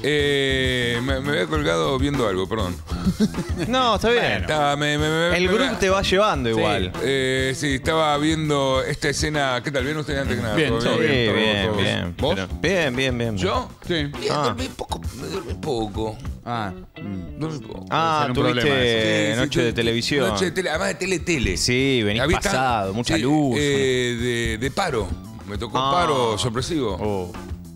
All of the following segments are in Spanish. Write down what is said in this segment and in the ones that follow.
Me había colgado viendo algo, perdón. No, está bien. Estaba, El grupo te va llevando igual. Sí, estaba viendo esta escena. ¿Qué tal? ¿Bien usted antes que nada? Bien, ¿Todo Bien. ¿Vos? Pero bien. ¿Yo? Sí. Bien, dormí poco. Dormí poco. Ah, un tuviste problema Sí, noche de televisión. Noche de tele, además de tele. Sí, venís Había pasado, mucha sí, luz. De paro. Me tocó paro sorpresivo. Oh.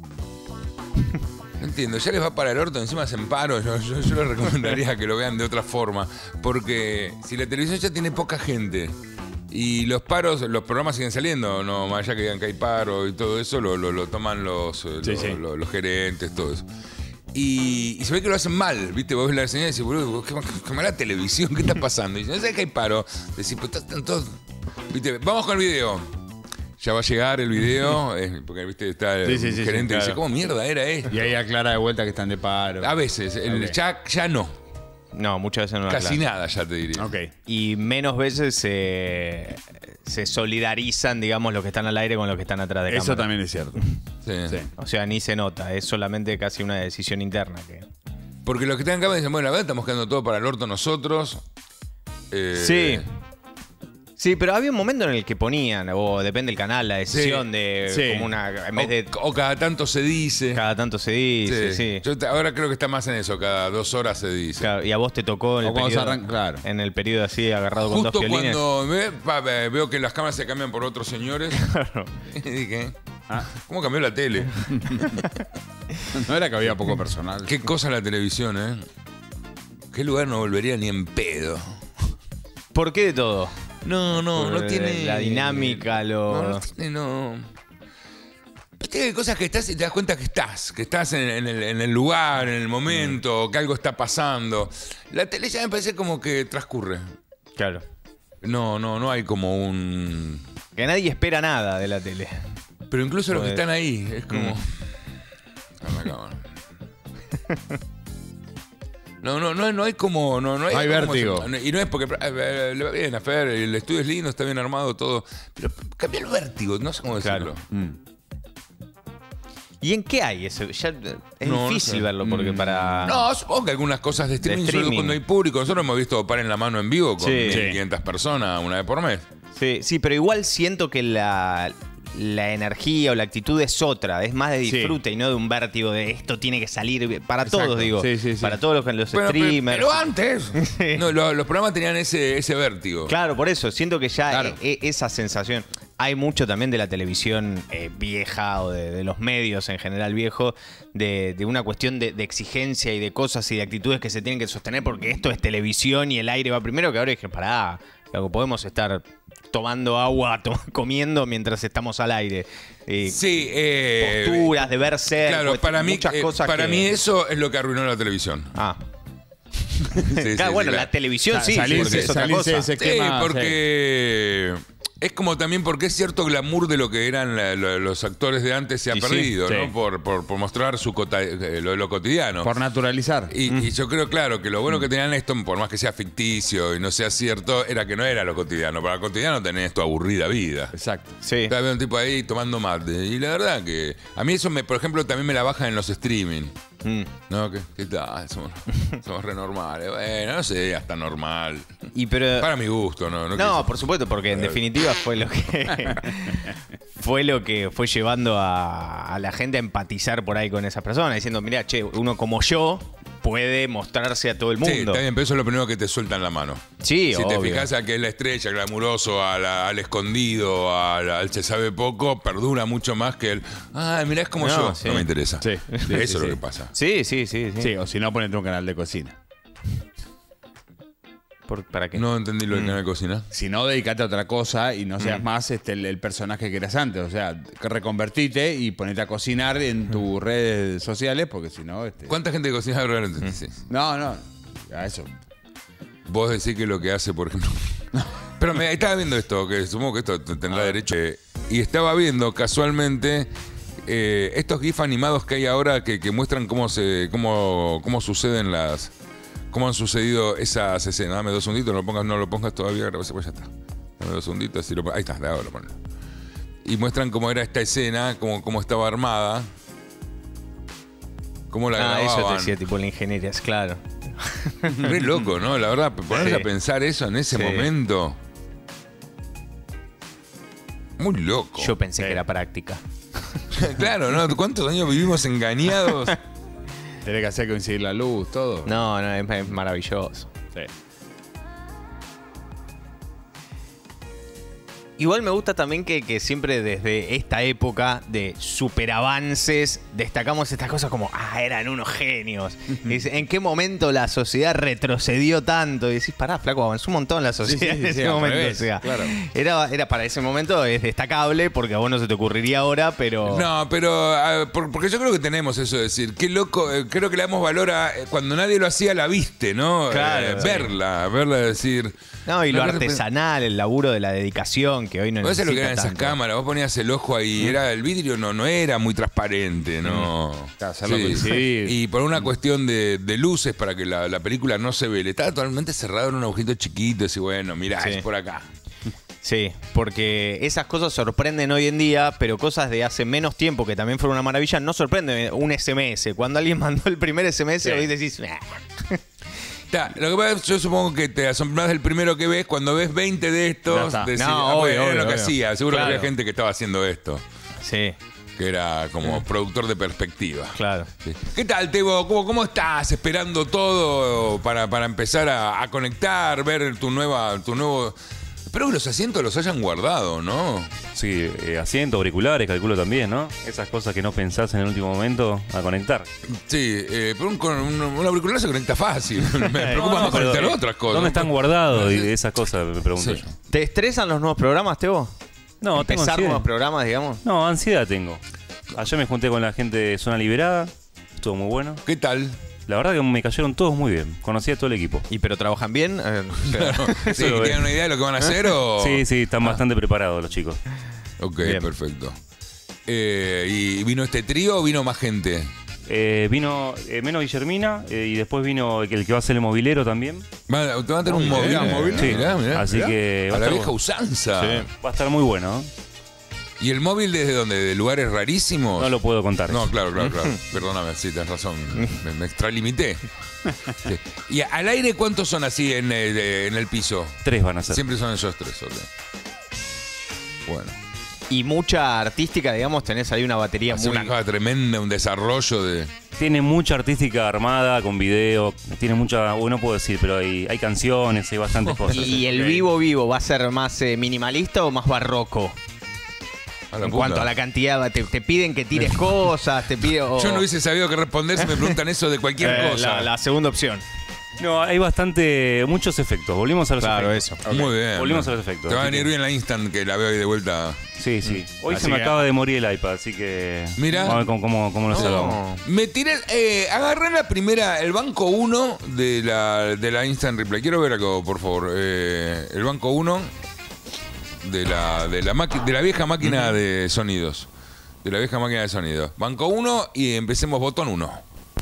No entiendo, ya les va para el orto, encima hacen paro. Yo les recomendaría que lo vean de otra forma. Porque si la televisión ya tiene poca gente y los paros, los programas siguen saliendo, no más allá que digan que hay paro y todo eso, lo toman los gerentes, todo eso. Y se ve que lo hacen mal, ¿viste? Vos ves la señal y decís, boludo, qué mala televisión, ¿qué está pasando? Y si no sabes que hay paro, decís, pues están todos. ¿Viste? Vamos con el video. Ya va a llegar el video, porque viste está el gerente y dice, ¿cómo mierda era esto? Y ahí aclara de vuelta que están de paro. A veces, ya no. No, muchas veces no. Casi nada, ya te diría. Ok. Y menos veces se solidarizan, digamos, los que están al aire con los que están atrás de cámara. Eso también es cierto. Sí. O sea, ni se nota, es solamente casi una decisión interna. Porque los que están en cámara dicen, bueno, la verdad estamos quedando todo para el orto nosotros. Sí, pero había un momento en el que ponían, o depende del canal, la decisión como una. En vez de. O cada tanto se dice. Cada tanto se dice, sí. Yo ahora creo que está más en eso, cada 2 horas se dice. Claro, y a vos te tocó en el periodo, claro. en el periodo así agarrado Justo con 2 violines. cuando veo que las cámaras se cambian por otros señores. Claro. Y dije, ¿cómo cambió la tele? No era que había poco personal. Qué cosa la televisión, ¿eh? ¿Qué lugar no volvería ni en pedo? ¿Por qué de todo? No tiene. La dinámica, No tiene, no. Viste que hay cosas que estás y te das cuenta que estás en el lugar, en el momento, que algo está pasando. La tele ya me parece como que transcurre. Claro. No hay como un. Que nadie espera nada de la tele. Pero incluso los que están ahí, es como. No hay como. No hay vértigo. Y no es porque le va bien a Fer, el estudio es lindo, está bien armado, todo. Pero cambia el vértigo, no sé cómo decirlo. Claro. ¿Y en qué hay eso? Ya es difícil verlo porque para. No, supongo que algunas cosas de streaming, sobre todo cuando hay público. Nosotros hemos visto Par en la Mano en vivo con 1.500 personas una vez por mes. Sí, pero igual siento que la energía o la actitud es otra, es más de disfrute y no de un vértigo de esto tiene que salir para todos, digo. Sí. Para todos los streamers. Pero antes, los programas tenían ese vértigo. Claro, por eso, siento que ya esa sensación. Hay mucho también de la televisión vieja o de los medios en general viejo, de una cuestión de exigencia y de cosas y de actitudes que se tienen que sostener porque esto es televisión y el aire va primero, que ahora dije, pará, podemos estar tomando agua, comiendo mientras estamos al aire. Posturas, deber ser, claro, para mí, muchas cosas para mí eso es lo que arruinó la televisión. Claro, bueno, la televisión porque es otra cosa. Porque es como también porque es cierto glamour de lo que eran los actores de antes se ha perdido, ¿no? Por mostrar lo cotidiano. Por naturalizar. Y yo creo, claro, que lo bueno que tenían esto, por más que sea ficticio y no sea cierto, era que no era lo cotidiano. Para lo cotidiano tenés tu aburrida vida. Exacto. Sí. Estaba viendo un tipo ahí tomando mate. Y la verdad que a mí eso, por ejemplo, también me la baja en los streaming. No, ¿qué tal? Somos re normales. Bueno, no sé, hasta normal. Para mi gusto, ¿no? No, por supuesto, porque en definitiva fue lo que fue llevando a la gente a empatizar por ahí con esas personas, diciendo, mirá, uno como yo puede mostrarse a todo el mundo. Sí, está bien, pero eso es lo primero que te sueltan la mano. Sí, si obvio. te fijas a que es la estrella, glamuroso, al escondido, al se sabe poco, perdura mucho más que el mirá, es como yo. Sí. No me interesa. Sí. Eso es lo que pasa. Sí. Sí, o si no, ponete un canal de cocina. ¿Para qué? No entendí lo del canal de cocina. Si no, dedicate a otra cosa y no seas más el personaje que eras antes. O sea, reconvertite y ponete a cocinar en tus redes sociales, porque si no... ¿Cuánta gente cocina realmente? Sí. No, a eso. Vos decís que lo que hace, por ejemplo... Pero estaba viendo esto, que supongo que esto tendrá derecho. Y estaba viendo casualmente estos GIF animados que hay ahora que muestran cómo suceden cómo han sucedido esas escenas. Dame 2 segunditos, no lo pongas todavía, pues ya está. Dame 2 segunditos, ahí está, ahora lo pongo. Y muestran cómo era esta escena, cómo estaba armada. cómo la grababan. Eso te decía, tipo la ingeniería, es claro. Re loco, ¿no? La verdad, ponerse a pensar eso en ese momento. Muy loco. Yo pensé que era práctica. Claro, ¿no? ¿Cuántos años vivimos engañados? Tenés que hacer coincidir la luz, todo. No, es maravilloso. Sí. Igual me gusta también que siempre desde esta época de superavances destacamos estas cosas como, eran unos genios. ¿En qué momento la sociedad retrocedió tanto? Y decís, pará, flaco, avanzó un montón la sociedad en ese momento. Revés, O sea, claro. era para ese momento es destacable porque a vos no se te ocurriría ahora, pero... No, pero porque yo creo que tenemos eso de decir, qué loco, creo que le damos valor a cuando nadie lo hacía, la viste, ¿no? Claro, verla decir. No, y lo artesanal, el laburo de la dedicación, que hoy no ¿Vos sabés necesita lo que eran esas tanto. cámaras? Vos ponías el ojo ahí, era el vidrio no era muy transparente, ¿no? Claro, hacerlo coincidir. Y por una cuestión de luces para que la película no se vele. Estaba totalmente cerrado en un agujerito chiquito, y bueno, mirá, Sí. es por acá. Sí, porque esas cosas sorprenden hoy en día, pero cosas de hace menos tiempo que también fueron una maravilla, no sorprenden. Un SMS. Cuando alguien mandó el primer SMS, hoy decís... Lo que pasa es que yo supongo que te asombras del primero que ves. Cuando ves 20 de estos, Ya está. decís, No, bueno, obvio, era lo que obvio. hacía. Seguro Claro. que había gente que estaba haciendo esto. Sí, Que era como productor de perspectiva. claro. Sí. ¿Qué tal, Tebo? ¿Cómo estás? ¿Esperando todo para empezar a conectar, ver tu nuevo... Espero que los asientos los hayan guardado, ¿no? Sí, asientos, auriculares, calculo también, ¿no? Esas cosas que no pensás en el último momento a conectar. Sí, pero un auricular se conecta fácil. Me preocupa más conectar otras cosas. ¿Dónde están guardados? Y esas cosas me pregunto Sí. yo. ¿Te estresan los nuevos programas, Tebo? No, tengo Empezar ansiedad. nuevos programas, digamos. No, ansiedad tengo. Ayer me junté con la gente de Zona Liberada. Estuvo muy bueno. ¿Qué tal? La verdad que me cayeron todos muy bien. Conocí a todo el equipo. ¿Pero trabajan bien? Sí, ¿tienen una idea de lo que van a hacer o...? Sí, están bastante preparados los chicos. Ok, Bien. perfecto. ¿Y vino este trío o vino más gente? Vino Meno Guillermina y después vino el que va a ser el movilero también. Te van a tener un móvil. Sí. Mirá. Así que A la estar vieja bueno. usanza. Va a estar muy bueno, ¿no? ¿Y el móvil desde dónde? ¿De lugares rarísimos? No lo puedo contar. No, claro. Perdóname, sí, tenés razón. Me extralimité. Sí. ¿Y al aire cuántos son así en el piso? 3 van a ser. Siempre son esos 3, ok. Bueno. Y mucha artística, digamos, tenés ahí una batería Hace muy... una cosa tremenda, un desarrollo de... Tiene mucha artística armada, con video. Tiene mucha... no puedo decir, pero hay canciones, hay bastantes cosas. ¿Y el vivo va a ser más minimalista o más barroco? A la En puta. cuanto a la cantidad, te piden que tires cosas, te piden... Yo no hubiese sabido qué responder si me preguntan eso de cualquier cosa. La segunda opción. No, hay muchos efectos. Volvimos a los efectos. Muy bien. Volvimos a los efectos. Te va a así venir que- bien la instant que la veo ahí de vuelta. Sí. Hoy Así se me que- acaba de morir el iPad, así que... Mira. Vamos a ver cómo lo salvamos. Me tiré, agarré la primera, el banco 1 de la Instant Replay. Quiero ver algo, por favor. El banco 1 de la vieja máquina de sonidos. De la vieja máquina de sonido. Banco 1 y empecemos botón 1.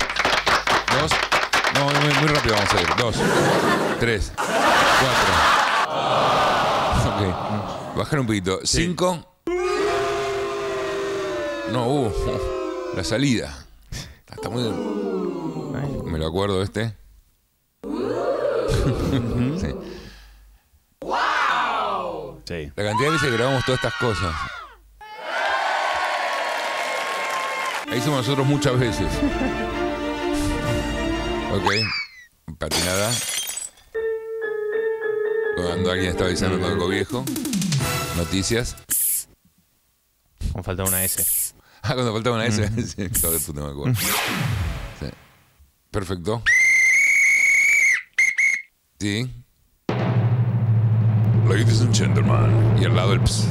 2. No, muy rápido vamos a ir. 2, 3, 4. Ok. Bajar un poquito. 5. No, la salida. Está muy... Me lo acuerdo este. Sí. Sí. La cantidad de veces que grabamos todas estas cosas. Ahí somos nosotros muchas veces. Ok. Patinada. Cuando alguien está avisando con algo viejo. Noticias. Me falta una S. Cuando faltaba una S. Sí, hijo de puta, me acuerdo. Sí. Perfecto. Sí. Ladies and gentlemen. Y al lado el ps.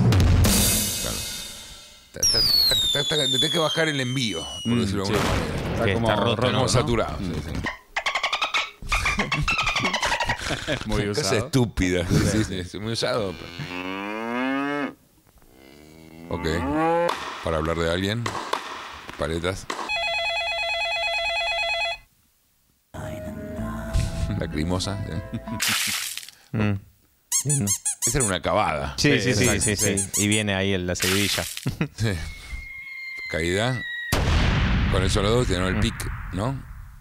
Claro. Le tenés que bajar el envío, por decirlo de alguna manera. Está Que como está roto, roto, Como ¿no? saturado. Sí, sí. Muy Cosa usado. estúpida. Sí, sí, sí, muy usado. Ok. Para hablar de alguien. Paletas. Lacrimosa. ¿eh? Esa era una acabada. Sí. exacto, Y viene ahí la seguidilla. Sí. Caída. Con el solo 2 tiene el pic ¿No?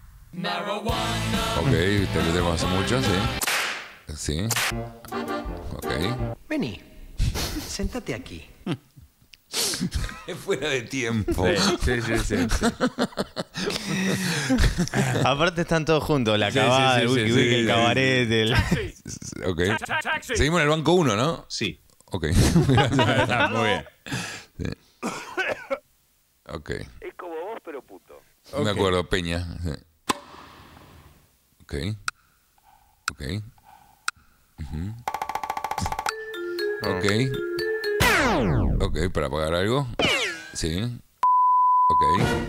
Ok, te lo tenemos hace mucho, sí. Sí. Ok. Vení, sentate aquí. Es fuera de tiempo. Sí. Aparte están todos juntos, la Sí, cabada, sí, el sí, wiki sí, wiki, el sí. cabaret, el... Ok. Seguimos en el banco 1, ¿no? Sí. Ok. Está muy bien. Ok. Es como vos, pero puto. Me acuerdo, Peña. Sí. Ok. Ok. Ujú. Ok. Ok, para pagar algo. Sí. Ok.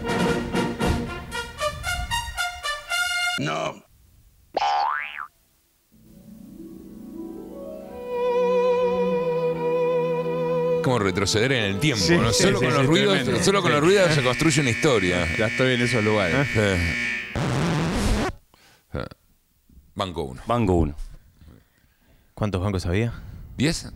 No. Como retroceder en el tiempo, Sí, ¿no? sí, Solo sí, con los sí, ruidos, tremendo. solo con los ruidos se construye una historia. Ya estoy en esos lugares. Banco 1. Banco 1. ¿Cuántos bancos había? ¿10?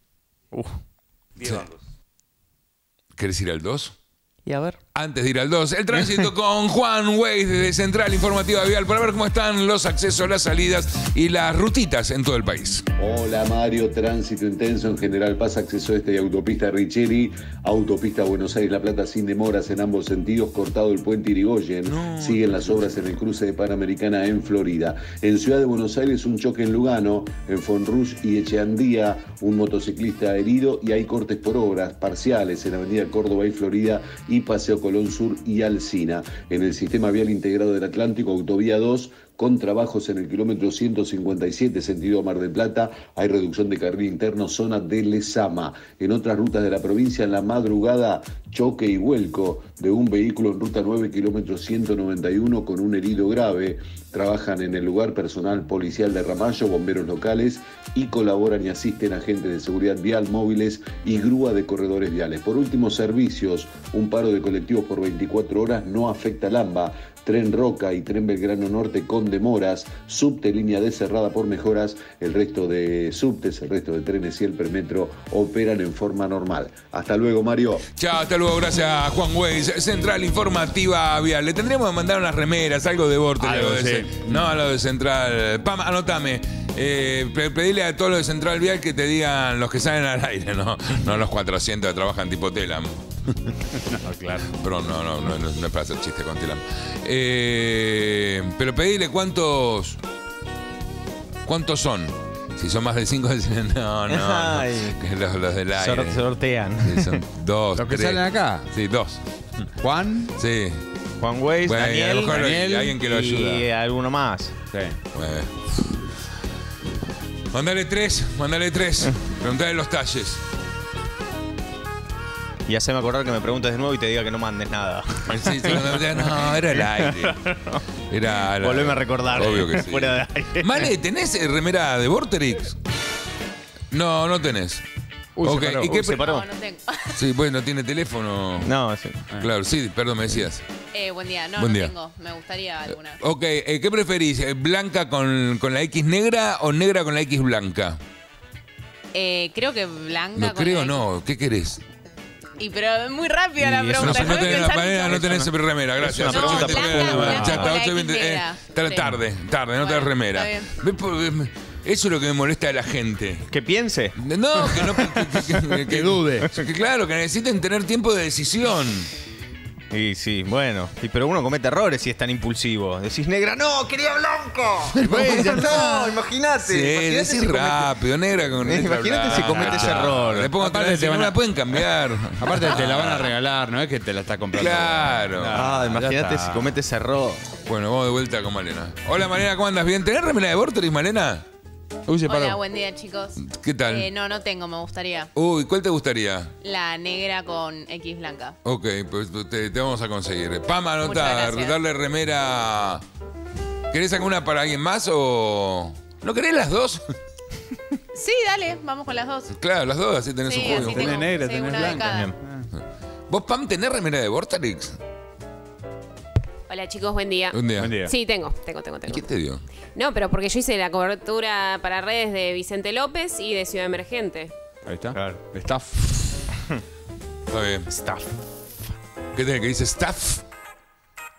10 bancos. ¿Querés ir al 2? Y a ver. Antes de ir al 2, el tránsito con Juan Weiss desde Central Informativa Vial para ver cómo están los accesos, las salidas y las rutitas en todo el país. Hola Mario, tránsito intenso en General Paz, acceso este y autopista Richeri, autopista Buenos Aires La Plata sin demoras en ambos sentidos, cortado el puente Irigoyen, siguen las obras en el cruce de Panamericana en Florida. En Ciudad de Buenos Aires un choque en Lugano, en Fonrush y Echeandía, un motociclista herido y hay cortes por obras parciales en Avenida Córdoba y Florida y Paseo Colón Sur y Alsina. En el Sistema Vial Integrado del Atlántico, Autovía 2, con trabajos en el kilómetro 157, sentido Mar del Plata, hay reducción de carril interno, zona de Lezama. En otras rutas de la provincia, en la madrugada, choque y vuelco de un vehículo en ruta 9, kilómetro 191, con un herido grave. Trabajan en el lugar personal policial de Ramallo, bomberos locales y colaboran y asisten agentes de seguridad vial, móviles y grúa de corredores viales. Por último, servicios, un paro de colectivos por 24 horas no afecta al AMBA. Tren Roca y Tren Belgrano Norte con demoras, subte línea D cerrada por mejoras, el resto de subtes, el resto de trenes y el permetro operan en forma normal. Hasta luego, Mario. Chao, hasta luego, gracias Juan Weiss. Central Informativa Vial. Le tendríamos que mandar unas remeras, algo de Vortex. Algo, sí. No, lo de Central. Pam, anotame. Pedile a todos los de Central Vial que te digan los que salen al aire, no los 400 que trabajan tipo Telam. No, claro. Pero no es para hacer chiste con Telam. Pero pedile cuántos son. Si son más de 5, no. Ay. Que los del aire. Sortean. Sí, son 2, ¿Los que 3. salen acá? Sí, 2. Juan. Sí. Juan Weiss, Bueno, y a lo Daniel, mejor hay Daniel alguien que lo ayuda. y alguno más. Sí. Mándale 3. Preguntale los talles. Y haceme acordar que me preguntes de nuevo y te diga que no mandes nada. Sí, no, era el aire. Volveme a recordar. Obvio que sí. Fuera de aire. Male, ¿tenés remera de Vorterix? No tenés. Uy, Ok, se paró. ¿y qué Se paró. No, no tengo. Sí, pues no tiene teléfono. No, sí. Claro, sí, perdón, me decías. Buen día. No, Buen no día. tengo. Me gustaría alguna. Ok, ¿qué preferís? ¿Blanca con la X negra o negra con la X blanca? Creo que blanca. No con creo, la- no. ¿Qué querés? Y pero es muy rápida la Y eso No, pregunta. si no Déjame tenés, pensar Vanessa, mucho. no tenés remera, gracias. Es una pregunta blanca, profunda. blanca Ya con está, la 8:20, X negra. Sí. tarde, no Bueno, tenés remera. está ¿Ves? Eso es lo que me molesta de la gente. Que piense. No, que no. Que dude. Que claro, que necesiten tener tiempo de decisión. Y sí, bueno. Pero uno comete errores si es tan impulsivo. Decís negra, no, quería blanco. Bueno, ya está. Imagínate. Sí, Imagínate decís si comete- rápido, negra con letra Imagínate si blanca. comete ese error. Le pongo Aparte atrás, te no van me a- la pueden cambiar. Aparte te la van a regalar, no es que te la está comprando. Claro. Ah, Ya imagínate está. si comete ese error. Bueno, vamos de vuelta con Malena. Hola Malena, ¿cómo andas? ¿Bien? ¿Tenés remera de Vorterix, Malena? Uy, se paró. Hola, buen día, chicos. ¿Qué tal? No tengo. Me gustaría. Uy, ¿cuál te gustaría? La negra con X blanca. Ok, pues te vamos a conseguir. Pam, Muchas anotar, gracias. darle remera. ¿Querés alguna para alguien más o...? ¿No querés las dos? Sí, dale. Vamos con las dos. Claro, las dos, así tenés Sí, un juego. así Tenés tengo. negra, Sí, tenés una de blanca. cada. Bien. ¿Vos, Pam, tenés remera de Vorterix? Hola chicos, buen día. Un día. Buen día. Sí, tengo. ¿Y quién te dio? No, pero porque yo hice la cobertura para redes de Vicente López y de Ciudad Emergente. Ahí está. Claro. Está. Está bien. Staff. ¿Qué tiene que dice staff?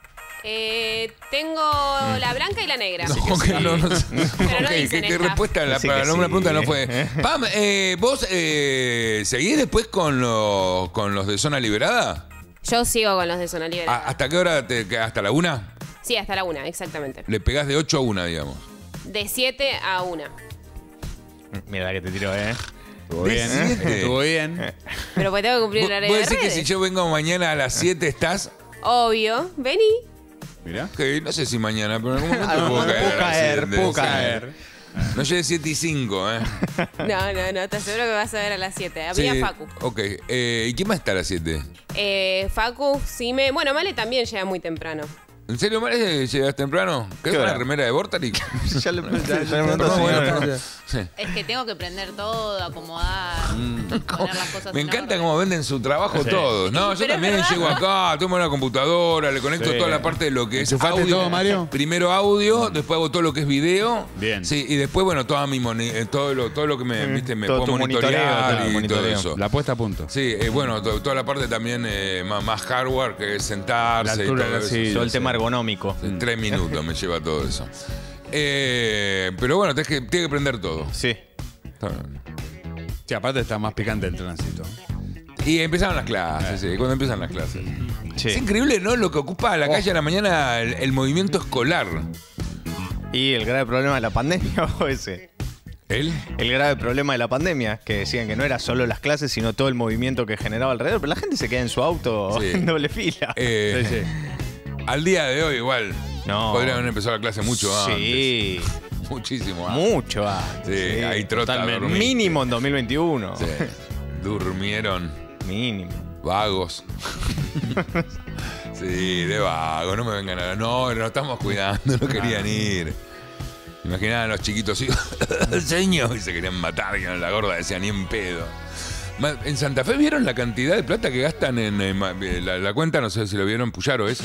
Tengo la blanca y la negra. No, no sé. Pero no Ok, dicen ¿qué esta. respuesta? Sí que Para sí. una pregunta no fue. Pam, ¿vos seguís después con los de zona liberada? Yo sigo con los de zona libre. ¿Hasta qué hora? ¿Hasta la 1? Sí, hasta la 1, exactamente. Le pegás de 8 a 1, digamos. De 7 a 1. Mira la que te tiró, ¿eh? Estuvo bien, Decide. estuvo bien. Pero pues tengo que cumplir el horario ¿Vos de decís que redes. si yo vengo mañana a las 7 estás? Obvio. Vení. Mirá. Que no sé si mañana, pero en algún momento puedo caer. Puedo a las caer, 7, puedo sí. caer. No llegué 7 y 5, ¿eh? No, te aseguro que vas a ver a las 7. Había Sí, Facu. Ok. ¿Y quién más está a las 7? Facu, Sime. Bueno, Male también llega muy temprano. ¿En serio, Mare, llegas temprano? ¿Qué es ¿Qué una hora? remera de Vortalic? Ya le pregunté. Sí. Es que tengo que prender todo, acomodar, poner las cosas Me en encanta orden. cómo venden su trabajo todos. No, yo Pero es también verdad. llego acá, tomo la computadora, le conecto Sí. toda la parte de lo que es ¿Enchufaste audio. todo, Mario? Primero audio, después hago todo lo que es video. Bien. Sí, y después, bueno, todo lo que me, viste, me Todo puedo tu monitorear monitoreo, y todo monitoreo. eso. La puesta a punto. Sí, bueno, toda la parte también más hardware, que es sentarse La y altura todo de la eso. silla. Todo el tema ergonómico. En 3 minutos me lleva todo eso. Pero bueno, tienes que prender todo. Sí. Sí, aparte está más picante el tránsito. Y empezaron las clases, sí, cuando empiezan las clases. Sí. Es increíble, ¿no? Lo que ocupa la calle a la mañana el movimiento escolar. ¿Y el grave problema de la pandemia o ese? ¿Él? El grave problema de la pandemia, que decían que no era solo las clases, sino todo el movimiento que generaba alrededor. Pero la gente se queda en su auto Sí. en doble fila. Sí, sí. Al día de hoy, igual. No. Podrían haber empezado la clase mucho antes. Sí, Muchísimo antes. mucho antes. Sí, Sí. ahí trota a totalmente. dormir. Mínimo en 2021. Sí. Durmieron Mínimo. vagos. Sí, de vago, no me vengan a... No, nos estamos cuidando, no querían ir. Imaginaban a los chiquitos hijos, señor, y se querían matar, que la gorda decía ni en pedo. En Santa Fe vieron la cantidad de plata que gastan en la cuenta, no sé si lo vieron, Puyaro es,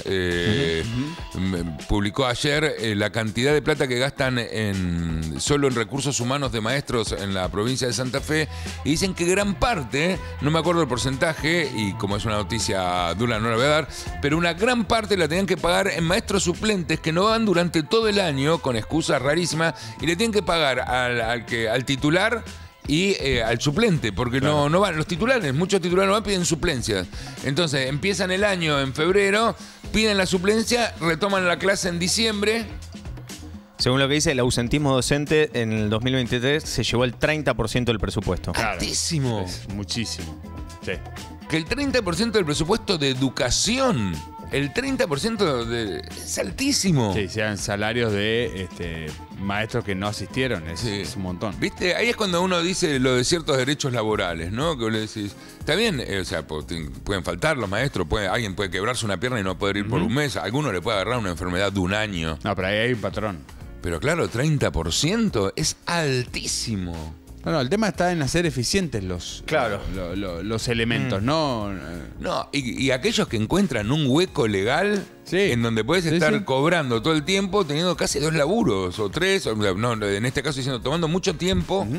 publicó ayer la cantidad de plata que gastan solo en recursos humanos de maestros en la provincia de Santa Fe, y dicen que gran parte, no me acuerdo el porcentaje, y como es una noticia dura no la voy a dar, pero una gran parte la tenían que pagar en maestros suplentes que no van durante todo el año, con excusas rarísimas, y le tienen que pagar al titular y al suplente, porque no van. Los titulares, muchos titulares no van, piden suplencias. Entonces empiezan el año en febrero, piden la suplencia, retoman la clase en diciembre. Según lo que dice, el ausentismo docente en el 2023 se llevó el 30% del presupuesto. Altísimo. Es muchísimo. Sí. Que el 30% del presupuesto de educación, el 30% es altísimo. Sí, sean salarios de maestros que no asistieron. Sí. Es un montón. ¿Viste? Ahí es cuando uno dice lo de ciertos derechos laborales, ¿no? Que vos le decís, está bien, o sea, pueden faltar los maestros, alguien puede quebrarse una pierna y no poder ir por un mes, a alguno le puede agarrar una enfermedad de un año. No, pero ahí hay un patrón. Pero claro, 30% es altísimo. No, el tema está en hacer eficientes los elementos, ¿no? No, y aquellos que encuentran un hueco legal Sí. en donde puedes Sí, estar sí. cobrando todo el tiempo, teniendo casi 2 laburos o 3, no, en este caso diciendo, tomando mucho tiempo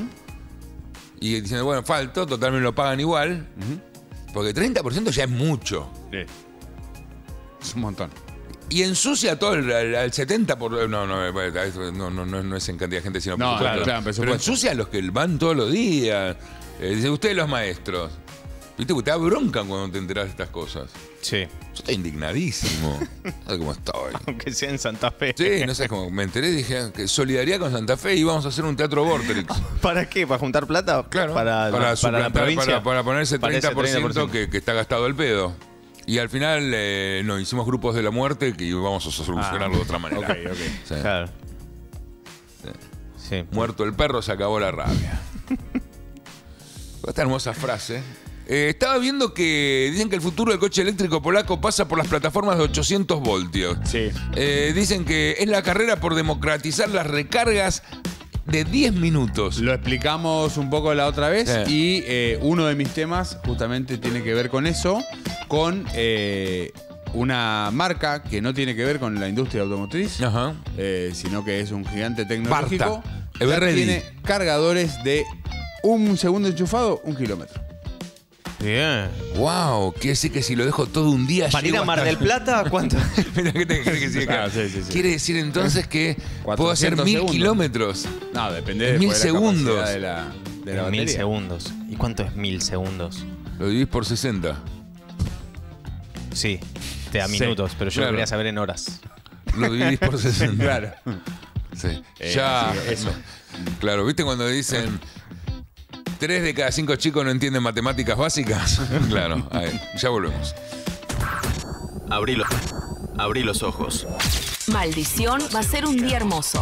y diciendo, bueno, falto, total me lo pagan igual, porque 30% ya es mucho. Sí. Es un montón. Y ensucia todo al 70%. No es en cantidad de gente, sino No, presupuesto. claro, Pero presupuesto. ensucia a los que van todos los días. Dice, ustedes los maestros. ¿Viste? Te da bronca cuando te enterás de estas cosas. Sí. Yo estoy indignadísimo. No sé cómo estoy. Aunque sea en Santa Fe. Sí, no sé cómo me enteré, dije que solidaridad con Santa Fe y íbamos a hacer un teatro Vorterix. ¿Para qué? ¿Para juntar plata? Claro, Para la suplantar, provincia. para poner ese Para ese 30%, que está gastado el pedo. Y al final no, hicimos grupos de la muerte que íbamos a solucionarlo de otra manera. Ok. Sí. Claro. Sí. Muerto el perro, se acabó la rabia. Esta hermosa frase. Estaba viendo que dicen que el futuro del coche eléctrico polaco pasa por las plataformas de 800 voltios. Sí. Dicen que es la carrera por democratizar las recargas de 10 minutos. Lo explicamos un poco la otra vez Sí. y uno de mis temas justamente tiene que ver con eso, con una marca que no tiene que ver con la industria automotriz, Ajá. sino que es un gigante tecnológico. Barta, que Everready. tiene cargadores de un segundo enchufado, 1 kilómetro. Bien. Wow, quiere decir que si lo dejo todo un día. Para ir llego a Mar hasta- del Plata, ¿cuánto? Mira que te crees que sí, Claro, sí. Quiere decir entonces que puedo 400 hacer 1000 segundos. kilómetros. No, depende de 1000 la segundos. capacidad de la 1000 batería. segundos. ¿Y cuánto es 1000 segundos? Lo dividís por 60. Sí, te da Sí, minutos, pero yo claro. lo quería saber en horas. Lo dividís por 60. Claro. Sí. Ya. sí, eso. Claro, ¿viste cuando dicen 3 de cada 5 chicos no entienden matemáticas básicas? Claro, ahí, ya volvemos. Abrí los ojos. Maldición va a ser un día hermoso.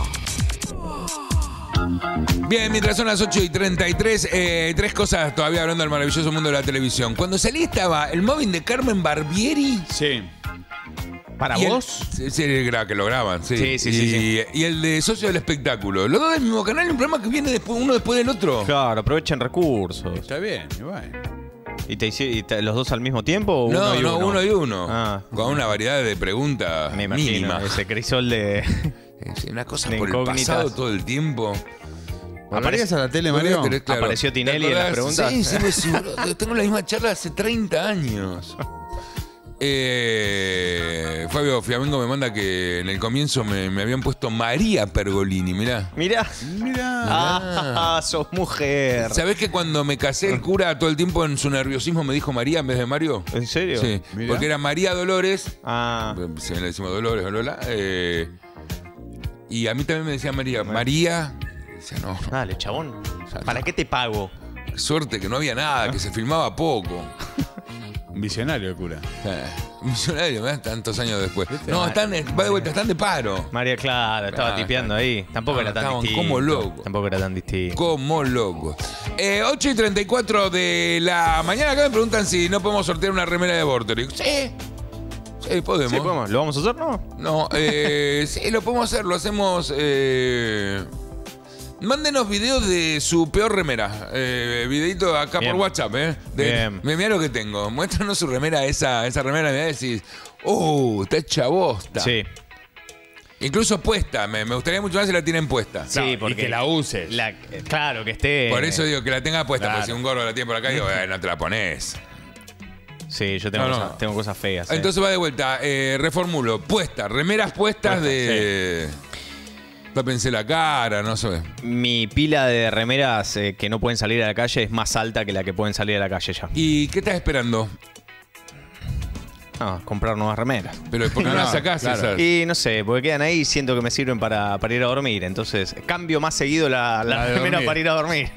Bien, mientras son las 8:33, 3 cosas todavía hablando del maravilloso mundo de la televisión. Cuando salí estaba el móvil de Carmen Barbieri. Sí. ¿Para y vos? Sí, que lo graban, sí. Sí. Y el de Socio del Espectáculo. Los dos del mismo canal, un programa que viene después, uno después del otro. Claro, aprovechan recursos. Está bien, igual. ¿Y los dos al mismo tiempo o No, uno y uno? uno y uno. Ah. Con una variedad de preguntas Me imagino, mínimas. ese crisol de... Sí, una cosa de por el incógnitas. pasado todo el tiempo. ¿Apareces a la tele, Mario? Claro. ¿Apareció Tinelli ¿Te en las acordás? preguntas? Sí, seguro. Tengo la misma charla hace 30 años. Fabio Fiamengo me manda que en el comienzo me habían puesto María Pergolini, mirá. Mirá. Ah, sos mujer. ¿Sabés que cuando me casé el cura todo el tiempo en su nerviosismo me dijo María en vez de Mario? ¿En serio? Sí, Mirá. porque era María Dolores. Ah, Si le decimos Dolores o Lola. Y a mí también me decía María. María. Decía, no, dale, chabón. ¿Para qué te pago? qué suerte que no había nada, que se filmaba poco. Un visionario el cura. Millonario, ¿verdad? Tantos años después. No, va de vuelta, están de paro. María, claro, estaba Claro, tipeando ahí. Tampoco era tan estaban distinto. como locos. Tampoco era tan distinto. Como locos. 8:34 de la mañana. Acá me preguntan si no podemos sortear una remera de Vorterix. Sí, podemos. ¿Sí, podemos? ¿Lo vamos a hacer, no? No, sí, lo podemos hacer. Lo hacemos. Mándenos videos de su peor remera. Videito acá Bien. por WhatsApp, Bien. Mirá lo que tengo. Muéstranos su remera, esa remera. Me decís, está hecha bosta. Sí. Incluso puesta. Me gustaría mucho más si la tienen puesta. Sí, No, y porque que la uses. Claro, que esté... Por eso digo que la tenga puesta. Claro. Porque si un gordo la tiene por acá, digo, no te la pones. Sí, yo tengo, No. tengo cosas feas. Entonces va de vuelta. Reformulo. Puesta. Remeras puestas de. Tápense la cara, no sé. Mi pila de remeras que no pueden salir a la calle es más alta que la que pueden salir a la calle ya. ¿Y qué estás esperando? Comprar nuevas remeras. Pero ¿por qué no las sacás claro. esas? Y no sé, porque quedan ahí y siento que me sirven para ir a dormir. Entonces cambio más seguido la de remera dormir. para ir a dormir.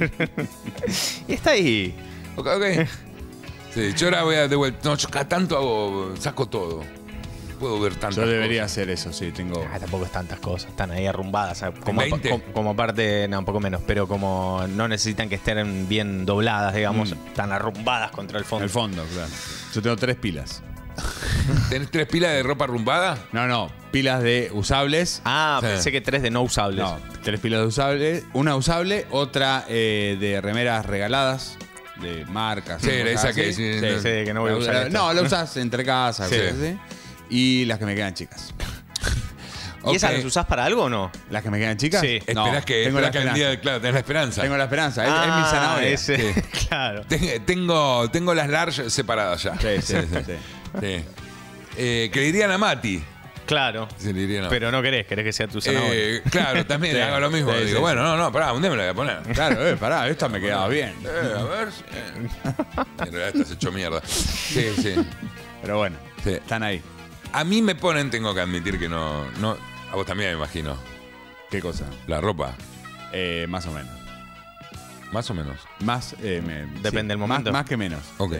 Y está ahí. Ok. Sí, yo ahora voy a de vuelta. No, yo cada tanto saco todo. Puedo ver tantas Yo debería cosas. hacer eso, sí. Tengo. Tampoco es tantas cosas, están ahí arrumbadas. ¿Sabes? Como, 20. como parte, no, un poco menos, pero como no necesitan que estén bien dobladas, digamos, están arrumbadas contra el fondo. El fondo, claro. Yo tengo 3 pilas. ¿Tenés 3 pilas de ropa arrumbada? No. Pilas de usables. Ah, Sí. pensé que 3 de no usables. No, 3 pilas de usables. Una usable, otra de remeras regaladas. De marcas. Sí, cosas esa así. que sí, sí, que no voy a usar esta. No, la usás entre casas. Sí. cosas así. Y las que me quedan chicas. ¿Y esas Ok. las usás para algo o no? ¿Las que me quedan chicas? Sí. No, Esperás que, tengo la esperás que el día, esperanza. claro, tenés la esperanza. Tengo la esperanza. Es mi zanahoria. ese. Sí. Claro. Tengo las large separadas ya. Sí. Sí. Que le dirían a Mati. Claro. Se le dirían a Pero no querés que sea tu zanahoria. Claro, también Sí. hago lo mismo. Sí, Digo, sí, bueno, no, pará, un día me la voy a poner. Claro, pará, esta me quedaba bien. A ver. En realidad estás hecho mierda. Sí. Pero bueno, Sí. están ahí. A mí me ponen, tengo que admitir que no. A vos también me imagino. ¿Qué cosa? La ropa. Más o menos. Más o menos. Más, Depende del momento. Más que menos. Ok.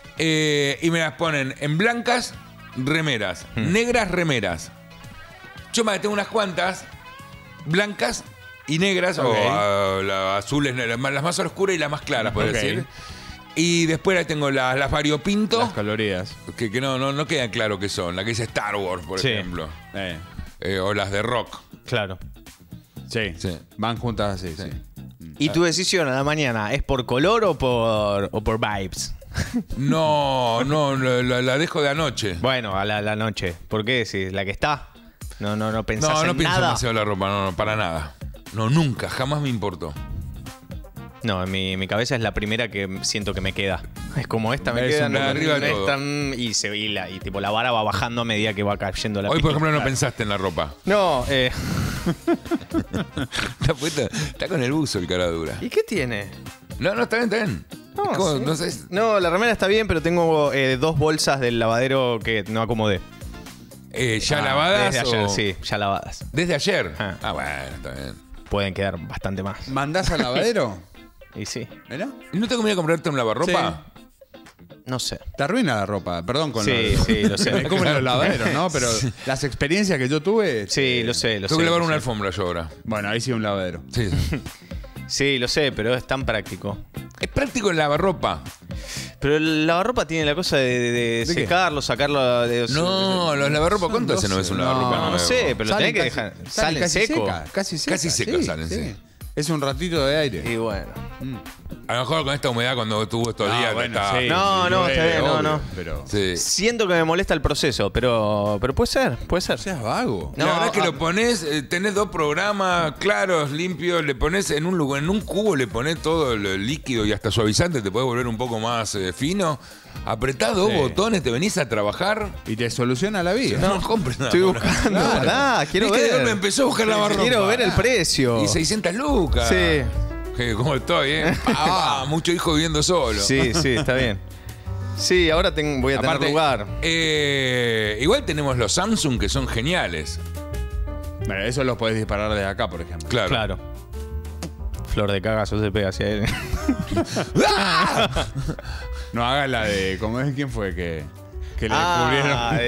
Y me las ponen en blancas, remeras. Negras, remeras. Yo me tengo unas cuantas blancas y negras, Ok. o las azules, las más oscuras y las más claras, puedo Ok. decir. Y después tengo las variopinto, Las coloridas. que no quedan claro qué son. La que dice Star Wars, por Sí. ejemplo. Eh, O las de rock. Claro. sí. Sí. Van juntas así, sí. ¿Y tu decisión a la mañana es por color o por vibes? No, la dejo de anoche. Bueno, a la noche. ¿Por qué decís? ¿La que está? No pensás No en pienso nada. demasiado la ropa, no, para nada. No, nunca, jamás me importó. No, en mi cabeza es la primera que siento que me queda. Es como esta, me Es quedan un arriba de todo. y tipo la vara va bajando a medida que va cayendo la Hoy, por piquita. ejemplo, no pensaste en la ropa. No, Está con el buzo el cara dura. ¿y qué tiene? No, está bien, está bien. No, ¿Cómo? sí. No sé. No, la remera está bien, pero tengo 2 bolsas del lavadero que no acomodé. ¿Ya lavadas? Desde ayer, o- sí, ya lavadas. ¿Desde ayer? Ah. Bueno, está bien. Pueden quedar bastante más. ¿Mandás al lavadero? Y sí, ¿Mirá? ¿Y no te conviene comprarte un lavarropa? no sé. Te arruina la ropa, perdón con Sí, los, sí, lo sé. como en los lavaderos, ¿no? Pero las experiencias que yo tuve. Sí, lo sé, lo sé. Tengo que lavar lo una sé. alfombra yo ahora. Bueno, ahí sí un lavadero. Sí. Sí, lo sé, pero es tan práctico. Es práctico el lavarropa. Pero el lavarropa tiene la cosa de qué? secarlo, sacarlo. No, los lavarropa, ¿cuánto hace no ves un lavarropa? No nuevo? sé, pero lo Salen tenés que casi- dejar. salen Salen casi seco. seca, casi seca. Casi seca salen, sí. Es un ratito de aire. Y bueno. A lo mejor con esta humedad cuando tuvo estos días. está- sí, No, sí, no, llueve, está bien, no, obvio, no. Pero Sí. Siento que me molesta el proceso, pero puede ser, puede ser. seas vago. La No, verdad es que lo pones, tenés 2 programas claros, limpios, le pones en un lugar, en un cubo le pones todo el líquido y hasta suavizante, te puede volver un poco más fino. Apretás 2 Sí. botones, te venís a trabajar. Y te soluciona la vida. No compres nada. Estoy por buscando, ahora. ¿verdad? Quiero Es que de golpe ver. empezó a buscar lavarropa. Quiero ver el precio. Y 600 lucas. Sí. ¿Cómo estoy, mucho hijo viviendo solo. Sí, sí, está bien. Sí, ahora voy a Aparte, tener lugar. Igual tenemos los Samsung que son geniales. Bueno, eso los podés disparar desde acá, por ejemplo. Claro. Claro. Flor de cagazo se pega hacia él. No hagas la de. ¿Cómo es? ¿Quién fue que le descubrieron?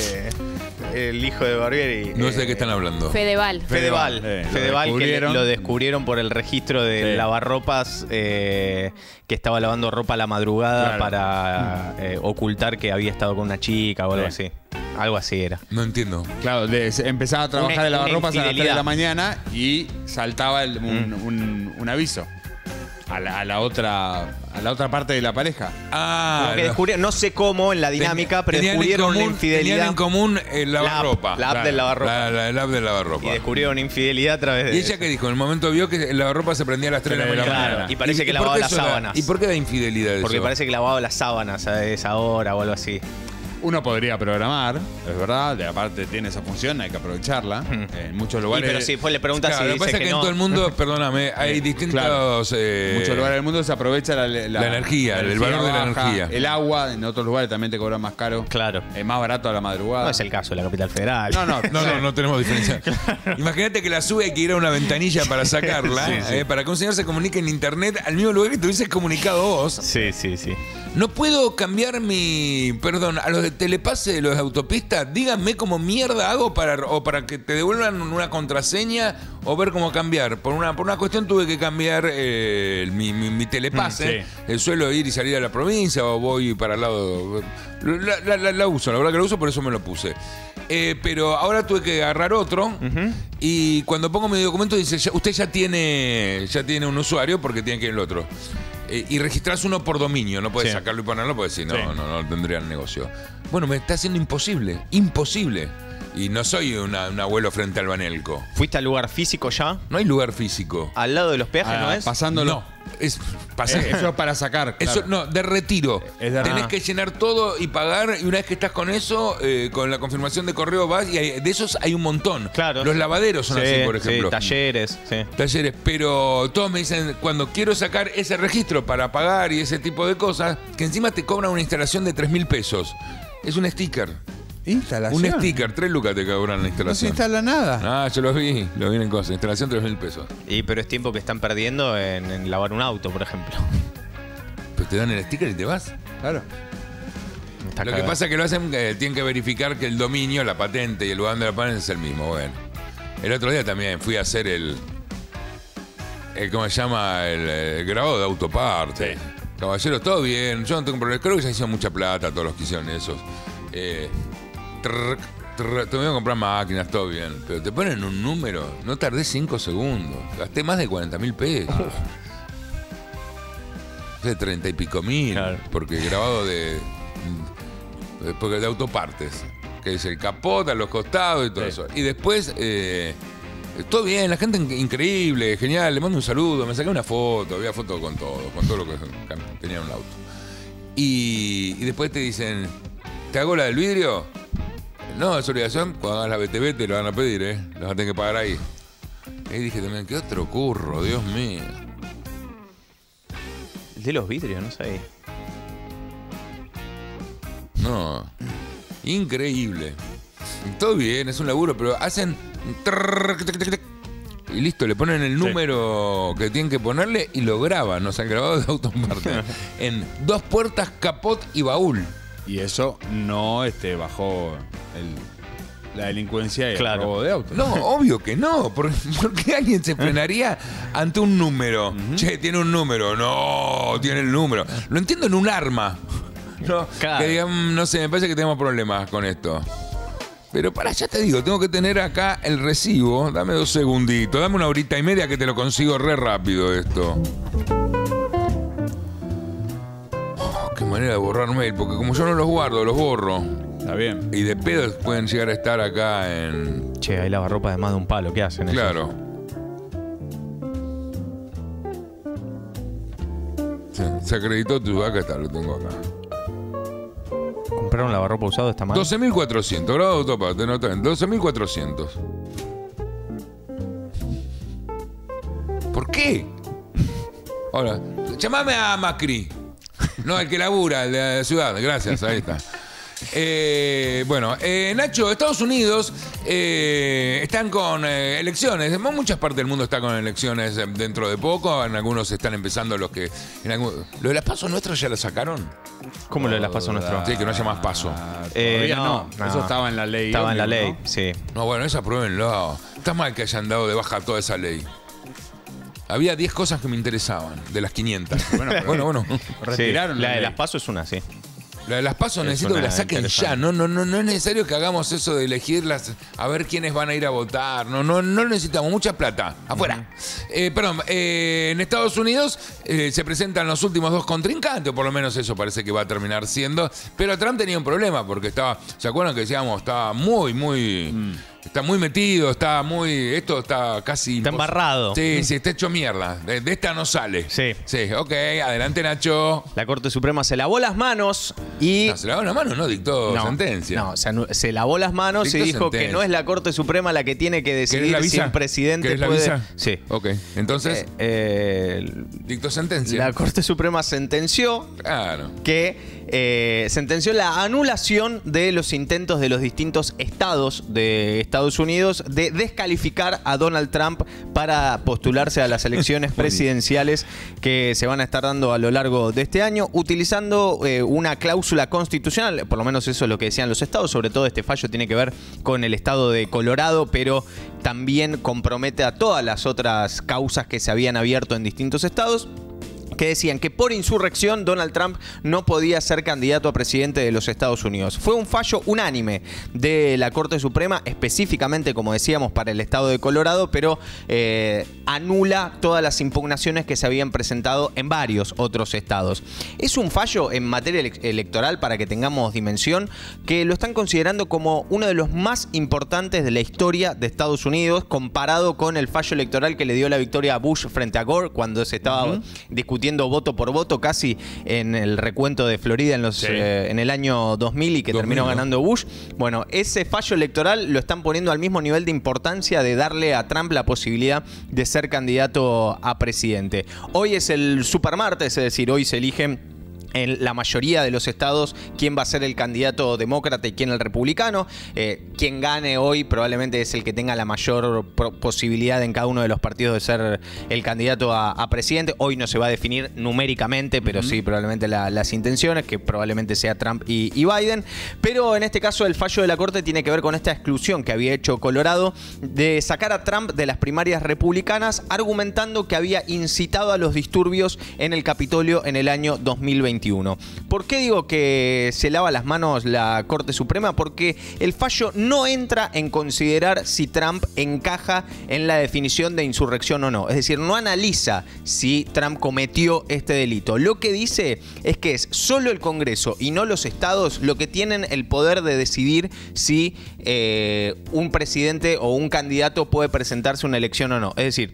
El hijo de Barbieri. No sé de qué están hablando. Fedeval. Fedeval. Lo Fedeval, que descubrieron. lo descubrieron por el registro de Sí. lavarropas que estaba lavando ropa a la madrugada Claro. para ocultar que había estado con una chica o algo Sí. así. Algo así era. No entiendo. Claro, empezaba a trabajar Una- en lavarropas a las 3 de infidelidad. la mañana y saltaba un aviso a la otra parte de la pareja. Como que descubrieron, no sé cómo en la dinámica, pero Tenían en descubrieron una común- infidelidad. Tenían en común el lavarropa. La app del lavarropa. El app del lavarropa. Y descubrieron infidelidad a través de ¿Y ella qué dijo? En el momento vio que el lavarropa se prendía a las 3 de la mañana. Claro, y parece que por lavaba qué las eso da- sábanas. ¿Y por qué da infidelidad Porque eso? parece que lavaba las sábanas a esa hora o algo así. Uno podría programar, es verdad, de aparte tiene esa función, hay que aprovecharla. En muchos lugares. pero si después le preguntas Claro, si lo que dice pasa es que que no. en todo el mundo, perdóname, hay distintos... En muchos lugares del mundo se aprovecha la energía, el valor de la baja, energía. El agua, en otros lugares también te cobran más caro. Claro. Es más barato a la madrugada. No es el caso de la capital federal. No tenemos diferencia. Imagínate que la sube, hay que ir a una ventanilla para sacarla, Sí, sí. para que un señor se comunique en internet al mismo lugar que te hubieses comunicado vos. Sí, sí, sí. No puedo cambiar perdón, a los de telepase de los de autopistas, díganme cómo mierda hago para que te devuelvan una contraseña o ver cómo cambiar. Por una cuestión tuve que cambiar mi telepase. Suelo ir y salir a la provincia o voy para el lado. La uso, la verdad que la uso, por eso me lo puse. Pero ahora tuve que agarrar otro y cuando pongo mi documento dice, usted ya tiene un usuario porque tiene que ir el otro. Y registrás uno por dominio, no puedes sacarlo y ponerlo porque si no, no tendría el negocio. Bueno, me está haciendo imposible. Y no soy un abuelo frente al Banelco. ¿Fuiste al lugar físico ya? No hay lugar físico. ¿Al lado de los peajes no es? Pasándolo. No, es pasar. Eso es para sacar. Eso, claro. no, de retiro. Tenés Ah. que llenar todo y pagar. Y una vez que estás con eso, con la confirmación de correo vas. Y de esos hay un montón. Claro. Los lavaderos son Sí, así, por ejemplo. Sí, talleres, sí. Talleres. Pero todos me dicen, cuando quiero sacar ese registro para pagar y ese tipo de cosas, que encima te cobran una instalación de 3.000 pesos. Es un sticker. Instalación. Un sticker, 3 lucas te cobran la No se instalación. instala nada. Yo los vi en cosas. Instalación 3.000 pesos. Pero es tiempo que están perdiendo en lavar un auto, por ejemplo. Pero te dan el sticker y te vas. Claro. Está Lo que cagado. pasa es que lo hacen, tienen que verificar que el dominio, la patente y el lugar donde la ponen es el mismo. Bueno, el otro día también fui a hacer el ¿cómo se llama? El grabado de autoparte. Caballero, todo bien, yo no tengo problema. Creo que ya hicieron mucha plata todos los que hicieron esos. Te voy a comprar máquinas, todo bien. Pero te ponen un número, no tardé 5 segundos. Gasté más de 40.000 pesos. De 30 y pico mil. Claro. Porque grabado porque de autopartes. Que es el capot a los costados y todo eso. Y después, todo bien, la gente increíble, genial. Le mando un saludo, me saqué una foto, había foto con todo lo que tenía en un auto. y después te dicen, ¿te hago la del vidrio? No, es obligación, cuando hagas la BTV te lo van a pedir, lo vas a tener que pagar ahí. Y dije también, ¿qué otro curro? Dios mío. El de los vidrios, no sé. No, increíble. Todo bien, es un laburo, pero hacen... Y listo, le ponen el número que tienen que ponerle y lo graban. Nos han grabado de auto en parte. En 2 puertas, capot y baúl. Y eso no bajó la delincuencia y el robo de autos. No, obvio que no. ¿Por qué alguien se frenaría ante un número? Che, tiene un número. No, tiene el número. Lo entiendo en un arma. No, que digan, no sé, me parece que tenemos problemas con esto. Pero ya te digo, tengo que tener acá el recibo. Dame 2 segunditos, dame 1 horita y media que te lo consigo re rápido esto. Oh, qué manera de borrar mail, porque como yo no los guardo, los borro. Está bien. Y de pedo pueden llegar a estar acá en... Che, hay lavarropa de más de un palo, ¿qué hacen? Claro. Se acreditó acá está, lo tengo acá. ¿Comprar un lavarropa usado está mal? 12.400, grado de autoparte, no está bien. 12.400. ¿Por qué? Ahora, llamame a Macri. No, el que labura, el de la ciudad. Gracias, ahí está. Bueno, Nacho, Estados Unidos están con elecciones. En muchas partes del mundo está con elecciones dentro de poco. En algunos están empezando los que... ¿Lo de las pasos nuestros ya lo sacaron? ¿Cómo lo de las pasos nuestros? Sí, que no haya más paso. Todavía no. Eso estaba en la ley. Estaba en la ley, ¿no? sí. No, bueno, eso apruébenlo. Está mal que hayan dado de baja toda esa ley. Había 10 cosas que me interesaban, de las 500. Bueno. Retiraron sí, la de las pasos es una, sí. La de las pasos necesito que la saquen ya. No es necesario que hagamos eso de elegirlas, a ver quiénes van a ir a votar. No necesitamos mucha plata. Afuera. En Estados Unidos se presentan los últimos 2 contrincantes, o por lo menos eso parece que va a terminar siendo. Pero Trump tenía un problema porque estaba, ¿se acuerdan que decíamos? Estaba muy... Está muy metido, esto está casi... Está embarrado. Sí, está hecho mierda. De esta no sale. Sí. Sí, ok, adelante Nacho. La Corte Suprema se lavó las manos y... No, se lavó las manos, no dictó sentencia. No, se lavó las manos y dijo que no es la Corte Suprema la que tiene que decidir si el presidente puede... ¿Querés la visa? Sí. Ok, entonces... dictó sentencia. La Corte Suprema sentenció que sentenció la anulación de los intentos de los distintos estados de Estados Unidos de descalificar a Donald Trump para postularse a las elecciones presidenciales que se van a estar dando a lo largo de este año, utilizando una cláusula constitucional, por lo menos eso es lo que decían los estados, sobre todo este fallo tiene que ver con el estado de Colorado, pero también compromete a todas las otras causas que se habían abierto en distintos estados, que decían que por insurrección Donald Trump no podía ser candidato a presidente de los Estados Unidos. Fue un fallo unánime de la Corte Suprema, específicamente, como decíamos, para el estado de Colorado, pero anula todas las impugnaciones que se habían presentado en varios otros estados. Es un fallo en materia electoral, para que tengamos dimensión, que lo están considerando como uno de los más importantes de la historia de Estados Unidos, comparado con el fallo electoral que le dio la victoria a Bush frente a Gore cuando se estaba discutiendo voto por voto casi en el recuento de Florida en el año 2000 y que terminó ganando Bush. Bueno, ese fallo electoral lo están poniendo al mismo nivel de importancia de darle a Trump la posibilidad de ser candidato a presidente. Hoy es el supermartes, es decir, hoy se eligen en la mayoría de los estados quién va a ser el candidato demócrata y quién el republicano. Quien gane hoy probablemente es el que tenga la mayor posibilidad en cada uno de los partidos de ser el candidato a presidente. Hoy no se va a definir numéricamente, pero sí probablemente las intenciones, que probablemente sea Trump y Biden. Pero en este caso el fallo de la Corte tiene que ver con esta exclusión que había hecho Colorado de sacar a Trump de las primarias republicanas, argumentando que había incitado a los disturbios en el Capitolio en el año 2021. ¿Por qué digo que se lava las manos la Corte Suprema? Porque el fallo no entra en considerar si Trump encaja en la definición de insurrección o no. Es decir, no analiza si Trump cometió este delito. Lo que dice es que es solo el Congreso y no los estados lo que tienen el poder de decidir si un presidente o un candidato puede presentarse a una elección o no. Es decir,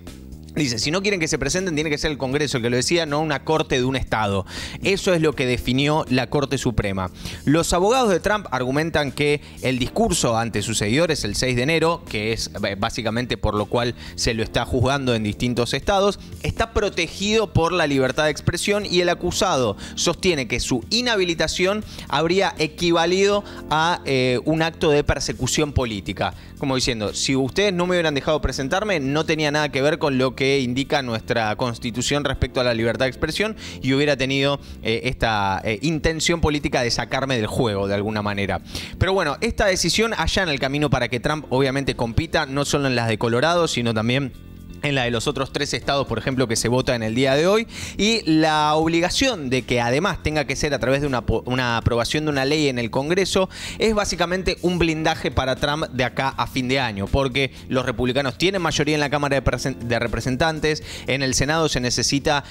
Dice, si no quieren que se presenten, tiene que ser el Congreso el que lo decida, no una corte de un estado. Eso es lo que definió la Corte Suprema. Los abogados de Trump argumentan que el discurso ante sus seguidores el 6 de enero, que es básicamente por lo cual se lo está juzgando en distintos estados, está protegido por la libertad de expresión y el acusado sostiene que su inhabilitación habría equivalido a un acto de persecución política. Como diciendo, si ustedes no me hubieran dejado presentarme, no tenía nada que ver con lo que indica nuestra Constitución respecto a la libertad de expresión y hubiera tenido esta intención política de sacarme del juego de alguna manera. Pero bueno, esta decisión allana el camino para que Trump obviamente compita no solo en las de Colorado, sino también en la de los otros 3 estados, por ejemplo, que se vota en el día de hoy, y la obligación de que además tenga que ser a través de una aprobación de una ley en el Congreso es básicamente un blindaje para Trump de acá a fin de año, porque los republicanos tienen mayoría en la Cámara de Representantes, en el Senado se necesita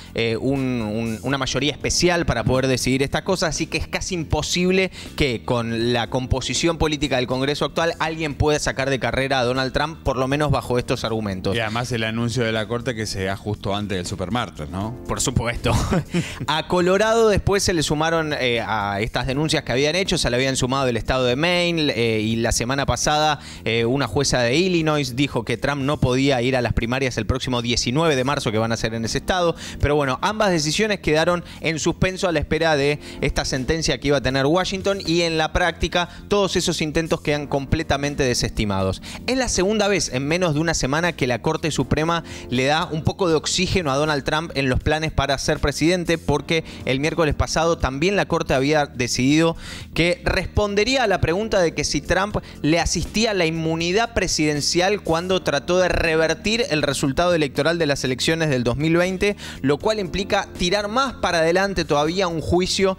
una mayoría especial para poder decidir estas cosas, así que es casi imposible que con la composición política del Congreso actual alguien pueda sacar de carrera a Donald Trump, por lo menos bajo estos argumentos. Y además el anuncio de la Corte que se da justo antes del supermartes, ¿no? Por supuesto. A Colorado después se le sumaron a estas denuncias que habían hecho, se le habían sumado el estado de Maine y la semana pasada una jueza de Illinois dijo que Trump no podía ir a las primarias el próximo 19 de marzo que van a ser en ese estado. Pero bueno, ambas decisiones quedaron en suspenso a la espera de esta sentencia que iba a tener Washington y en la práctica todos esos intentos quedan completamente desestimados. Es la segunda vez en menos de una semana que la Corte Suprema le da un poco de oxígeno a Donald Trump en los planes para ser presidente, porque el miércoles pasado también la Corte había decidido que respondería a la pregunta de que si Trump le asistía la inmunidad presidencial cuando trató de revertir el resultado electoral de las elecciones del 2020, lo cual implica tirar más para adelante todavía un juicio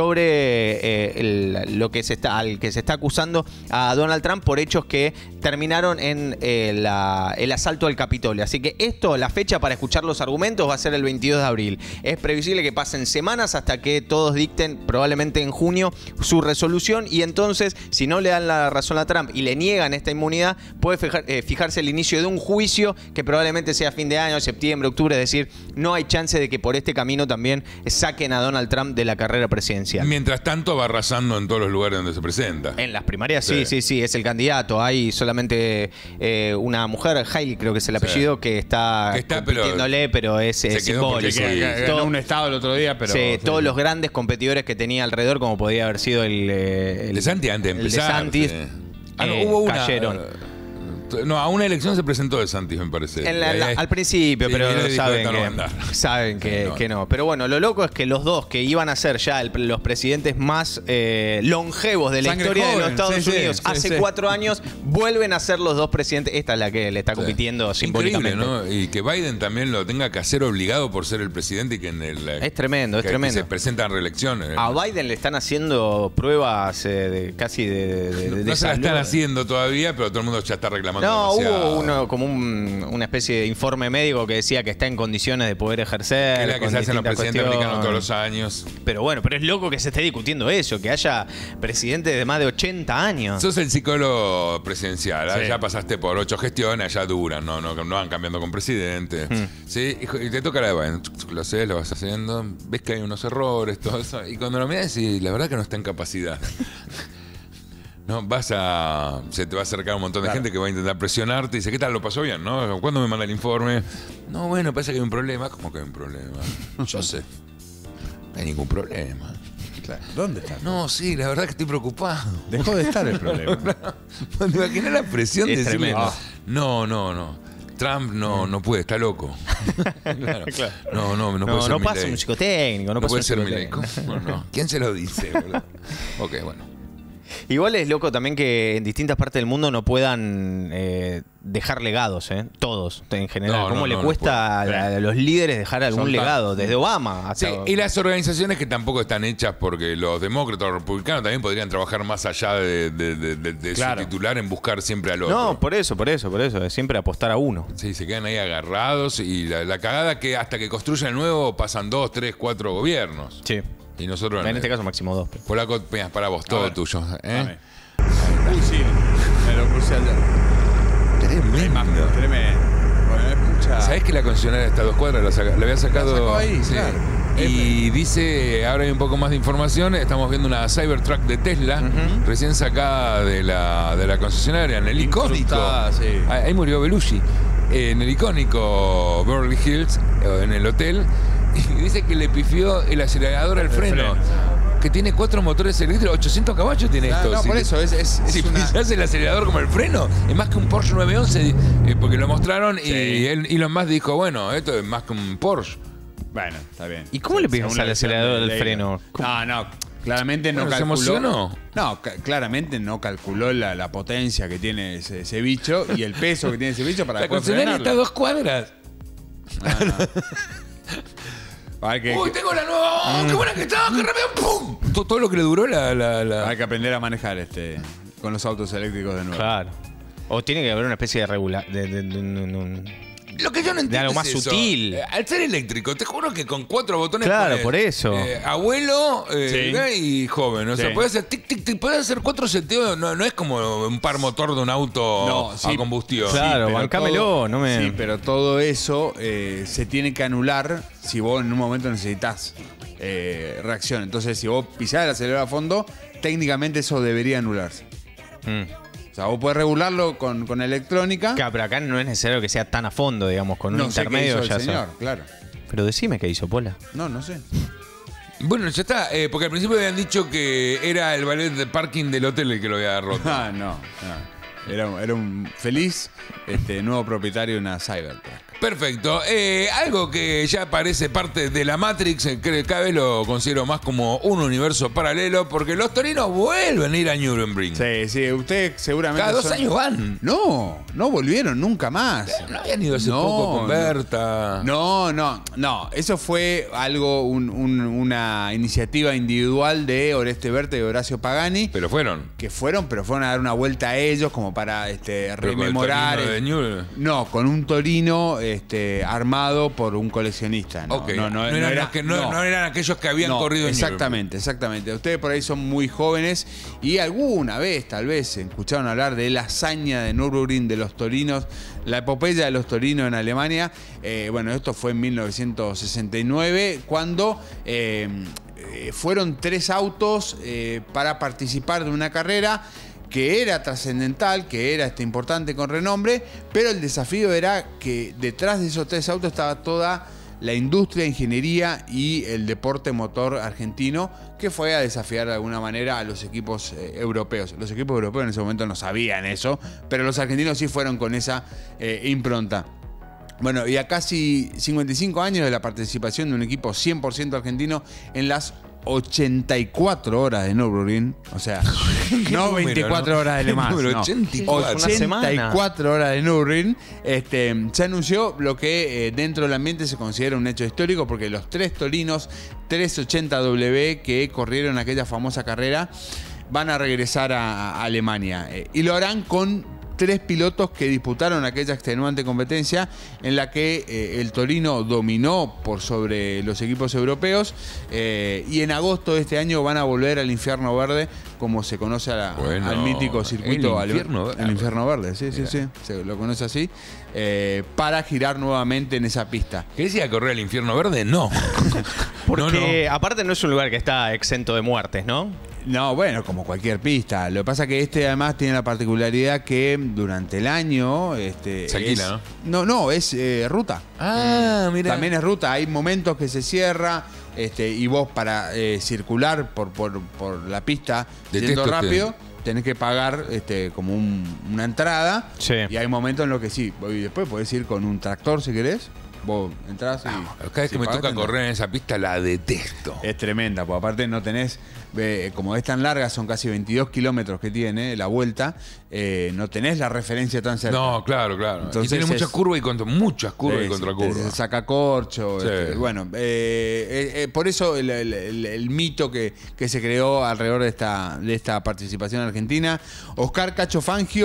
sobre lo que al que se está acusando a Donald Trump por hechos que terminaron en el asalto al Capitolio. Así que la fecha para escuchar los argumentos va a ser el 22 de abril. Es previsible que pasen semanas hasta que todos dicten, probablemente en junio, su resolución, y entonces, si no le dan la razón a Trump y le niegan esta inmunidad, puede fijarse el inicio de un juicio que probablemente sea fin de año, septiembre, octubre, es decir, no hay chance de que por este camino también saquen a Donald Trump de la carrera presidencial. Mientras tanto va arrasando en todos los lugares donde se presenta. En las primarias sí, es el candidato. Hay solamente una mujer, Hailey creo que es el apellido, que está compitiéndole, pero es simbólico. Ganó un estado el otro día, pero... Sí, todos los grandes competidores que tenía alrededor, como podía haber sido el DeSantis antes de empezar. Hubo una, cayeron. No, a una elección se presentó DeSantis, me parece. Al principio, sí, pero saben que no. Pero bueno, lo loco es que los dos que iban a ser ya los presidentes más longevos de la historia de los Estados Unidos hace 4 años, vuelven a ser los dos presidentes. Esta es la que le está compitiendo simbólicamente. Increíble, ¿no? Y que Biden también lo tenga que hacer obligado por ser el presidente y que en el... Es tremendo, que se presenta en reelección. A Biden le están haciendo pruebas casi de no se la están haciendo todavía, pero todo el mundo ya está reclamando. No, hubo como una especie de informe médico que decía que está en condiciones de poder ejercer. Que es la que se hacen los presidentes americanos todos los años. Pero bueno, es loco que se esté discutiendo eso, que haya presidentes de más de 80 años. Sos el psicólogo presidencial, sí. Ya pasaste por 8 gestiones, allá duran, no van cambiando con presidente. ¿Sí? Y te toca la de Biden, lo sé, lo vas haciendo, ves que hay unos errores, todo eso, y cuando lo miras decís, la verdad que no está en capacidad. No, se te va a acercar un montón de gente que va a intentar presionarte y dice, ¿qué tal? ¿Lo pasó bien? ¿No? ¿Cuándo me manda el informe? No, bueno, parece que hay un problema. ¿Cómo que hay un problema? Yo sé. No hay ningún problema. Claro. ¿Dónde está? No, sí, la verdad que estoy preocupado. Dejó de estar el problema. ¿Te imaginas la presión de decirle, no. Trump no puede, está loco. Claro. No puede ser no pasa un psicotécnico, no puede ser Milei. No. ¿Quién se lo dice? Ok, bueno. Igual es loco también que en distintas partes del mundo no puedan dejar legados, todos en general. ¿Cómo le cuesta a los líderes dejar algún legado? Desde Obama hasta... Sí, y las organizaciones que tampoco están hechas porque los demócratas o republicanos también podrían trabajar más allá de su titular en buscar siempre al otro. No, por eso, es siempre apostar a uno. Sí, se quedan ahí agarrados y la cagada que hasta que construyan el nuevo pasan 2, 3, 4 gobiernos. Sí. Y nosotros en este caso máximo 2. Polaco, para vos, todo tuyo. Sí, me lo puse al... Tremendo. Bueno, es mucha... ¿Sabés ¿Sabés que la concesionaria está a 2 cuadras? La había sacado. La sacó ahí, sí. claro. Y dice, ahora hay un poco más de información, estamos viendo una Cybertruck de Tesla, recién sacada de la concesionaria, en el icónico. Sí. Ahí murió Belushi. En el icónico Beverly Hills, en el hotel, y dice que le pifió el acelerador al freno. Que tiene 4 motores eléctricos, 800 caballos tiene esto. No, por eso si pisás el acelerador como el freno, es más que un Porsche 911, porque lo mostraron y Elon Musk dijo, bueno, esto es más que un Porsche. Bueno, está bien. ¿Y cómo le pifas al acelerador del freno? No, claramente no Bueno, calculó. ¿se emocionó? No, claramente no calculó la potencia que tiene ese bicho y el peso que tiene ese bicho para La después concesionaria frenarlo. está a 2 cuadras. Uy, tengo la nueva. ¡Qué buena que está! ¡Qué rápido! ¡Pum! Todo lo que le duró la... Hay que aprender a manejar con los autos eléctricos de nuevo. Claro. O tiene que haber una especie de regular. Lo que yo no entiendo de algo más es eso. sutil. Al ser eléctrico, te juro que con 4 botones Claro, pones, por eso. Abuelo y joven. O sea, puedes hacer tic, tic, tic. Puedes hacer 4 seteos. No es como un par motor de un auto a combustión. Claro, pero bancámelo. Sí, pero todo eso se tiene que anular si vos en un momento necesitas reacción. Entonces, si vos pisás el acelerador a fondo, técnicamente eso debería anularse. O sea, vos podés regularlo con electrónica. Claro, pero acá no es necesario que sea tan a fondo, digamos, con un No sé qué intermedio hizo ya el señor, claro. Pero decime qué hizo Pola. No sé. Bueno, ya está. Porque al principio habían dicho que era el ballet de parking del hotel el que lo había roto. No. Era un feliz nuevo propietario de una Cybertruck. Perfecto. Algo que ya parece parte de la Matrix, que cada vez lo considero más como un universo paralelo, porque los torinos vuelven a ir a Nürburgring. Sí, usted seguramente... Cada 2 años van. No volvieron nunca más. No habían ido hace poco con Berta. No. Eso fue algo, una iniciativa individual de Oreste Berta y Horacio Pagani. Pero fueron. Pero fueron a dar una vuelta a ellos como para rememorar. ¿Con el torino de Nürburgring? No, con un torino armado por un coleccionista. No, okay. no eran aquellos que habían corrido en exactamente. Ustedes por ahí son muy jóvenes y alguna vez, tal vez, escucharon hablar de la hazaña de Nürburgring, de los torinos, la epopeya de los torinos en Alemania. Bueno, esto fue en 1969, cuando fueron 3 autos para participar de una carrera que era trascendental, que era importante con renombre, pero el desafío era que detrás de esos 3 autos estaba toda la industria, ingeniería y el deporte motor argentino, que fue a desafiar de alguna manera a los equipos europeos. Los equipos europeos en ese momento no sabían eso, pero los argentinos sí fueron con esa impronta. Bueno, y a casi 55 años de la participación de un equipo 100% argentino en las 84 horas de Nürburgring, o sea, no 24 horas de Le Mans, no, 84 horas de Nürburgring, se anunció lo que dentro del ambiente se considera un hecho histórico, porque los 3 torinos 380W que corrieron aquella famosa carrera van a regresar a Alemania, y lo harán con 3 pilotos que disputaron aquella extenuante competencia en la que el Torino dominó por sobre los equipos europeos, y en agosto de este año van a volver al Infierno Verde, como se conoce al mítico circuito alemán. El Infierno Verde, sí, se lo conoce así, para girar nuevamente en esa pista. ¿Qué decía correr al Infierno Verde? No. Porque aparte no es un lugar que está exento de muertes, ¿no? No, bueno, como cualquier pista. Lo que pasa es que además tiene la particularidad que durante el año... se alquila, ¿no? No, es ruta. Ah, mira. También es ruta. Hay momentos que se cierra, y vos para circular por la pista yendo rápido, tenés que pagar como una entrada. Sí. Y hay momentos en los que sí. Y después podés ir con un tractor si querés. Vos entrás y... Cada vez que me toca correr en esa pista la detesto. Es tremenda, porque aparte no tenés... como es tan larga, son casi 22 kilómetros que tiene la vuelta, no tenés la referencia tan cerca. No, claro. Entonces, y tiene muchas curvas y contracurvas. Saca corcho. Sí. Bueno, por eso el mito que se creó alrededor de esta participación argentina. Oscar Cacho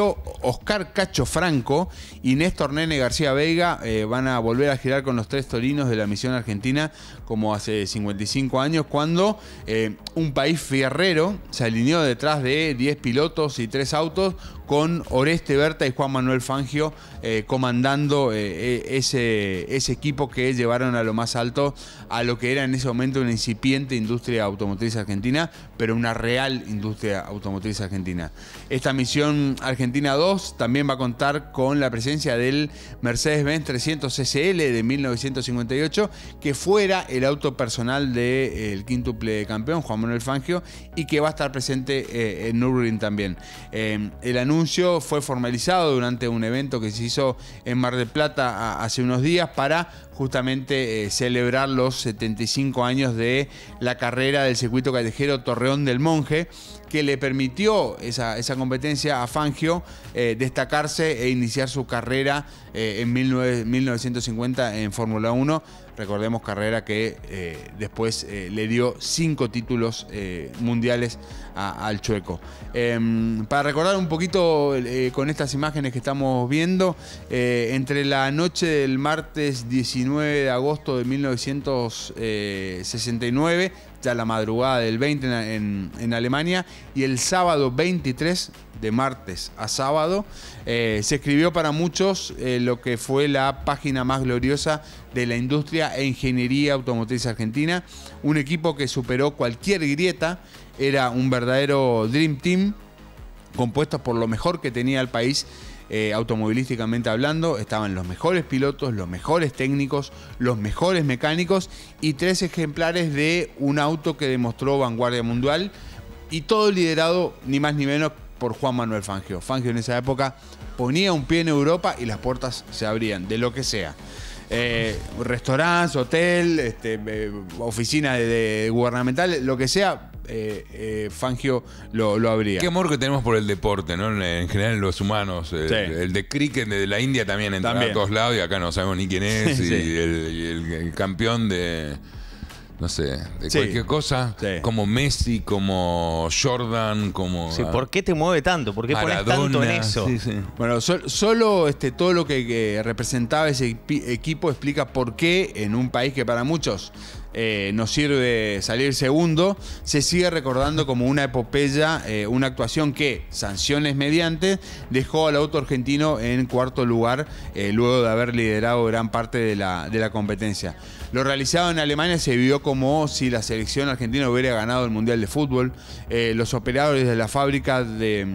Franco y Néstor Nene García Veiga van a volver a girar con los 3 torinos de la misión argentina, como hace 55 años, cuando un país fierrero se alineó detrás de 10 pilotos y 3 autos con Oreste Berta y Juan Manuel Fangio comandando ese equipo que llevaron a lo más alto a lo que era en ese momento una incipiente industria automotriz argentina, pero una real industria automotriz argentina. Esta misión Argentina 2 también va a contar con la presencia del Mercedes-Benz 300 SL de 1958, que fuera el auto personal del quíntuple campeón Juan Manuel Fangio y que va a estar presente en Nürburgring también. El anuncio fue formalizado durante un evento que se hizo en Mar del Plata hace unos días para justamente celebrar los 75 años de la carrera del circuito callejero Torreón del Monje, que le permitió esa competencia a Fangio destacarse e iniciar su carrera en 1950 en Fórmula 1. Recordemos, carrera que después le dio 5 títulos mundiales al chueco. Para recordar un poquito con estas imágenes que estamos viendo, entre la noche del martes 19 de agosto de 1969, ya la madrugada del 20 en Alemania, y el sábado 23, de martes a sábado, se escribió para muchos lo que fue la página más gloriosa de la industria e ingeniería automotriz argentina. Un equipo que superó cualquier grieta, era un verdadero Dream Team, compuesto por lo mejor que tenía el país. Automovilísticamente hablando, estaban los mejores pilotos, los mejores técnicos, los mejores mecánicos y 3 ejemplares de un auto que demostró vanguardia mundial, y todo liderado ni más ni menos por Juan Manuel Fangio. Fangio en esa época ponía un pie en Europa y las puertas se abrían, de lo que sea. Restaurantes, hotel, oficina de gubernamental, lo que sea, Fangio lo abría. Qué amor que tenemos por el deporte, ¿no? En general los humanos. El de cricket de la India también entra a todos lados y acá no sabemos ni quién es. Sí. Y el campeón de... no sé, de cualquier cosa, como Messi, como Jordan, como... Sí, ¿por qué te mueve tanto? ¿Por qué pones tanto en eso? Sí, sí. Bueno, solo todo lo que representaba ese equipo explica por qué en un país que para muchos nos sirve salir segundo, se sigue recordando como una epopeya, una actuación que, sanciones mediante, dejó al auto argentino en 4º lugar, luego de haber liderado gran parte de la competencia. Lo realizado en Alemania se vio como si la selección argentina hubiera ganado el Mundial de Fútbol. Los operadores de las fábricas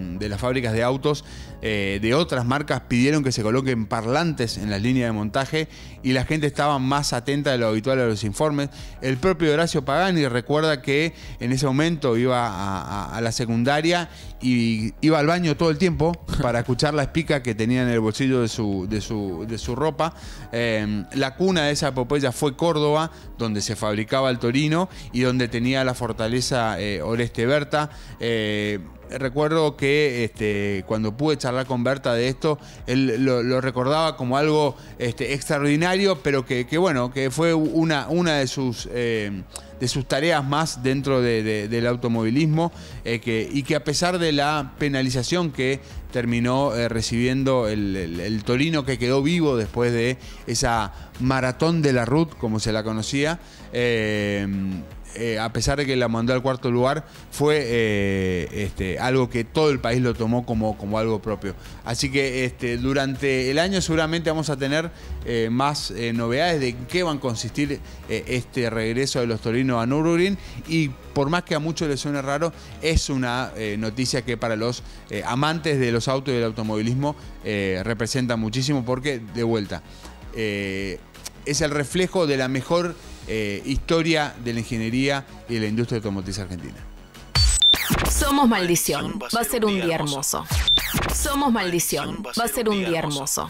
de autos de otras marcas pidieron que se coloquen parlantes en las líneas de montaje y la gente estaba más atenta de lo habitual a los informes. El propio Horacio Pagani recuerda que en ese momento iba a la secundaria y iba al baño todo el tiempo para escuchar la espica que tenía en el bolsillo de su ropa. La cuna de esa epopeya fue Córdoba, donde se fabricaba el Torino y donde tenía la fortaleza Oreste Berta. Recuerdo que cuando pude charlar con Berta de esto, él lo recordaba como algo extraordinario, pero que fue una de sus tareas más dentro del automovilismo, y que a pesar de la penalización que terminó recibiendo el Torino, que quedó vivo después de esa maratón de la RUT, como se la conocía, a pesar de que la mandó al 4º lugar, fue algo que todo el país lo tomó como algo propio. Así que durante el año seguramente vamos a tener más novedades de en qué van a consistir este regreso de los torinos a Nürburgring, y por más que a muchos les suene raro, es una noticia que para los amantes de los autos y del automovilismo representa muchísimo, porque de vuelta es el reflejo de la mejor historia de la ingeniería y de la industria automotriz argentina. Somos Maldición. Va a ser un día hermoso. Somos Maldición. Va a ser un día hermoso.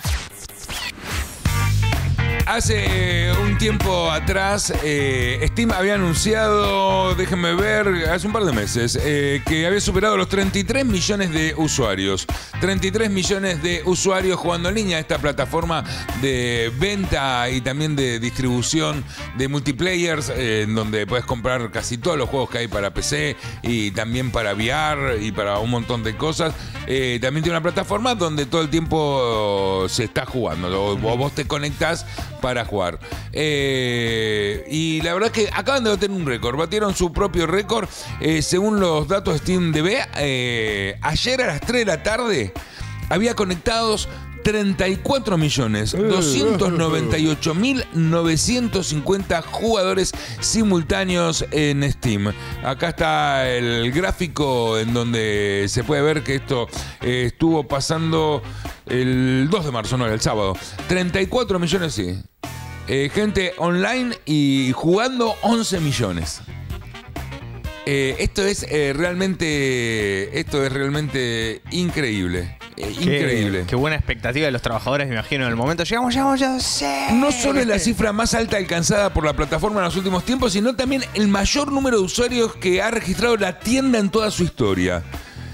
Hace un tiempo atrás, Steam había anunciado, déjenme ver, hace un par de meses, que había superado los 33 millones de usuarios. 33 millones de usuarios jugando en línea, esta plataforma de venta y también de distribución de multiplayers, en donde puedes comprar casi todos los juegos que hay para PC y también para VR y para un montón de cosas. También tiene una plataforma donde todo el tiempo se está jugando, o vos te conectás para jugar. Y la verdad es que acaban de bater un récord. Batieron su propio récord. Según los datos de SteamDB, ayer a las 3 de la tarde había conectados 34.298.950 jugadores simultáneos en Steam. Acá está el gráfico en donde se puede ver que esto estuvo pasando el 2 de marzo, no, el sábado. 34 millones, sí. Gente online y jugando 11 millones. Esto es realmente increíble. Increíble. Qué buena expectativa de los trabajadores, me imagino, en el momento. Llegamos, sí. No solo es la cifra más alta alcanzada por la plataforma en los últimos tiempos, sino también el mayor número de usuarios que ha registrado la tienda en toda su historia.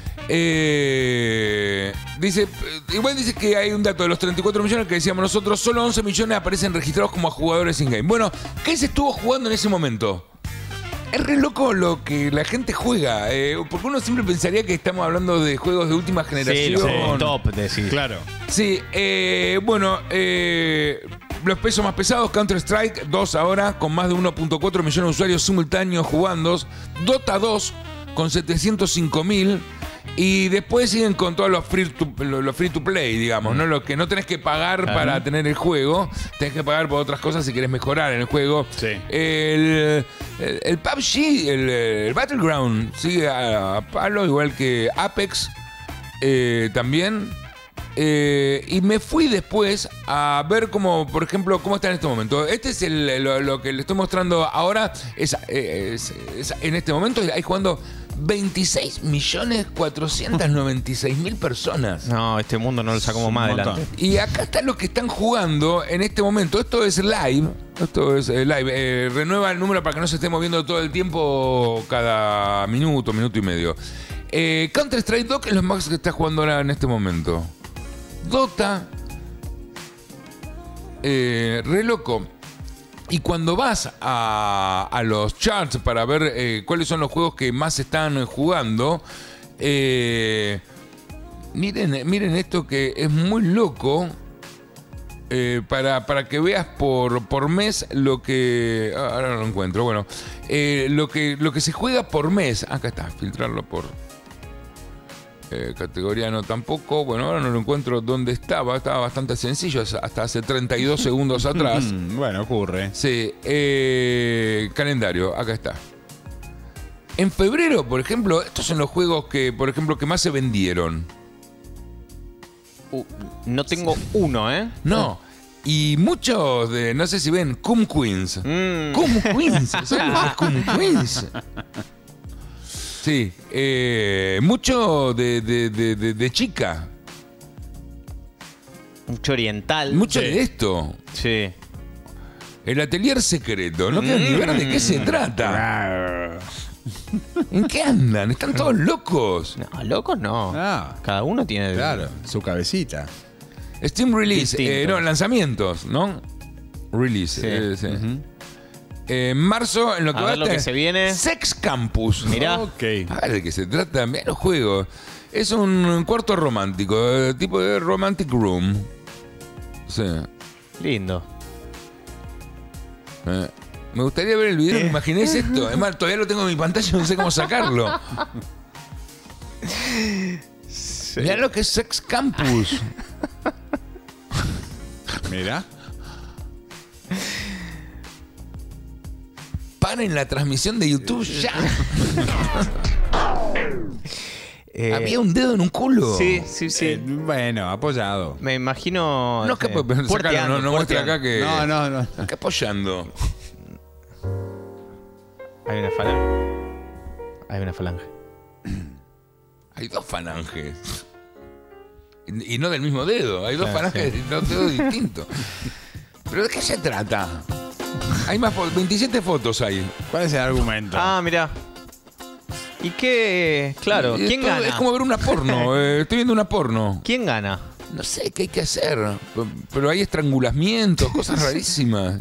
Dice que hay un dato de los 34 millones que decíamos nosotros, solo 11 millones aparecen registrados como jugadores in-game. Bueno, ¿qué se estuvo jugando en ese momento? Es re loco lo que la gente juega, porque uno siempre pensaría que estamos hablando de juegos de última generación. Sí, top, decir. Claro. Sí, los pesos más pesados, Counter-Strike 2 ahora, con más de 1.4 millones de usuarios simultáneos jugando. Dota 2, con 705.000. Y después siguen con todos los free to play, digamos, ¿no? Lo que no tenés que pagar para tener el juego, tenés que pagar por otras cosas si querés mejorar en el juego. Sí. El PUBG, el Battleground, sigue a palo, igual que Apex también. Y me fui después a ver cómo, por ejemplo, cómo está en este momento. Este es lo que le estoy mostrando ahora. En este momento hay jugando 26.496.000 personas. No, este mundo no lo sacamos más adelante. Y acá está lo que están jugando en este momento. Esto es live. Renueva el número para que no se esté moviendo todo el tiempo cada minuto y medio. Counter-Strike 2 es lo más que está jugando ahora en este momento. Dota. Re loco. Y cuando vas a los charts para ver cuáles son los juegos que más están jugando, miren esto que es muy loco, para que veas por mes lo que... ahora no lo encuentro. Bueno, lo que se juega por mes. Acá está, filtrarlo por... categoría no tampoco. Bueno, ahora no lo encuentro dónde estaba bastante sencillo, hasta hace 32 segundos atrás. Bueno, ocurre. Sí, calendario, acá está. En febrero, por ejemplo, estos son los juegos que, por ejemplo, que más se vendieron. No tengo uno, ¿eh? No. Y muchos de, no sé si ven, Cum Queens. Cum Queens, ¿saben lo que es Cum Queens? Sí, mucho de chica. Mucho oriental. Mucho de esto. Sí. El atelier secreto. No quiero ni ver de qué se trata. ¿En qué andan? ¿Están todos locos? No, locos no. Cada uno tiene... Claro, su cabecita. Steam Release. Lanzamientos, ¿no? Release. Sí. En marzo, en lo que a va ver lo que se viene. Sex Campus. Mirá. Okay. A ver de qué se trata. Mirá los juegos. Es un cuarto romántico, tipo de Romantic Room. Sí. Lindo. Me gustaría ver el video. ¿Me imaginés esto? Es más, todavía lo tengo en mi pantalla, no sé cómo sacarlo. Sí. Mirá lo que es Sex Campus. Mirá. Paren la transmisión de YouTube ya. Había un dedo en un culo. Sí. Bueno, apoyado. Me imagino. No, no muestra acá que. No. Acá apoyando. Hay una falange. Hay dos falanges. Y no del mismo dedo. Hay dos falanges de dos dedos distintos. ¿Pero de qué se trata? Hay más 27 fotos ahí. ¿Cuál es el argumento? Mirá. ¿Y qué? Claro, ¿quién gana? Es como ver una porno. Estoy viendo una porno. ¿Quién gana? No sé qué hay que hacer. Pero hay estrangulamientos, cosas rarísimas.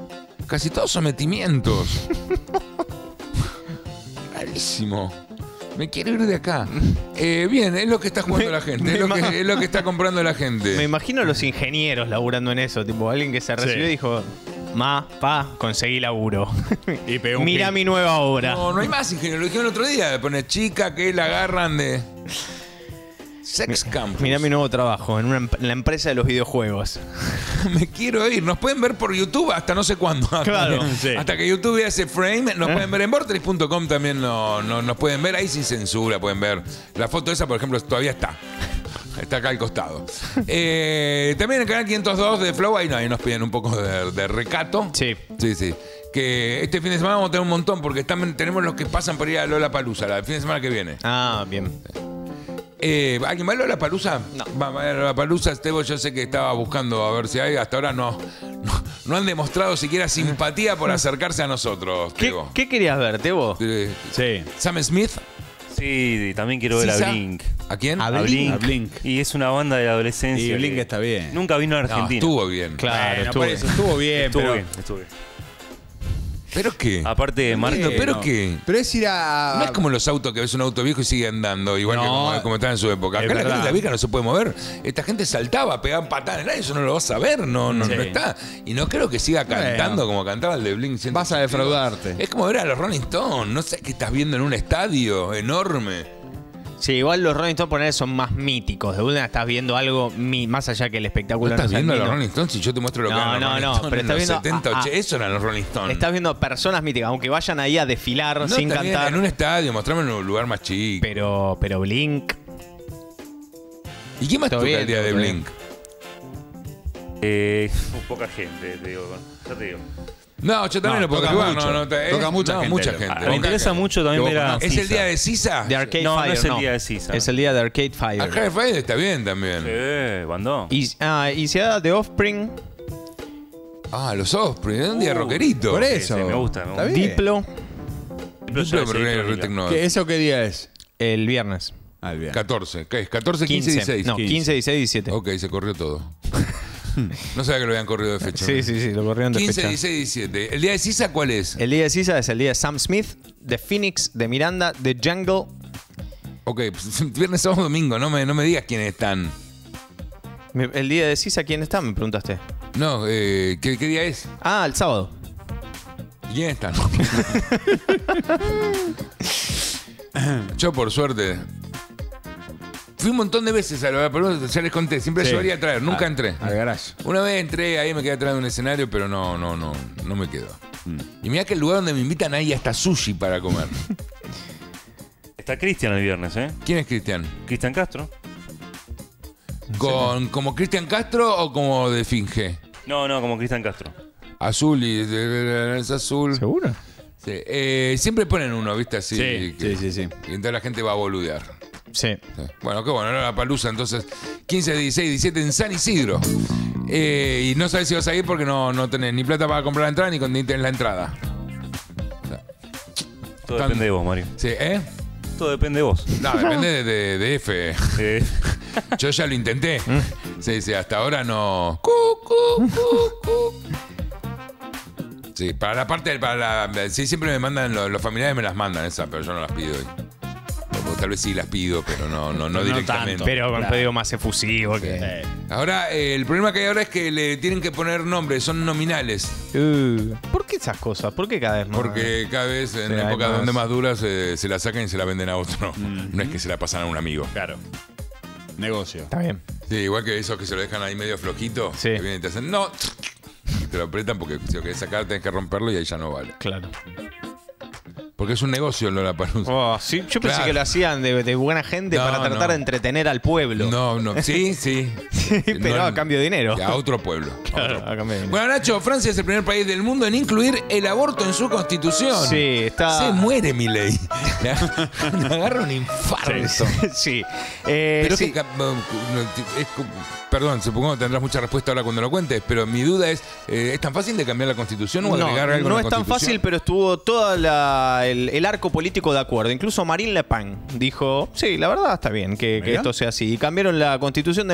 Casi todos sometimientos. Rarísimo. Me quiero ir de acá. Bien, es lo que está jugando la gente. Es lo que está comprando la gente. Me imagino los ingenieros laburando en eso. Tipo, alguien que se recibió y dijo... conseguí laburo. Y pegó un Mira hit. mi nueva obra. No hay más ingeniero. Lo dijeron el otro día. Pone chica que la agarran de... Sex Campus. Mirá mi nuevo trabajo en la empresa de los videojuegos. Me quiero ir. Nos pueden ver por YouTube hasta no sé cuándo. Claro. Hasta que YouTube hace frame. Nos pueden ver en vortex.com también. Nos pueden ver ahí sin censura. Pueden ver. La foto esa, por ejemplo, todavía está. Está acá al costado. También en el canal 502 de Flow, ahí nos piden un poco de recato. Sí. Sí. Que este fin de semana vamos a tener un montón porque tenemos los que pasan por ir a Lollapalooza el fin de semana que viene. Ah, bien. ¿Alguien va a Lollapalooza? No. Va a Lollapalooza. Tebo, yo sé que estaba buscando a ver si hay. Hasta ahora no han demostrado siquiera simpatía por acercarse a nosotros, Tebo. ¿Qué querías ver, Tebo? Sí. Sam Smith. Sí, también quiero ver a ¿Sisa? Blink. ¿A quién? A Blink. Y es una banda de la adolescencia. Y Blink que está bien. Nunca vino a No, Argentina. estuvo bien. Claro, Bueno, estuvo por bien. eso estuvo bien, Estuvo pero... bien, estuvo bien. ¿Pero qué? Aparte, Marco. ¿Pero qué? Pero es ir a... No es como los autos que ves un auto viejo y sigue andando, igual que como estaba en su época. Acá la gente, la vieja no se puede mover. Esta gente saltaba, pegaba patadas en el aire, eso no lo vas a ver, no está. Y no creo que siga cantando como cantaba el de Blink. Vas a defraudarte. Es como ver a los Rolling Stones, no sé qué estás viendo en un estadio enorme. Sí, igual los Rolling Stones poner son más míticos. De una estás viendo algo más allá que el ¿No espectáculo. estás viendo a los saltino. Rolling Stones? Si yo te muestro lo que eran los Rolling Stones pero en estás los viendo 70, 80, eso eran los Rolling Stones. Estás viendo personas míticas, aunque vayan ahí a desfilar No, sin también cantar. en un estadio, mostrame en un lugar más chico. Pero Blink. ¿Y quién más Todo toca bien, el día de todo bien. Blink? Poca gente, te digo. Ya te digo. No, yo también No, lo puedo toca jugar. mucho. Toca mucha gente. Mucha gente. Me interesa mucho también ver a ¿Es el Sisa. día de Sisa? De Arcade No, no Fire. es el día de Sisa. Es el día de Arcade Fire. Arcade Fire está bien también. Bandó. Y se da The Offspring, Los Osprey, es un día rockerito. Por eso. Sí, me gusta. Está bien. Diplo, ¿Eso qué día es? el viernes. Ah, el viernes. 14. ¿Qué es? 14, 15 y 16. No, 15, 16, 17. Ok, se corrió todo. No sabía que lo habían corrido de fecha. Sí, lo corrieron de 15, fecha. 16, 17. ¿El día de Sisa cuál es? El día de Sisa es el día de Sam Smith, de Phoenix, de Miranda, de Jungle. Ok, pues, viernes, sábado, domingo. No me digas quiénes están. El día de Sisa, ¿quién está? Me preguntaste. No, ¿qué día es? Ah, el sábado. ¿Y quiénes están? Yo, por suerte, fui un montón de veces a Lollapalooza, ya les conté, siempre Sí. llevaría a traer, nunca entré. Al garage. Una vez entré, ahí me quedé atrás de un escenario, pero no me quedo. Y mirá que el lugar donde me invitan ahí hasta sushi para comer. Está Cristian el viernes, ¿eh? ¿Quién es Cristian? Cristian Castro. ¿Como Cristian Castro o como de Finge? No, como Cristian Castro. Azul y es azul. ¿Seguro? Sí. Siempre ponen uno, ¿viste? Así. Sí. Y entonces la gente va a boludear. Sí. Sí. Bueno, qué bueno, la palusa entonces 15, 16, 17 en San Isidro. Y no sabes si vas a ir porque no tenés ni plata para comprar la entrada ni tenés la entrada. Todo depende de vos, Mario. Sí, ¿eh? Todo depende de vos. No, depende de F. Yo ya lo intenté. Sí, hasta ahora no. Sí, para la parte, sí, siempre me mandan, los familiares me las mandan esas, pero yo no las pido. O tal vez sí las pido, pero no directamente. Tanto, pero con pedido más efusivo que... Ahora, el problema que hay ahora es que le tienen que poner nombres, son nominales. ¿Por qué esas cosas? ¿Por qué cada vez más? Porque cada vez en Sí, hay épocas más. donde más duras se la sacan y se la venden a otro. No es que se la pasan a un amigo. Claro. Negocio. Está bien. Sí, igual que esos que se lo dejan ahí medio flojito. Sí. Que vienen y te hacen, no. Y te lo apretan porque si lo querés sacar tenés que romperlo y ahí ya no vale. Claro. Porque es un negocio Lollapalooza. Oh, sí, yo pensé Claro. que lo hacían de buena gente No, para tratar no. de entretener al pueblo. No, sí. Pero a cambio de dinero. A otro pueblo. Claro, a cambio de dinero. Bueno, Nacho, Francia es el primer país del mundo en incluir el aborto en su constitución. Sí, está... Se muere Milei. Le agarra un infarto. Sí. Pero sí. perdón, supongo que tendrás mucha respuesta ahora cuando lo cuentes, pero mi duda ¿es tan fácil de cambiar la constitución o agregar algo no en la es tan constitución? fácil, pero estuvo toda el arco político de acuerdo. Incluso Marine Le Pen dijo, sí, la verdad está bien que esto sea así. Y cambiaron la Constitución de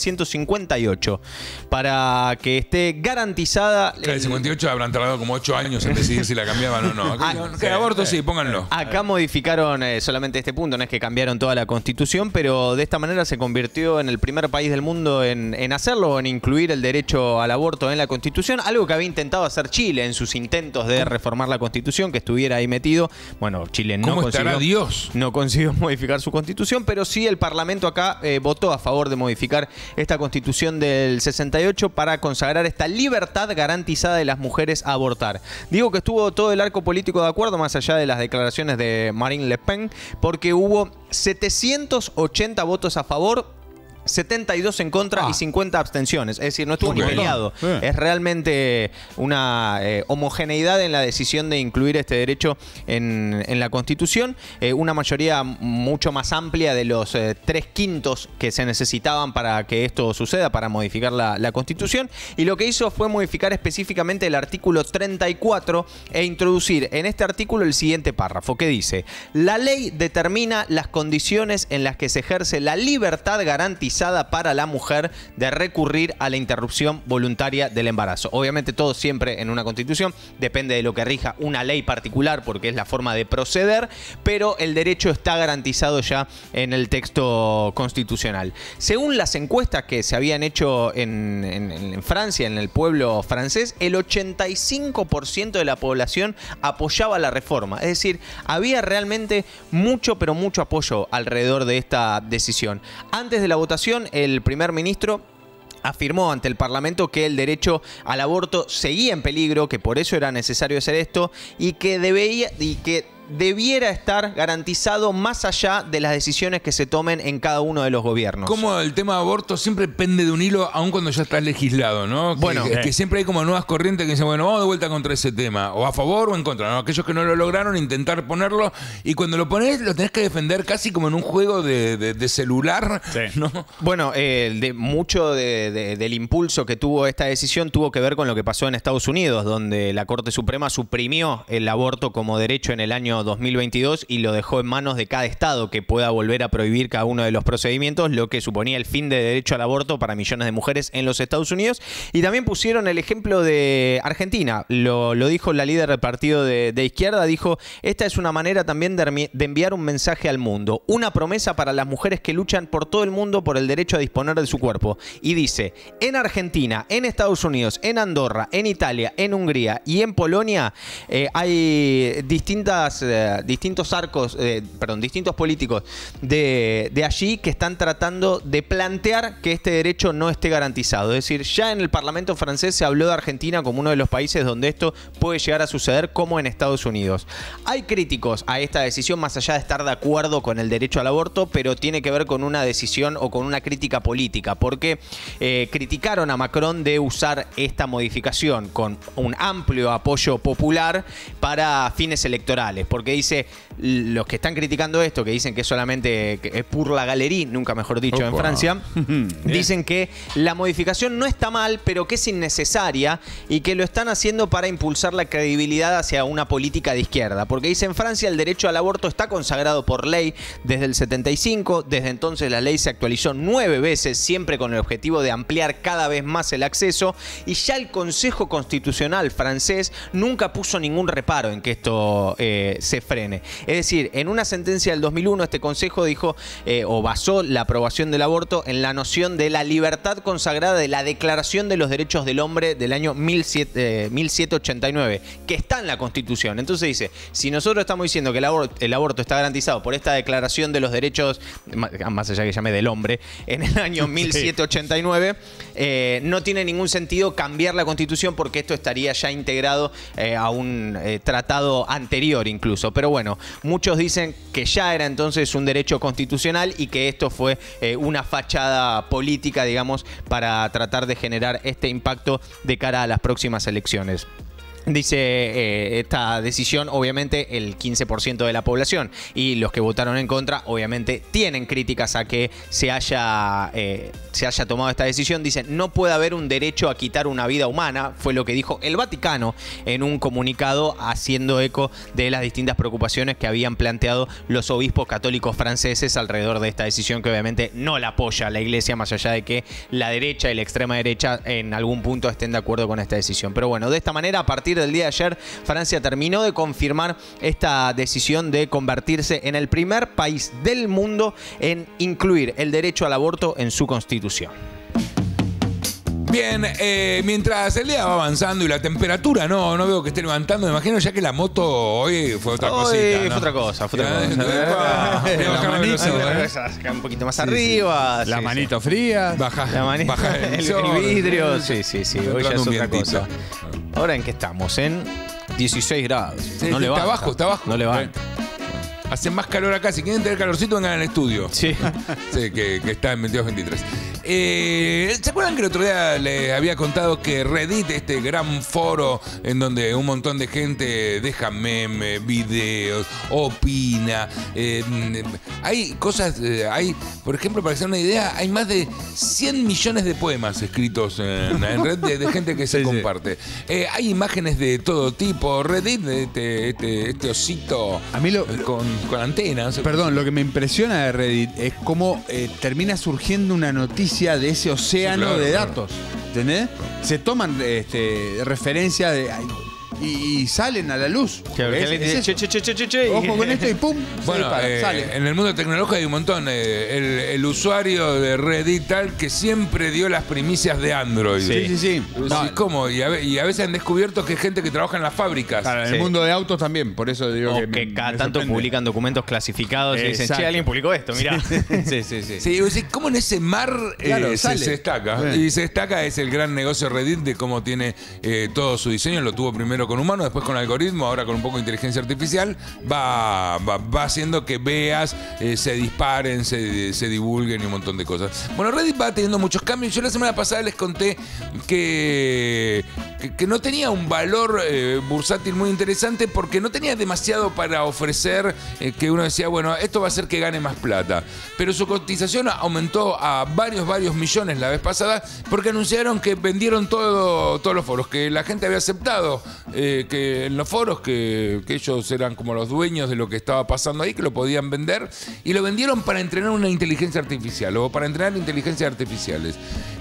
1958 para que esté garantizada... En el 58 habrán tardado como 8 años en decidir si la cambiaban o no. Que aborto sí, pónganlo. Acá modificaron solamente este punto, no es que cambiaron toda la Constitución, pero de esta manera se convirtió en el primer país del mundo en hacerlo, en incluir el derecho al aborto en la Constitución, algo que había intentado hacer Chile en sus intentos de reformar la Constitución, que estuviera ahí metido. Bueno, Chile no consiguió modificar su Constitución, pero sí el Parlamento acá votó a favor de modificar esta Constitución del 68 para consagrar esta libertad garantizada de las mujeres a abortar. Digo que estuvo todo el arco político de acuerdo, más allá de las declaraciones de Marine Le Pen, porque hubo 780 votos a favor, 72 en contra y 50 abstenciones. Es decir, no estuvo ni peleado. Es realmente una homogeneidad en la decisión de incluir este derecho en la Constitución. Una mayoría mucho más amplia de los 3/5 que se necesitaban para que esto suceda, para modificar la Constitución. Y lo que hizo fue modificar específicamente el artículo 34 e introducir en este artículo el siguiente párrafo que dice: la ley determina las condiciones en las que se ejerce la libertad garantizada para la mujer de recurrir a la interrupción voluntaria del embarazo. Obviamente todo siempre en una Constitución depende de lo que rija una ley particular, porque es la forma de proceder, pero el derecho está garantizado ya en el texto constitucional. Según las encuestas que se habían hecho en Francia, en el pueblo francés, el 85% de la población apoyaba la reforma. Es decir, había realmente mucho, pero mucho apoyo alrededor de esta decisión. Antes de la votación, el primer ministro afirmó ante el Parlamento que el derecho al aborto seguía en peligro, que por eso era necesario hacer esto y que debiera estar garantizado más allá de las decisiones que se tomen en cada uno de los gobiernos. Como el tema de aborto siempre pende de un hilo, aun cuando ya está legislado, ¿no? Bueno, que siempre hay como nuevas corrientes que dicen, bueno, vamos de vuelta contra ese tema, o a favor o en contra, ¿no? Aquellos que no lo lograron, intentar ponerlo, y cuando lo pones lo tenés que defender casi como en un juego de celular, ¿no? Bueno, mucho del impulso que tuvo esta decisión tuvo que ver con lo que pasó en Estados Unidos, donde la Corte Suprema suprimió el aborto como derecho en el año 2022 y lo dejó en manos de cada estado que pueda volver a prohibir cada uno de los procedimientos, lo que suponía el fin de derecho al aborto para millones de mujeres en los Estados Unidos. Y también pusieron el ejemplo de Argentina. Lo dijo la líder del partido de izquierda, dijo: esta es una manera también de enviar un mensaje al mundo, una promesa para las mujeres que luchan por todo el mundo por el derecho a disponer de su cuerpo. Y dice: en Argentina, en Estados Unidos, en Andorra, en Italia, en Hungría y en Polonia hay distintos políticos de allí que están tratando de plantear que este derecho no esté garantizado. Es decir, ya en el Parlamento francés se habló de Argentina como uno de los países donde esto puede llegar a suceder, como en Estados Unidos. Hay críticos a esta decisión, más allá de estar de acuerdo con el derecho al aborto, pero tiene que ver con una decisión o con una crítica política, porque criticaron a Macron de usar esta modificación con un amplio apoyo popular para fines electorales, porque dice, los que están criticando esto, que dicen que solamente es pour la galerie, nunca mejor dicho, en Francia, dicen que la modificación no está mal, pero que es innecesaria y que lo están haciendo para impulsar la credibilidad hacia una política de izquierda, porque dice, en Francia el derecho al aborto está consagrado por ley desde el 75, desde entonces la ley se actualizó 9 veces, siempre con el objetivo de ampliar cada vez más el acceso, y ya el Consejo Constitucional francés nunca puso ningún reparo en que esto se frene. Es decir, en una sentencia del 2001 este Consejo dijo o basó la aprobación del aborto en la noción de la libertad consagrada de la Declaración de los Derechos del Hombre del año 1789, que está en la Constitución. Entonces dice, si nosotros estamos diciendo que el aborto está garantizado por esta Declaración de los Derechos, más allá que llame del hombre, en el año 1789, no tiene ningún sentido cambiar la Constitución porque esto estaría ya integrado a un tratado anterior incluso. Pero bueno, muchos dicen que ya era entonces un derecho constitucional y que esto fue una fachada política, digamos, para tratar de generar este impacto de cara a las próximas elecciones. Dice esta decisión, obviamente el 15% de la población y los que votaron en contra, obviamente tienen críticas a que se haya tomado esta decisión. Dicen, no puede haber un derecho a quitar una vida humana, fue lo que dijo el Vaticano en un comunicado haciendo eco de las distintas preocupaciones que habían planteado los obispos católicos franceses alrededor de esta decisión, que obviamente no la apoya la Iglesia, más allá de que la derecha y la extrema derecha en algún punto estén de acuerdo con esta decisión. Pero bueno, de esta manera, a partir del día de ayer, Francia terminó de confirmar esta decisión de convertirse en el primer país del mundo en incluir el derecho al aborto en su constitución. Bien, mientras el día va avanzando y la temperatura no veo que esté levantando, me imagino ya que la moto hoy fue otra cosita, ¿no? Fue otra cosa. Un poquito más arriba. La manito fría. Baja el vidrio. Sí. Hoy ya es otra cosa. Ahora, ¿en qué estamos? En 16 grados. Sí, no levanta. Está abajo. No levanta. Hace más calor acá. Si quieren tener calorcito, vengan al estudio. Sí. Sí, que está en 22-23. ¿Se acuerdan que el otro día les había contado que Reddit, este gran foro en donde un montón de gente deja memes, videos, opina? Hay cosas, por ejemplo, para hacer una idea, hay más de 100 millones de poemas escritos en Reddit de gente que se comparte. Hay imágenes de todo tipo. Reddit, este osito a mí con antenas. Perdón, lo que me impresiona de Reddit es cómo termina surgiendo una noticia de ese océano de datos. ¿Entendés? Se toman referencia de... Y salen a la luz. Ojo con esto y pum. Bueno, sale. En el mundo tecnológico hay un montón. El usuario de Reddit tal que siempre dio las primicias de Android. Sí. ¿Cómo? Y a veces han descubierto que hay gente que trabaja en las fábricas. Claro, en el mundo de autos también. Por eso digo que cada tanto publican documentos clasificados y dicen, che, alguien publicó esto, mirá. Sí, ¿cómo en ese mar se destaca? Y se destaca es el gran negocio Reddit de cómo tiene todo su diseño. Lo tuvo primero con humanos, después con algoritmo, ahora con un poco de inteligencia artificial, va haciendo que veas, se disparen, se divulguen y un montón de cosas. Bueno, Reddit va teniendo muchos cambios. Yo la semana pasada les conté que no tenía un valor bursátil muy interesante porque no tenía demasiado para ofrecer, que uno decía, bueno, esto va a hacer que gane más plata. Pero su cotización aumentó a varios millones la vez pasada porque anunciaron que vendieron todos los foros, que la gente había aceptado que en los foros que ellos eran como los dueños de lo que estaba pasando ahí, que lo podían vender, y lo vendieron para entrenar una inteligencia artificial o para entrenar inteligencias artificiales.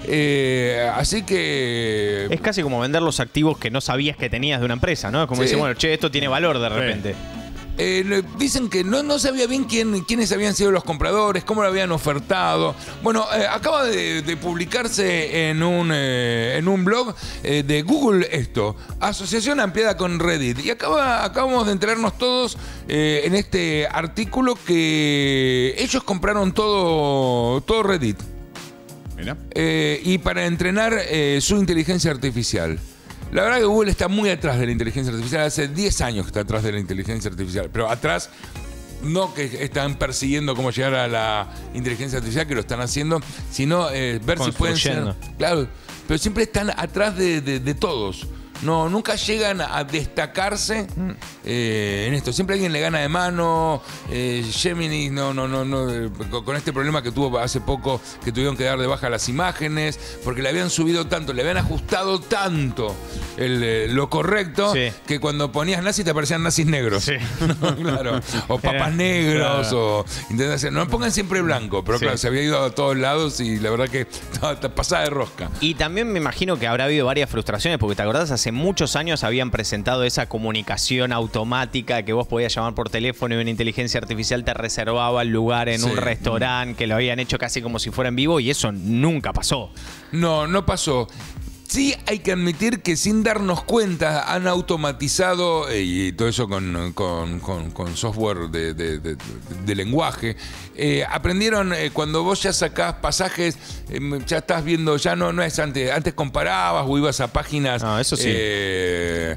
Así que... Es casi como vender los activos que no sabías que tenías de una empresa, ¿no? Como decir, bueno, che, esto tiene valor de repente. Dicen que no sabía bien quiénes habían sido los compradores, cómo lo habían ofertado. Bueno, acaba de publicarse en un blog de Google esto, asociación ampliada con Reddit. Y acabamos de enterarnos todos en este artículo que ellos compraron todo Reddit. Mira. Y para entrenar su inteligencia artificial. La verdad que Google está muy atrás de la inteligencia artificial. Hace 10 años que está atrás de la inteligencia artificial. Pero atrás, no que están persiguiendo cómo llegar a la inteligencia artificial, que lo están haciendo, sino ver si pueden ser... Claro, pero siempre están atrás de todos. No, nunca llegan a destacarse en esto. Siempre alguien le gana de mano. Gemini, con este problema que tuvo hace poco, que tuvieron que dar de baja las imágenes, porque le habían subido tanto, le habían ajustado tanto lo correcto, que cuando ponías nazis te aparecían nazis negros. Sí. Claro. O papas negros, claro. No pongan siempre blanco, pero claro, se había ido a todos lados y la verdad que estaba pasada de rosca. Y también me imagino que habrá habido varias frustraciones, porque te acordás, hace muchos años habían presentado esa comunicación automática que vos podías llamar por teléfono y una inteligencia artificial te reservaba el lugar en un restaurante, que lo habían hecho casi como si fuera en vivo, y eso nunca pasó. No pasó. Sí, hay que admitir que sin darnos cuenta han automatizado, y todo eso con software de lenguaje. Aprendieron, cuando vos ya sacás pasajes, ya estás viendo, ya no es antes comparabas o ibas a páginas. Eso sí.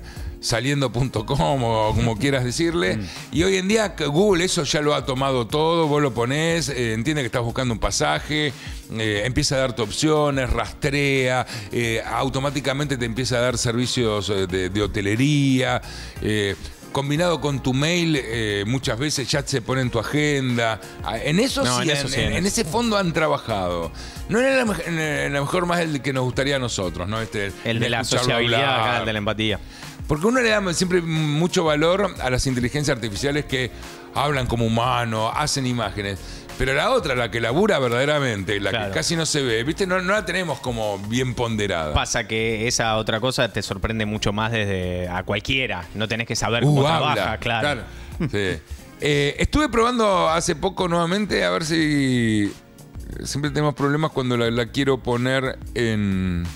saliendo.com o como quieras decirle. Y hoy en día Google eso ya lo ha tomado todo, vos lo ponés, entiende que estás buscando un pasaje, empieza a darte opciones, rastrea, automáticamente te empieza a dar servicios de hotelería. Combinado con tu mail, muchas veces ya se pone en tu agenda. En eso en ese fondo han trabajado. No era la mejor más el que nos gustaría a nosotros, ¿no? El de la sociabilidad, acá, el de la empatía. Porque uno le da siempre mucho valor a las inteligencias artificiales que hablan como humanos, hacen imágenes. Pero la otra, la que labura verdaderamente, la que casi no se ve, ¿viste? No la tenemos como bien ponderada. Pasa que esa otra cosa te sorprende mucho más desde a cualquiera. No tenés que saber cómo trabaja, claro. Sí. Estuve probando hace poco nuevamente, a ver si... Siempre tenemos problemas cuando la quiero poner en...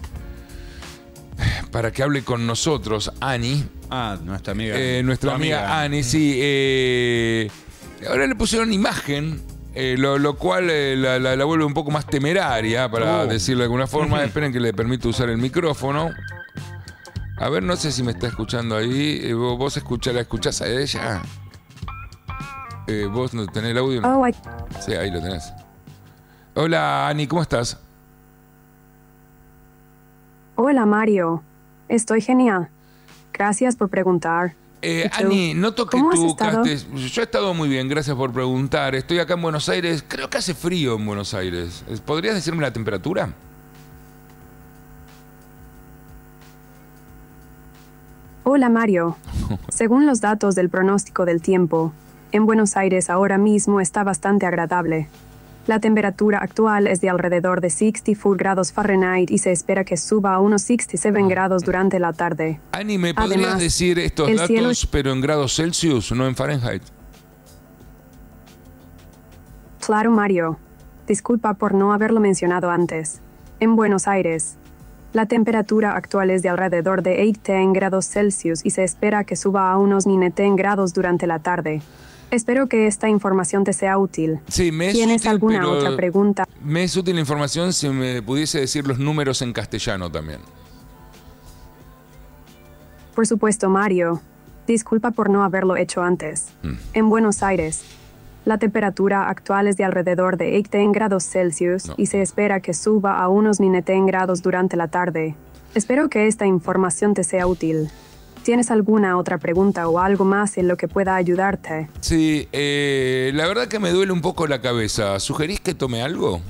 Para que hable con nosotros, Ani. Nuestra amiga. Nuestra amiga Ani, sí. Ahora le pusieron imagen, lo cual la vuelve un poco más temeraria, para decirlo de alguna forma. Esperen que le permito usar el micrófono. A ver, no sé si me está escuchando ahí. ¿Vos la escuchás a ella? ¿Vos no tenés el audio? Sí, ahí lo tenés. Hola, Ani, ¿cómo estás? Hola, Mario. Estoy genial. Gracias por preguntar. Ani, noto que tú... Yo he estado muy bien, gracias por preguntar. Estoy acá en Buenos Aires. Creo que hace frío en Buenos Aires. ¿Podrías decirme la temperatura? Hola, Mario. Según los datos del pronóstico del tiempo, en Buenos Aires ahora mismo está bastante agradable. La temperatura actual es de alrededor de 64 grados Fahrenheit y se espera que suba a unos 67 grados durante la tarde. Ani, ¿me podrías decir estos datos, pero en grados Celsius, no en Fahrenheit? Claro, Mario. Disculpa por no haberlo mencionado antes. En Buenos Aires, la temperatura actual es de alrededor de 18 grados Celsius y se espera que suba a unos 19 grados durante la tarde. Espero que esta información te sea útil. Sí, me es ¿Tienes útil, alguna otra pregunta? Me es útil la información si me pudiese decir los números en castellano también. Por supuesto, Mario. Disculpa por no haberlo hecho antes. En Buenos Aires, la temperatura actual es de alrededor de 18 grados Celsius y se espera que suba a unos 19 grados durante la tarde. Espero que esta información te sea útil. ¿Tienes alguna otra pregunta o algo más en lo que pueda ayudarte? Sí, la verdad que me duele un poco la cabeza. ¿Sugerís que tome algo?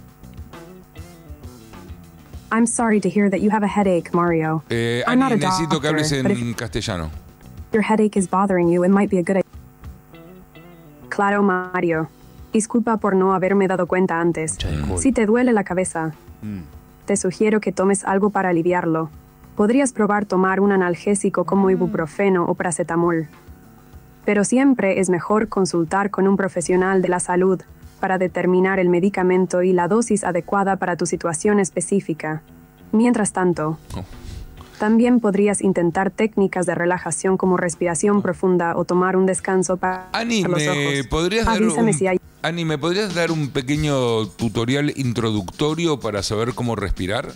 I'm sorry to hear that you have a headache, Mario. I'm not a doctor, necesito que hables en castellano. Your headache is bothering you, it might be a good idea. Claro, Mario. Disculpa por no haberme dado cuenta antes. Si te duele la cabeza, te sugiero que tomes algo para aliviarlo. Podrías probar tomar un analgésico como ibuprofeno o paracetamol. Pero siempre es mejor consultar con un profesional de la salud para determinar el medicamento y la dosis adecuada para tu situación específica. Mientras tanto, también podrías intentar técnicas de relajación como respiración profunda o tomar un descanso para los ojos. Avísame si hay... Ani, ¿me podrías dar un pequeño tutorial introductorio para saber cómo respirar?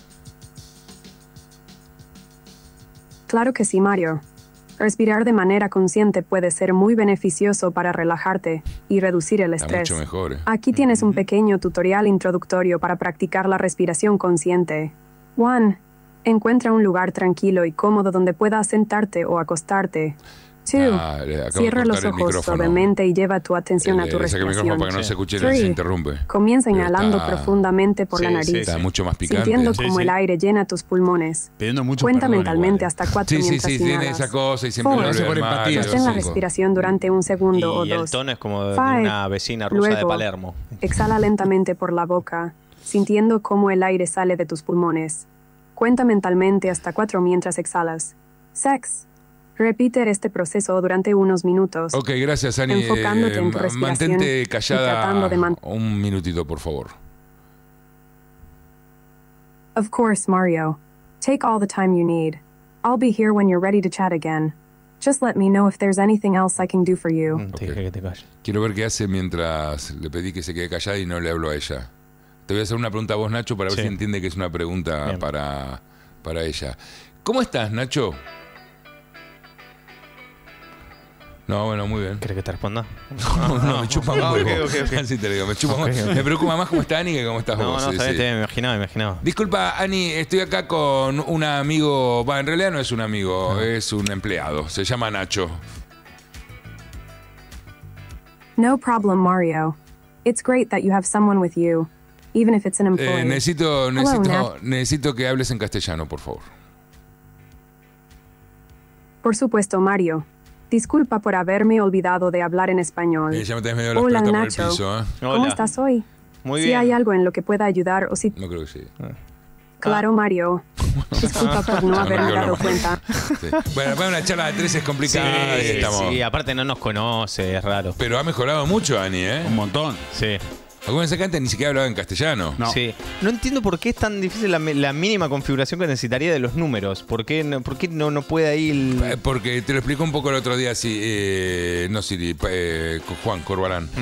Claro que sí, Mario. Respirar de manera consciente puede ser muy beneficioso para relajarte y reducir el estrés. Mucho mejor. Aquí tienes un pequeño tutorial introductorio para practicar la respiración consciente. 1. Encuentra un lugar tranquilo y cómodo donde puedas sentarte o acostarte. 2. Cierra los ojos suavemente y lleva tu atención a tu respiración. Para que no se escuche, se interrumpe. Comienza inhalando profundamente por la nariz. Está mucho más picante. Sintiendo cómo el aire llena tus pulmones. Cuenta mentalmente hasta 4 mientras inhalas. Tiene esa cosa y siempre lo por empatía. Sostén la respiración durante un segundo o 2. Y el tono es como de una vecina rusa de Palermo. Exhala lentamente por la boca, sintiendo cómo el aire sale de tus pulmones. Cuenta mentalmente hasta 4 mientras exhalas. 6. Repite este proceso durante unos minutos. Ok, gracias, Ani. Enfocándote en tu respiración. Mantente callada un minutito, por favor. Of course, Mario. Take all the time you need. I'll be here when you're ready to chat again. Just let me know if there's anything else I can do for you. Okay. Quiero ver qué hace mientras le pedí que se quede callada y no le hablo a ella. Te voy a hacer una pregunta a vos, Nacho, para ver si entiende que es una pregunta para ella. ¿Cómo estás, Nacho? No, bueno, muy bien. ¿Querés que te responda? No, me chupa un huevo. Ok. Así te lo digo, me chupa un huevo. Me preocupa más cómo está Ani que cómo estás vos. No, sabés, me imaginaba. Disculpa, Ani, estoy acá con un amigo. En realidad no es un amigo, es un empleado. Se llama Nacho. No problem, Mario. It's great that you have someone with you, even if it's an employee. Necesito que hables en castellano, por favor. Por supuesto, Mario. Disculpa por haberme olvidado de hablar en español. Ya me tenés medio las Hola, pelotas por Nacho. el piso, ¿eh? ¿Cómo estás hoy? Muy si bien. hay algo en lo que pueda ayudar o si... No creo que sí. Claro, Mario. Disculpa por no haberme dado cuenta. Sí. Bueno, para una charla de 3 es complicada. Sí, aparte no nos conoce, es raro. Pero ha mejorado mucho, Ani, ¿eh? Un montón. Sí. Acuérdense que antes ni siquiera hablaba en castellano. No. Sí. No entiendo por qué es tan difícil la mínima configuración que necesitaría de los números. ¿Por qué no puede ahí Porque te lo explicó un poco el otro día, Juan Corbalán.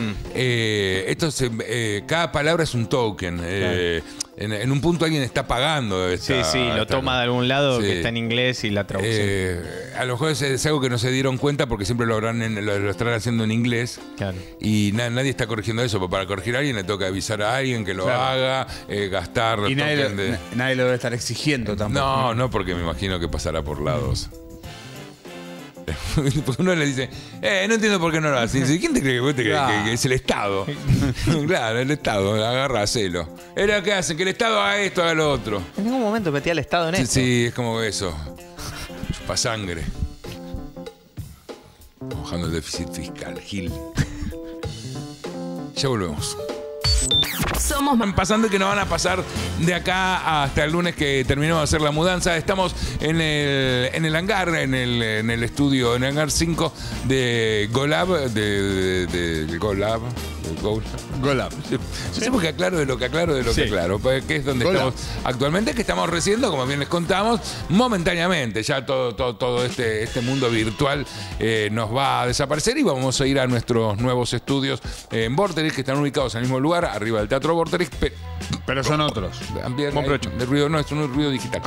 Cada palabra es un token. En un punto alguien está pagando. Lo toma de algún lado que está en inglés y la traducción. A lo mejor es algo que no se dieron cuenta porque siempre lo estarán haciendo en inglés. Claro. Y nadie está corrigiendo eso. Pero para corregir a alguien le toca avisar a alguien que lo haga, gastar. Y nadie lo debe estar exigiendo tampoco. No, porque me imagino que pasará por lados. Porque uno le dice, no entiendo por qué no lo haces. Dice, ¿quién te cree que vos te crees que es el Estado? Claro, el Estado, agarra, hacelo. Era lo que hacen, que el Estado haga esto, haga lo otro. En ningún momento metí al Estado en esto. Sí, es como eso. Chupa sangre. Bajando el déficit fiscal, Gil. Ya volvemos. Van pasando que no van a pasar de acá hasta el lunes que terminamos de hacer la mudanza. Estamos en el hangar, en el estudio, en el hangar 5 de GoLab, de GoLab. Yo sé porque aclaro de lo que aclaro, que es donde GoLab. estamos actualmente, que estamos recibiendo, como bien les contamos, momentáneamente. Ya todo este mundo virtual nos va a desaparecer y vamos a ir a nuestros nuevos estudios en Vorterix, que están ubicados en el mismo lugar, arriba del Teatro Vorterix. Pero son otros. De ruido, no, es un ruido digital.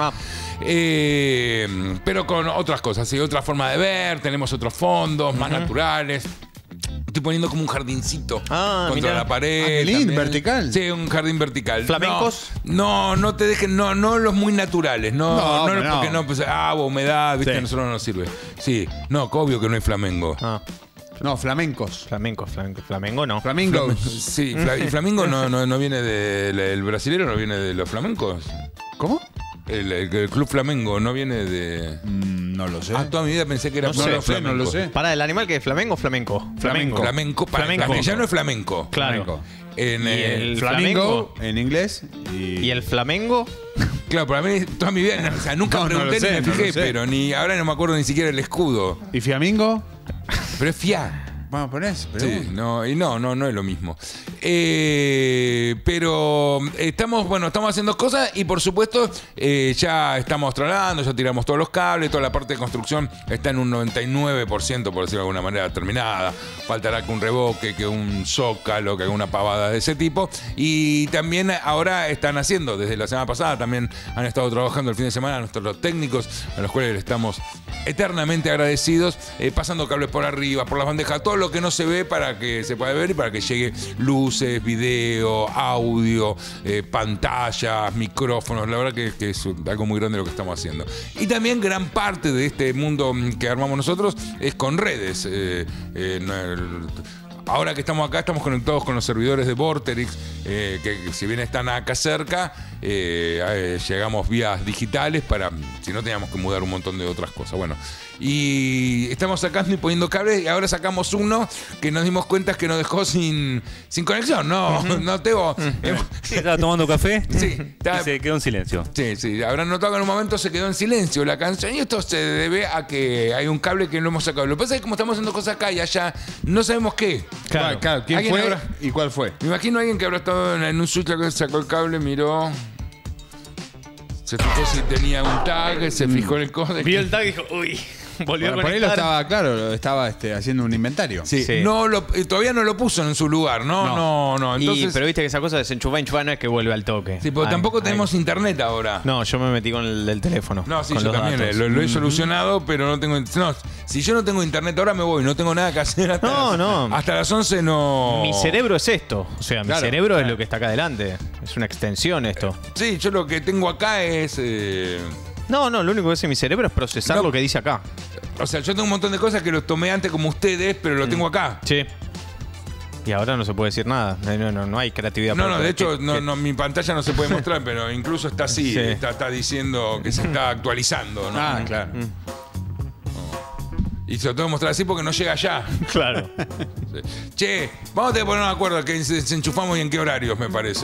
Pero con otras cosas, ¿sí? Otra forma de ver, tenemos otros fondos más naturales. Estoy poniendo como un jardincito contra la pared. Vertical. Sí, un jardín vertical. ¿Flamencos? No te dejen, no los muy naturales. No, porque no, pues agua, humedad, viste, a nosotros no nos sirve. Sí, no, obvio que no hay flamengo. No, flamencos. Flamengo no. Flamingos. Sí, y flamengo no viene el brasilero, no viene de los flamencos. ¿Cómo? El Club Flamengo no viene de. No lo sé. Toda mi vida pensé que era no lo sé. ¿Para el animal que es flamengo o flamenco? Flamenco. Castellano es flamenco. Claro. En el flamenco en inglés. ¿Y el flamengo? Claro, para mí toda mi vida, o sea, nunca pregunté ni me fijé, pero ahora no me acuerdo ni siquiera el escudo. ¿Y flamingo? Pero es fiá. Vamos a poner eso. Sí, no es lo mismo. Pero estamos haciendo cosas y por supuesto ya estamos trasladando, ya tiramos todos los cables, toda la parte de construcción está en un 99%, por decirlo de alguna manera, terminada. Faltará que un revoque, que un zócalo, que alguna pavada de ese tipo. Y también ahora están haciendo, desde la semana pasada, también han estado trabajando el fin de semana nuestros técnicos, a los cuales le estamos eternamente agradecidos, pasando cables por arriba, por las bandejas, todo lo que no se ve para que se pueda ver y para que llegue luces, video, audio, pantallas, micrófonos. La verdad que es algo muy grande lo que estamos haciendo. Y también gran parte de este mundo que armamos nosotros es con redes. Ahora que estamos acá, estamos conectados con los servidores de Vorterix, que si bien están acá cerca, llegamos vías digitales para, si no teníamos que mudar un montón de otras cosas. Bueno, y estamos sacando y poniendo cables y ahora sacamos uno que nos dimos cuenta que nos dejó sin conexión. No Tebo. ¿Estaba tomando café? Sí. Y se quedó en silencio. Sí. Habrán notado que en un momento se quedó en silencio la canción y esto se debe a que hay un cable que no hemos sacado. Lo que pasa es que como estamos haciendo cosas acá y allá, no sabemos qué. Claro. ¿Quién fue y cuál fue? Me imagino a alguien que habrá estado en un switch que sacó el cable, miró, se fijó si tenía un tag, se fijó en el código. Vio el tag y dijo, uy. Volvió a Por ahí conectar. lo estaba haciendo un inventario. Sí, Sí. Todavía no lo puso en su lugar, ¿no? No. Entonces, Pero viste que esa cosa de desenchufar no es que vuelve al toque. sí, pero tampoco tenemos internet ahora. No, yo me metí con el del teléfono. No, sí, con yo los también datos. lo he solucionado, pero no tengo. No, si yo no tengo internet ahora me voy, no tengo nada que hacer hasta las 11 no. Mi cerebro es esto. O sea, mi Claro, cerebro es lo que está acá adelante. Es una extensión esto. Sí, yo lo que tengo acá es. No, lo único que hace mi cerebro es procesar No. lo que dice acá. O sea, yo tengo un montón de cosas que los tomé antes como ustedes, pero lo tengo acá. Sí. Y ahora no se puede decir nada. No hay creatividad. No, para- de hecho, que- no, mi pantalla no se puede mostrar, pero incluso está así. Sí. Está diciendo que se está actualizando, ¿no? Ah, claro. Y se lo tengo que mostrar así porque no llega allá. Claro. Che, vamos a tener que ponernos de acuerdo a que desenchufamos y en qué horarios, me parece.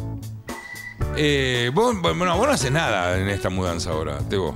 Vos no haces nada en esta mudanza ahora, Tebo.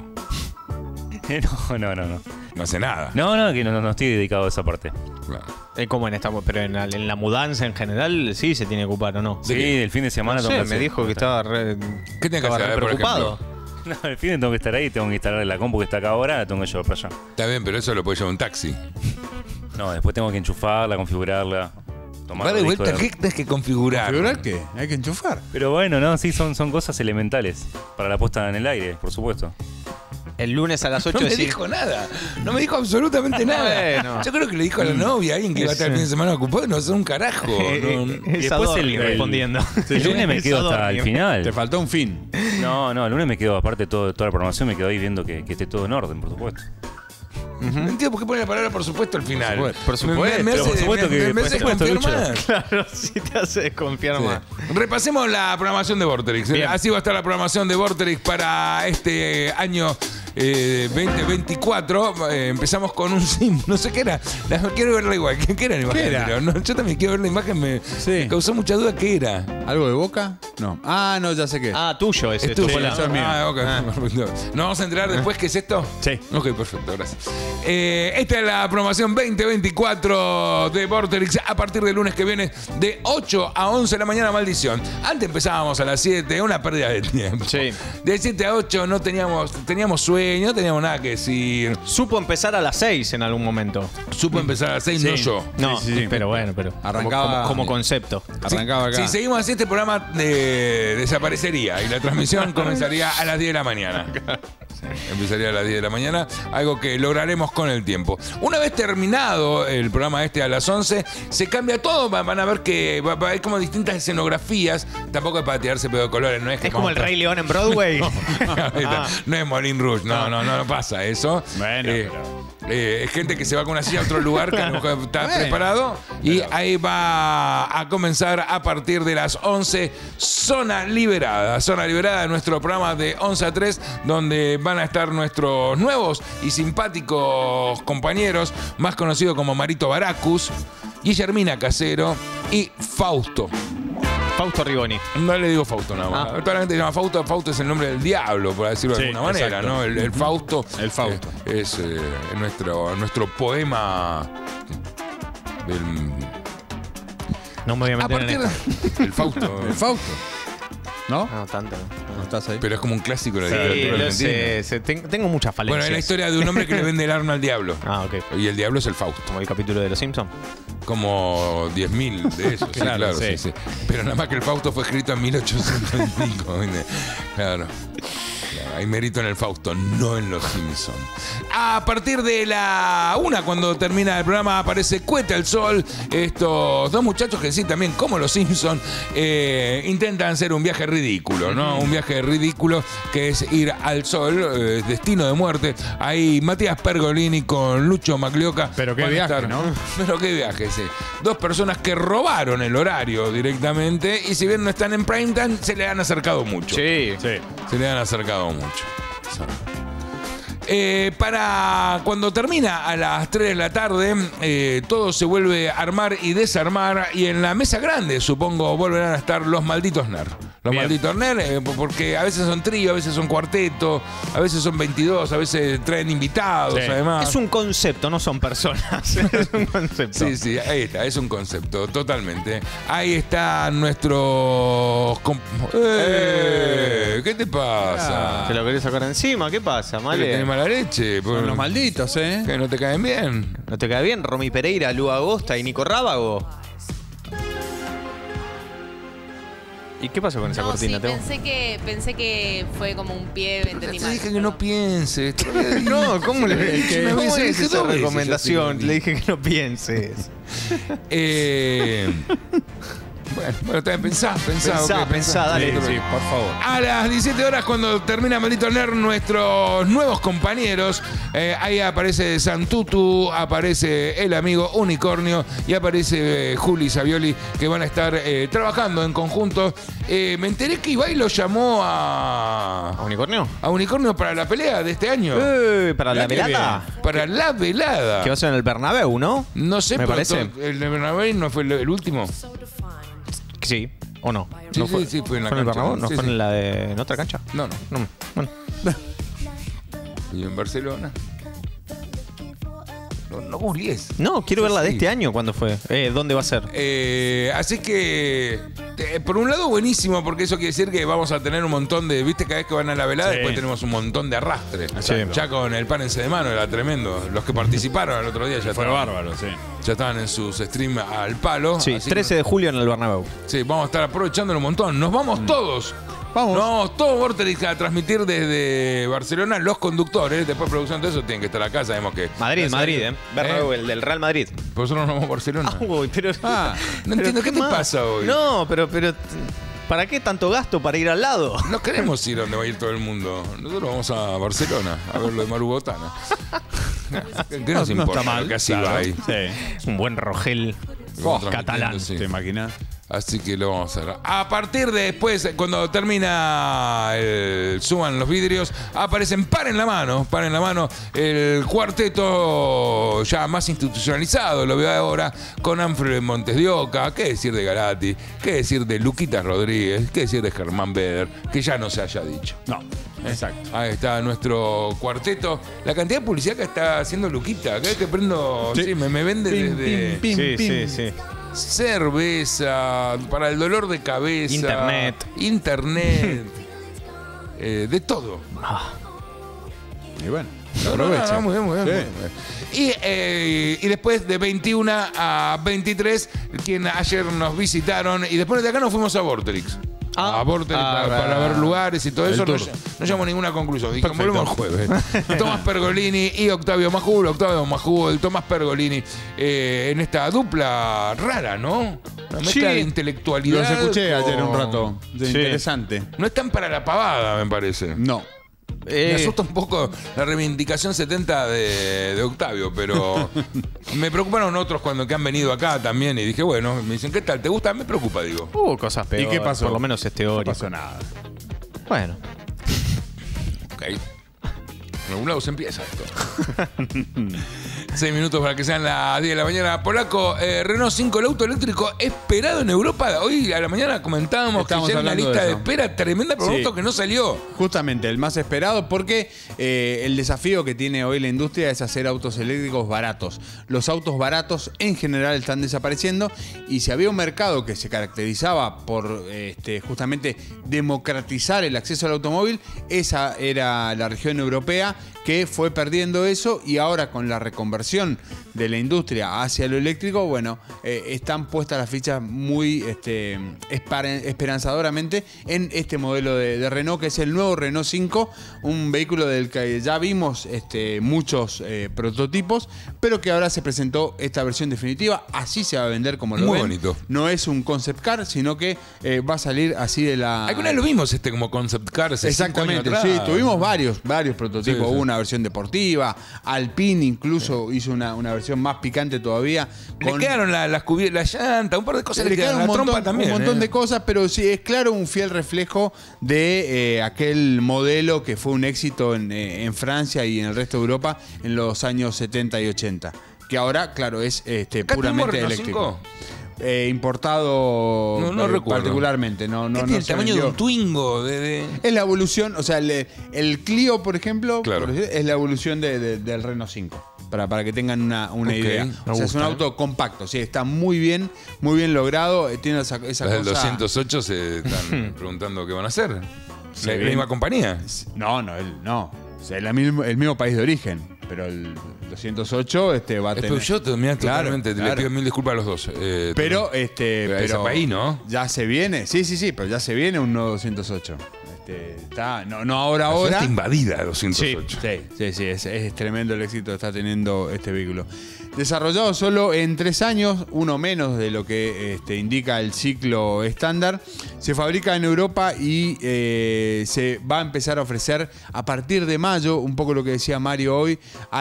No. No hace nada. No, que no estoy dedicado a esa parte. Claro. Como en esta, pero en la mudanza en general sí se tiene que ocupar, ¿o no? Sí, el fin de semana No tengo sé, que me hacer- dijo que estaba re, ¿Qué tiene que estaba hacer, re por preocupado. ejemplo? No, el fin de tengo que estar ahí, tengo que instalar la compu que está acá ahora, la tengo que llevar para allá. Está bien, pero eso lo puede llevar un taxi. No, después tengo que enchufarla, configurarla, tomar Dar de el disco vuelta, ¿qué tenés que configurar? ¿Configurar qué? Hay que enchufar. Pero bueno, no, sí, son cosas elementales para la puesta en el aire, por supuesto. El lunes a las 8 No me decís- dijo nada. No me dijo absolutamente nada. Bueno. Yo creo que le dijo a la novia, alguien que iba a estar el fin de semana ocupado, no hace un carajo. No, Es después Adorni respondiendo. El lunes me Es quedo hasta Adorni. el final. Te faltó un fin. No, el lunes me quedo, aparte toda la programación, me quedo ahí viendo que esté todo en orden, por supuesto. No entiendo por qué pone la palabra por supuesto al final. Por supuesto. Me Pero por hace, supuesto que me hace por supuesto, desconfiar Lucho. más. Claro, sí te hace desconfiar Sí. más. Repasemos la programación de Vorterix. Bien. Así va a estar la programación de Vorterix para este año 2024. Empezamos con un sim. No sé qué era. Quiero verla igual. ¿Qué era la imagen? era? Pero no, yo también quiero ver la imagen. Me causó mucha duda. ¿Qué era? ¿Algo de Boca? No. Ah, no, ya sé qué. Ah, tuyo ese. Es tuyo. chocolate. eso es mío. Ah, ok. Perfecto. ¿Nos vamos a enterar después qué es esto? Sí. Ok, perfecto, gracias. Esta es la programación 2024 de Vorterix a partir del lunes que viene de 8 a 11 de la mañana, maldición. Antes empezábamos a las 7, una pérdida de tiempo. Sí. De 7 a 8 no teníamos sueño, no teníamos nada que decir. Supo empezar a las 6 en algún momento. Supo empezar a las 6, no yo. No, sí. pero bueno, pero Arrancaba- como concepto. Arrancaba acá. Si seguimos así, este programa desaparecería y la transmisión comenzaría a las 10 de la mañana. Sí, empezaría a las 10 de la mañana, algo que lograremos con el tiempo. Una vez terminado el programa a las 11, se cambia todo. Van a ver que hay como distintas escenografías. Tampoco es para tirarse pedo de colores, no es que Es como el vamos a- Rey León en Broadway. No es Moulin Rouge, no pasa eso. Bueno, Es gente que se va con una silla a otro lugar que no está preparado. Y ahí va a comenzar a partir de las 11, Zona Liberada. Zona Liberada, nuestro programa de 11 a 3, donde van a estar nuestros nuevos y simpáticos compañeros, más conocidos como Marito Baracus, Guillermina Casero y Fausto. Fausto Riboni. No le digo Fausto nada más. Toda la gente se llama Fausto. Fausto es el nombre del diablo, por decirlo de Sí, alguna manera, exacto. ¿no? El Fausto. El Fausto. Es nuestro poema del. No me voy a A meter en partir esto. el Fausto. El Fausto. ¿No? No, tanto. ¿No estás ahí? Pero es como un clásico de la Sí, literatura lo argentina. sé. Tengo muchas Bueno, falencias. es la historia de un hombre que le vende el arma al diablo. Ah, ok. Y el diablo es el Fausto. Como el capítulo de Los Simpsons. Como 10.000 de esos. Claro, claro, sí. sí. Pero nada más que el Fausto fue escrito en 1825. ¿viste? Claro. Hay mérito en el Fausto, no en los Simpsons. A partir de la 1, cuando termina el programa, aparece Cueta el Sol. Estos dos muchachos que sí, también como los Simpsons, intentan hacer un viaje ridículo, ¿no? Un viaje ridículo que es ir al sol, destino de muerte. Ahí Matías Pergolini con Lucho Maglioca. Pero qué van a viaje, estar- ¿no? Pero qué viaje, sí. Dos personas que robaron el horario directamente y si bien no están en prime time, se le han acercado mucho. Sí. Se le han acercado mucho. Para cuando termina a las 3 de la tarde, todo se vuelve a armar y desarmar y en la mesa grande, supongo, volverán a estar los malditos NER. Los Bien. malditos nerds, porque a veces son trío, a veces son cuarteto, a veces son 22, a veces traen invitados, Sí. además. Es un concepto, no son personas. Es un concepto. Sí, sí, ahí está, es un concepto, totalmente. Ahí están nuestros... ¿Qué te pasa? ¿Te lo querés sacar encima? ¿Qué pasa, ¿Que Male? tenés mala leche? Son los malditos, ¿eh? ¿Que no te caen bien? ¿No te cae bien? Romy Pereira, Lu Agosta y Nico Rábago. ¿Y qué pasó con esa No, cortina? sí, pensé que fue como un pie, entendí Te mal. dije que no pienses. No, ¿cómo le dije? Una ¿Cómo vez le dije dije esa dos veces, recomendación? yo Le dije que no pienses. Bueno, también pensá, dale. Sí, por favor. A las 17 horas, cuando termina Maldito Nerd, nuestros nuevos compañeros, ahí aparece Santutu, aparece el amigo Unicornio y aparece Juli Savioli, que van a estar trabajando en conjunto. Me enteré que Ibai lo llamó ¿A Unicornio? a Unicornio para la pelea de este año. ¿Para la Mirá qué velada? bien. Para la velada. Que va a ser en el Bernabéu, ¿no? No sé, Me pero parece. el de Bernabéu no fue el último. Sí, ¿o no? Sí, ¿No sí, fue en la ¿Fue en el cancha, Bernabéu? ¿no? ¿No Sí, fue sí. en la de en otra cancha? No, no. No, bueno. Y en Barcelona. No googlees. No, quiero ver la de Sí. este año, ¿cuándo fue? ¿Dónde va a ser? Así que, por un lado, buenísimo, porque eso quiere decir que vamos a tener un montón de. ¿Viste? Cada vez que van a la velada, Sí. después tenemos un montón de arrastre. Sí. Ya con el párense de mano, era tremendo. Los que participaron el otro día ya Fue estaban, bárbaro, sí. ya estaban en sus streams al palo. Sí, así 13 de julio en el Bernabéu. Sí, vamos a estar aprovechándolo un montón. Nos vamos todos. Vamos. No, todo Vorterix a transmitir desde Barcelona. Los conductores, después producción de eso, tienen que estar acá. Sabemos que. Madrid, ¿eh? Bernabéu, el del Real Madrid. Por eso no nos vamos a Barcelona. Uy, pero... No entiendo, ¿qué te pasa hoy? No, pero... ¿Para qué tanto gasto para ir al lado? No queremos ir donde va a ir todo el mundo. Nosotros vamos a Barcelona a ver lo de Maru Botana. ¿Qué nos No importa está mal, lo que así claro. va ahí? Sí. Un buen Rogel catalán. Sí. ¿Te imaginas? Así que lo vamos a hacer. A partir de después, cuando termina suban los vidrios, aparecen Paren la mano, el cuarteto ya más institucionalizado, lo veo ahora, con Anfred Montes de Oca, qué decir de Galati, qué decir de Luquitas Rodríguez, qué decir de Germán Beder, que ya no se haya dicho. No, exacto. Ahí está nuestro cuarteto. La cantidad de publicidad que está haciendo Luquita, cada vez que prendo, sí, me vende Pim, desde... pim, pim, pim. Sí. Cerveza, para el dolor de cabeza. Internet. De todo. Y bueno, Aprovecha. Muy bien, muy bien, Sí. muy bien. Y después de 21 a 23, quien ayer nos visitaron, y después de acá nos fuimos a Vorterix. A Vorterix para ver lugares y todo eso. No llegamos a ninguna conclusión. Dijimos, volvemos el jueves. Tomás Pergolini y Octavio Majul. El Tomás Pergolini en esta dupla rara, ¿no? Una mezcla de intelectualidad. Los escuché ayer un con- rato. Interesante. No están para la pavada, me parece. No. Me asusta un poco la reivindicación 70 de Octavio, pero me preocuparon otros que han venido acá también y dije, bueno, me dicen, ¿qué tal? ¿Te gusta? Me preocupa, digo. Cosas peores. ¿Y qué pasó? Por lo menos es teórico. No pasó nada. Bueno. Ok. En algún lado se empieza esto. 6 minutos para que sean las 10 de la mañana. Polaco, Renault 5, el auto eléctrico esperado en Europa. Hoy a la mañana comentábamos Estamos que ya hay una hablando lista de de eso. espera tremenda por un Sí. auto que no salió. Justamente, el más esperado porque el desafío que tiene hoy la industria es hacer autos eléctricos baratos. Los autos baratos en general están desapareciendo y si había un mercado que se caracterizaba por justamente democratizar el acceso al automóvil, esa era la región europea que fue perdiendo eso y ahora con la reconversión de la industria hacia lo eléctrico, bueno, están puestas las fichas muy esperanzadoramente en este modelo de Renault, que es el nuevo Renault 5, un vehículo del que ya vimos muchos prototipos, pero que ahora se presentó esta versión definitiva. Así se va a vender como lo Muy ven. bonito. No es un concept car, sino que va a salir así de la... Alguna vez lo vimos como concept car. hace 5 Exactamente, años sí, atrás. tuvimos varios prototipos. Sí, sí. Hubo una versión deportiva, Alpine incluso hizo una versión más picante todavía. Le quedaron las llantas, un par de cosas le quedaron. La trompa también. Un montón de cosas, pero sí, es claro un fiel reflejo de aquel modelo que fue un éxito en Francia y en el resto de Europa en los años 70 y 80. Que ahora, claro, es ¿Acá puramente tenemos Renault eléctrico. 5? importado No recuerdo. particularmente. No tiene el se tamaño de vendió. un Twingo. Es la evolución, o sea, el Clio, por ejemplo, Claro. por decir, es la evolución del Renault 5. Para que tengan una Ok, idea. me O sea, es un gusta. auto compacto, sí, está muy bien logrado. Tiene esa Los cosa. del 208 se están preguntando qué van a hacer. ¿La misma compañía? No. O sea, el mismo país de origen. Pero el 208 va a Es tener. Peugeot, mirá, Claro, totalmente. Le claro. pido mil disculpas a los dos. Pero, pero es pero país, ¿no? ya se viene. Sí, pero ya se viene un nuevo 208. Está, no ahora. Está invadida 208. Sí, es tremendo el éxito que está teniendo este vehículo. Desarrollado solo en 3 años, uno menos de lo que indica el ciclo estándar, se fabrica en Europa y se va a empezar a ofrecer a partir de mayo, un poco lo que decía Mario hoy,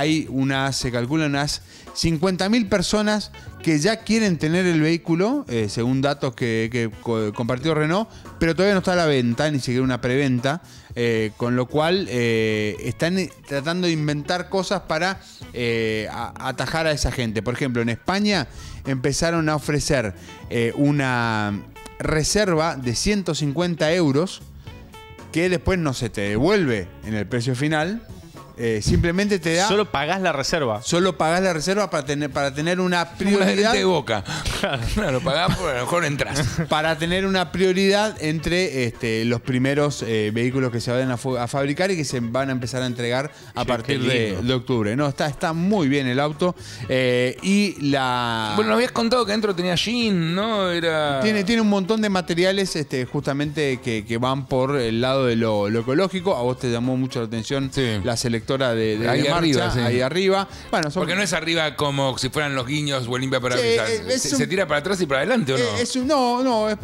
se calculan unas 50.000 personas que ya quieren tener el vehículo, según datos que compartió Renault, pero todavía no está a la venta, ni siquiera una preventa, con lo cual están tratando de inventar cosas para atajar a esa gente. Por ejemplo, en España empezaron a ofrecer una reserva de 150 euros que después no se te devuelve en el precio final. Simplemente te da. Solo pagás la reserva. Solo pagás la reserva para tener una Como la prioridad. gerente de Boca. Claro, pagás, pero a lo mejor entras. Para tener una prioridad entre los primeros vehículos que se vayan a fabricar y que se van a empezar a entregar a partir de octubre. No, está muy bien el auto. Bueno, nos habías contado que adentro tenía jean, ¿no? Tiene un montón de materiales justamente que van por el lado de lo ecológico. A vos te llamó mucho la atención la selectora de ahí marcha, arriba, sí. ahí arriba. Bueno, porque no es arriba como si fueran los guiños o el limpia para se tira para atrás y para adelante, ¿o no? No, es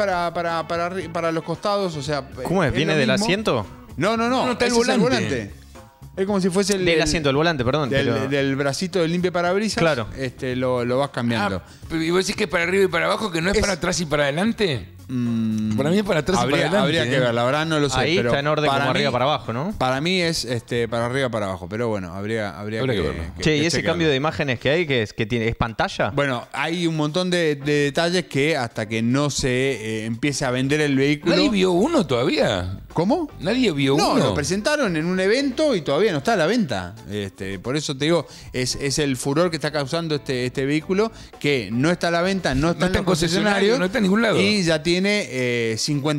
para los costados, o sea. ¿Cómo es? ¿Viene del asiento? No, está el ese es volante. Es como si fuese del asiento, el volante, perdón. Del bracito del limpia parabrisas. Claro. Lo vas cambiando. ¿Y vos decís que es para arriba y para abajo, que no es para atrás y para adelante? Para mí es para atrás y para adelante. Habría que ver, la verdad no lo sé. Ahí pero está en orden como arriba para abajo, ¿no? Para mí es para arriba para abajo, pero bueno, habría que verlo. Che, ¿y ese cambio de imágenes que hay, que tiene, es pantalla? Bueno, hay un montón de detalles que hasta que no se empiece a vender el vehículo. ¿Nadie vio uno todavía? ¿Cómo? ¿Nadie vio uno? No, lo presentaron en un evento y todavía no está a la venta. Por eso te digo, es el furor que está causando este vehículo, que no está a la venta, no está en los concesionarios, no está en ningún lado. Y ya tiene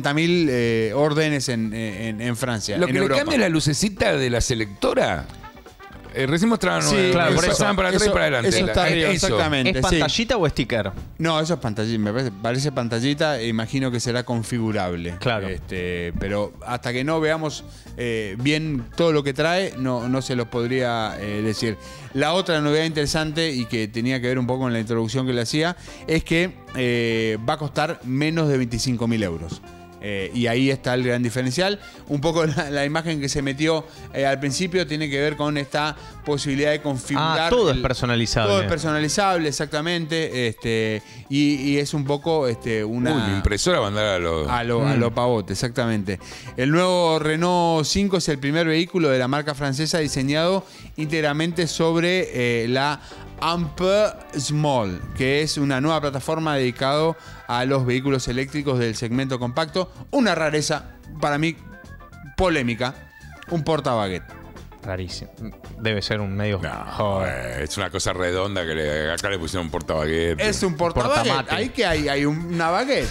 50.000 órdenes en Francia. Lo que le cambia la lucecita de la selectora. Recién mostraban claro, por eso. pasaban para atrás y para adelante. Eso está arriba, exactamente. ¿Es pantallita o sticker? No, eso es pantallita. Me parece pantallita. Imagino que será configurable. Claro. Pero hasta que no veamos bien todo lo que trae, no se los podría decir. La otra novedad interesante y que tenía que ver un poco con la introducción que le hacía es que va a costar menos de 25.000 euros. Y ahí está el gran diferencial. Un poco la imagen que se metió al principio tiene que ver con esta posibilidad de configurar. Todo es personalizable. Todo es personalizable, exactamente. Y es un poco una. La impresora va a andar a lo pavote, exactamente. El nuevo Renault 5 es el primer vehículo de la marca francesa diseñado íntegramente sobre la Ampere Small, que es una nueva plataforma dedicada a los vehículos eléctricos del segmento compacto. Una rareza, para mí, polémica, un portabaguette. Rarísimo. Debe ser un medio. Es una cosa redonda que acá le pusieron un portabaguette. Es un portabaguette. Ahí que hay una baguette.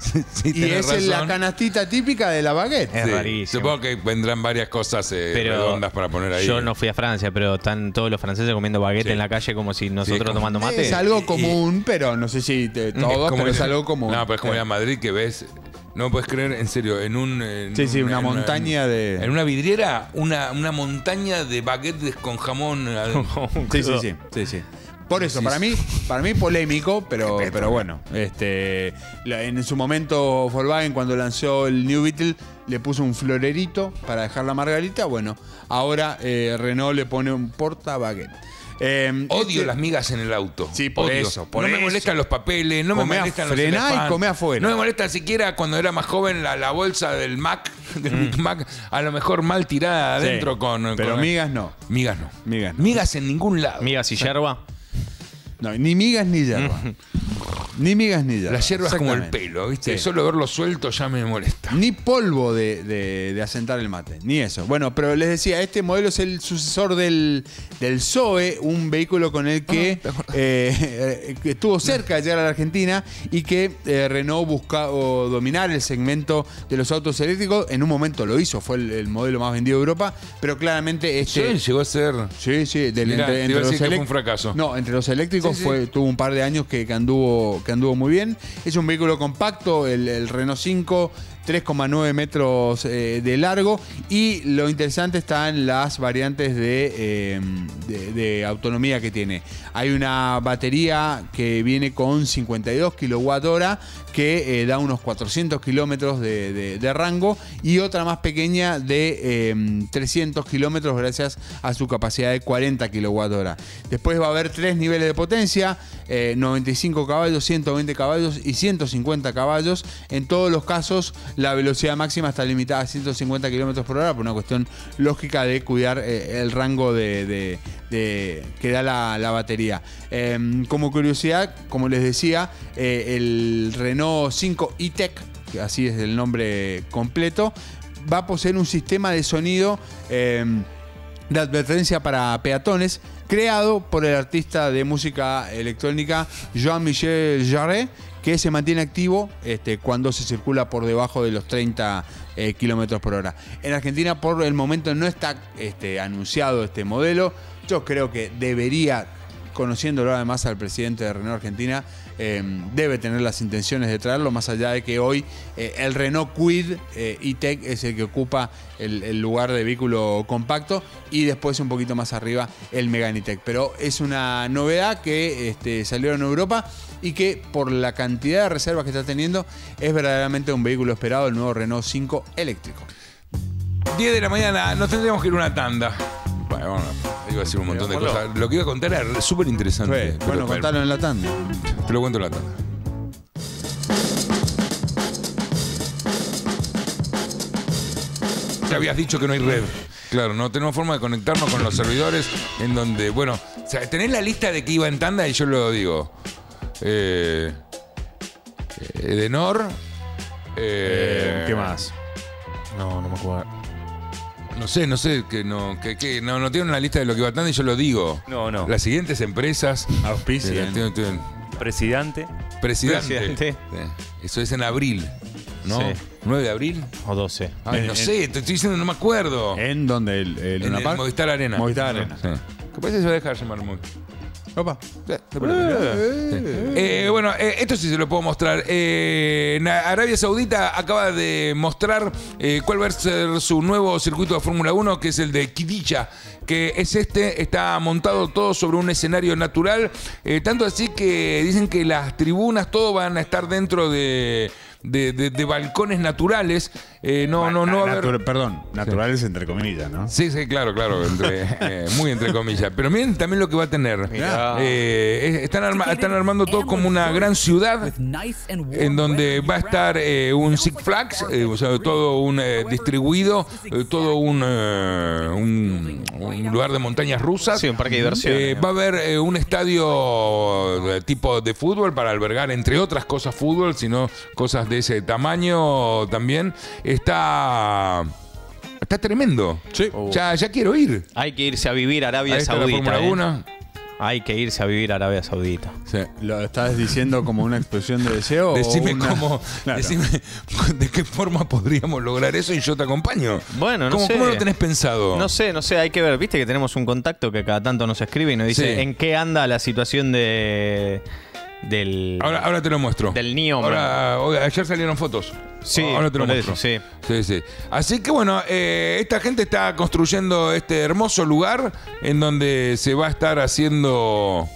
Y es la canastita típica de la baguette. Es rarísimo. Supongo que vendrán varias cosas redondas para poner ahí. Yo no fui a Francia, pero están todos los franceses comiendo baguette en la calle como si nosotros tomando mate. Es algo común, pero no sé si todos, pero es algo común. No, pero es como ir a Madrid que ves. No puedes creer, en serio, una montaña de. En una vidriera, una montaña de baguettes con jamón. Sí. Por eso, para mí polémico, pero bueno. En su momento, Volkswagen, cuando lanzó el New Beetle, le puso un florerito para dejar la margarita. Bueno, ahora Renault le pone un portabaguette. Odio las migas en el auto. Sí, por Odio. eso. No me molestan los papeles, no me molestan los elefantes. Frená y comé afuera. No me molesta siquiera cuando era más joven la bolsa del Mac, Big Mac, a lo mejor mal tirada adentro Pero migas no. Migas no. Migas en ningún lado. Migas y yerba. No, ni migas ni yerba. Ni migas ni llagas. La yerba es como el Exactamente. pelo, ¿viste? Sí. Solo verlo suelto ya me molesta. Ni polvo de asentar el mate, ni eso. Bueno, pero les decía, este modelo es el sucesor del Zoe, un vehículo con el que que estuvo cerca de llegar a la Argentina y que Renault buscó dominar el segmento de los autos eléctricos. En un momento lo hizo, fue el modelo más vendido de Europa, pero claramente Sí, llegó a ser... Sí, Mirá, te iba a decir que fue un fracaso. No, entre los eléctricos Sí, sí. tuvo un par de años que anduvo muy bien. Es un vehículo compacto, el Renault 5, 3,9 metros de largo. Y lo interesante está en las variantes de autonomía que tiene. Hay una batería que viene con 52 kWh que da unos 400 kilómetros de rango, y otra más pequeña de 300 kilómetros gracias a su capacidad de 40 kWh. Después va a haber 3 niveles de potencia, 95 caballos, 120 caballos y 150 caballos. En todos los casos la velocidad máxima está limitada a 150 km por hora por una cuestión lógica de cuidar el rango que da la batería. Como curiosidad, como les decía, el Renault 5 E-Tech, que así es el nombre completo, va a poseer un sistema de sonido de advertencia para peatones creado por el artista de música electrónica Jean-Michel Jarre, que se mantiene activo cuando se circula por debajo de los 30 kilómetros por hora. En Argentina por el momento no está anunciado este modelo. Yo creo que debería, conociéndolo además al presidente de Renault Argentina, debe tener las intenciones de traerlo, más allá de que hoy el Renault Kwid E-Tech es el que ocupa el lugar de vehículo compacto, y después un poquito más arriba el Megane E-Tech. Pero es una novedad que salió en Europa y que por la cantidad de reservas que está teniendo es verdaderamente un vehículo esperado, el nuevo Renault 5 eléctrico. 10 de la mañana, nos tendríamos que ir a una tanda. Bueno, iba a decir un montón de cosas. Lo que iba a contar era súper interesante. Bueno, contalo en la tanda. Te lo cuento en la tanda. Ya habías dicho que no hay red. Claro, no tenemos forma de conectarnos con los servidores en donde, bueno, o sea, tenés la lista de que iba en tanda y yo lo digo. Edenor. ¿Qué más? No me acuerdo. No sé, que no tienen una lista de lo que iba tanda y yo lo digo. No. Las siguientes empresas auspician. Presidente. Sí. Eso es en abril, ¿no? Sí. ¿9 de abril? O 12. Ay, no sé, te estoy diciendo, no me acuerdo. ¿En dónde? En el Movistar Arena. Movistar Arena. Sí. Capaz se va a dejar llamar muy. Opa. Bueno, esto sí se lo puedo mostrar. Arabia Saudita acaba de mostrar cuál va a ser su nuevo circuito de Fórmula 1, que es el de Qiddiya, que es está montado todo sobre un escenario natural, tanto así que dicen que las tribunas, todo van a estar dentro de balcones naturales. Perdón, naturales entre comillas, ¿no? Sí, claro, muy entre comillas. Pero miren también lo que va a tener. Están armando todo como una gran ciudad en donde va a estar un Six Flags, o sea, todo un distribuido, todo un lugar de montañas rusas. Sí, un parque de diversión. Va a haber un estadio tipo de fútbol para albergar, entre otras cosas, fútbol, sino cosas de ese tamaño también. Está tremendo. Sí. Ya quiero ir. Hay que irse a vivir a Arabia Ahí está la Saudita. Fórmula 1. Hay que irse a vivir a Arabia Saudita. Sí. ¿Lo estás diciendo como una expresión de deseo? Decime Claro. decime de qué forma podríamos lograr eso y yo te acompaño. Bueno, no sé. ¿Cómo lo tenés pensado? No sé, hay que ver. Viste que tenemos un contacto que cada tanto nos escribe y nos dice Sí. en qué anda la situación del Ahora te lo muestro. del NIOM. Ayer salieron fotos. Sí, ahora te lo por muestro. eso, Sí. Así que bueno, esta gente está construyendo este hermoso lugar en donde se va a estar haciendo.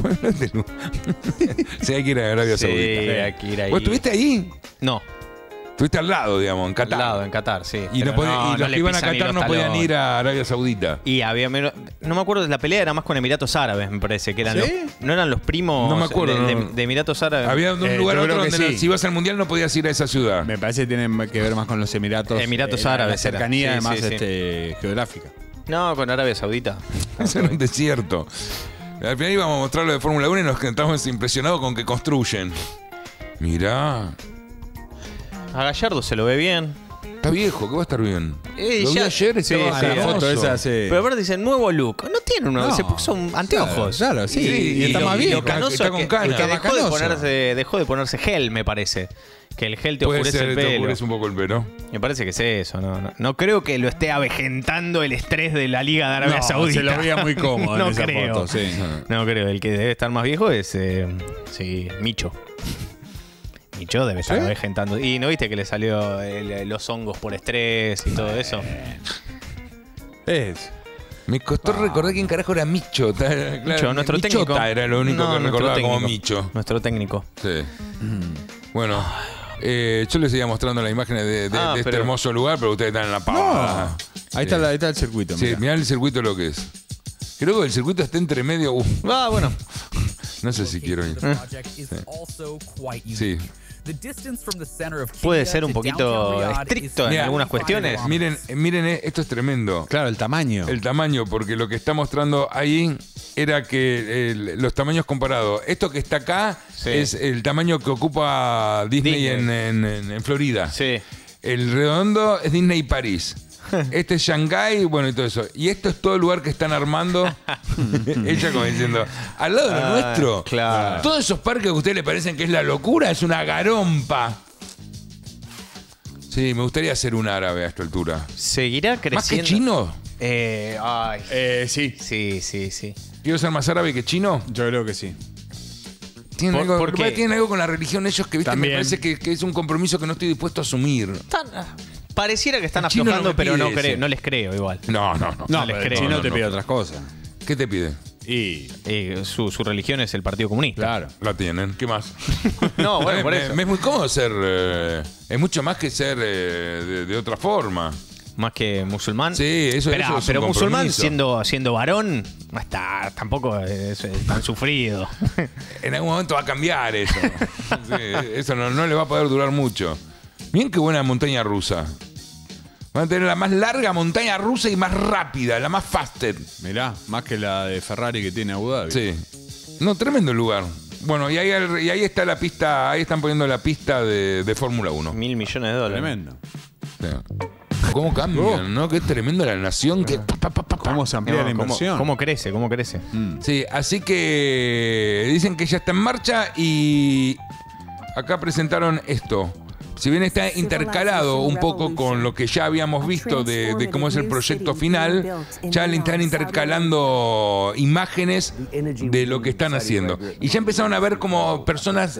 Sí, hay que ir a Arabia Sí, Saudita. hay que ir ahí. ¿Vos estuviste ahí? No, Estuviste al lado, digamos, en Qatar. al lado, en Qatar, sí. Y, Pero los no que le iban a pisan ni Qatar los no podían talones. ir a Arabia Saudita. Y había menos. No me acuerdo, la pelea era más con Emiratos Árabes, me parece. Que eran ¿Sí? no eran los primos No me acuerdo, de Emiratos Árabes. Había un lugar yo otro creo que donde sí. si ibas al mundial no podías ir a esa ciudad. Me parece que tiene que ver más con los Emiratos. Emiratos Árabes. Árabes La era. cercanía, Sí, además, sí. geográfica. No, con Arabia Saudita. Eso era un desierto. Al final íbamos a mostrar lo de Fórmula 1 y nos quedamos impresionados con que construyen. Mirá. A Gallardo se lo ve bien. Está viejo, ¿qué va a estar bien? Lo vi ya- ayer, sí, estaba sí, La foto esa hace. Pero aparte dice nuevo look. No tiene uno, No. se puso anteojos. Claro, sí. Y está más lo viejo. canoso está es con que, canas. que Está más dejó de ponerse gel, me parece. Que el gel te Puede oscurece ser, el te pelo. oscurece un poco el pelo. Me parece que es eso. No creo que lo esté avejentando el estrés de la Liga de Arabia No, Saudita. se lo veía muy cómodo No en esa creo. foto, sí. No creo. El que debe estar más viejo es Micho. Micho debe estar avejentando. Y ¿no viste que le salió los hongos por estrés y todo eso? Es. Me costó recordar quién carajo era Micho. Claro, Micho, nuestro Michota técnico. era lo único No, que nuestro recordaba como técnico. Micho. Nuestro técnico. Sí. Bueno, yo les seguía mostrando las imágenes de este pero- hermoso lugar, pero ustedes están en la pavada. Ahí está el circuito. Sí, mirá. mirá el circuito lo que es. Creo que el circuito está entre medio. Bueno. No sé si quiero ir. Sí. Puede ser un poquito estricto en Mirá, algunas cuestiones. Miren, esto es tremendo. Claro, el tamaño. El tamaño, porque lo que está mostrando ahí era que los tamaños comparados. Esto que está acá es el tamaño que ocupa Disney. En Florida. Sí. El redondo es Disney París. Este es Shanghái, bueno, y todo eso. Y esto es todo el lugar que están armando. Ella como diciendo, al lado de lo nuestro. Claro. Todos esos parques que a ustedes le parecen que es la locura, es una garompa. Sí, me gustaría ser un árabe a esta altura. ¿Seguirá creciendo? ¿Más que chino? Sí. Sí. ¿Quiero ser más árabe que chino? Yo creo que sí. Tienen ¿Por qué? algo con la religión ellos que, viste, También. me parece que es un compromiso que no estoy dispuesto a asumir. Pareciera que están El chino no aflojando, me pero pide ese. no les creo igual. No. No, les pero creo. si no te no. pide otras cosas. ¿Qué te pide? Y. Su religión es el Partido Comunista. Claro. La tienen. ¿Qué más? No, bueno, por eso. Me es muy cómodo ser... es mucho más que ser de otra forma. Más que musulmán. Sí, eso es un pero musulmán compromiso. siendo varón, no está, tampoco es tan sufrido. En algún momento va a cambiar eso. Sí, eso no le va a poder durar mucho. Miren qué buena montaña rusa. Van a tener la más larga montaña rusa y más rápida, la más fasted. Mirá, más que la de Ferrari que tiene Abu Dhabi. Sí. No, tremendo lugar. Bueno, y ahí está la pista, ahí están poniendo la pista de Fórmula 1. $1.000 millones. Tremendo. Sí. ¿Cómo cambian, no? Qué tremendo la nación. Que ¿Cómo se amplía la inversión? ¿Cómo crece? Sí, así que dicen que ya está en marcha y acá presentaron esto. Si bien está intercalado un poco con lo que ya habíamos visto de cómo es el proyecto final, ya le están intercalando imágenes de lo que están haciendo. Y ya empezaron a ver como personas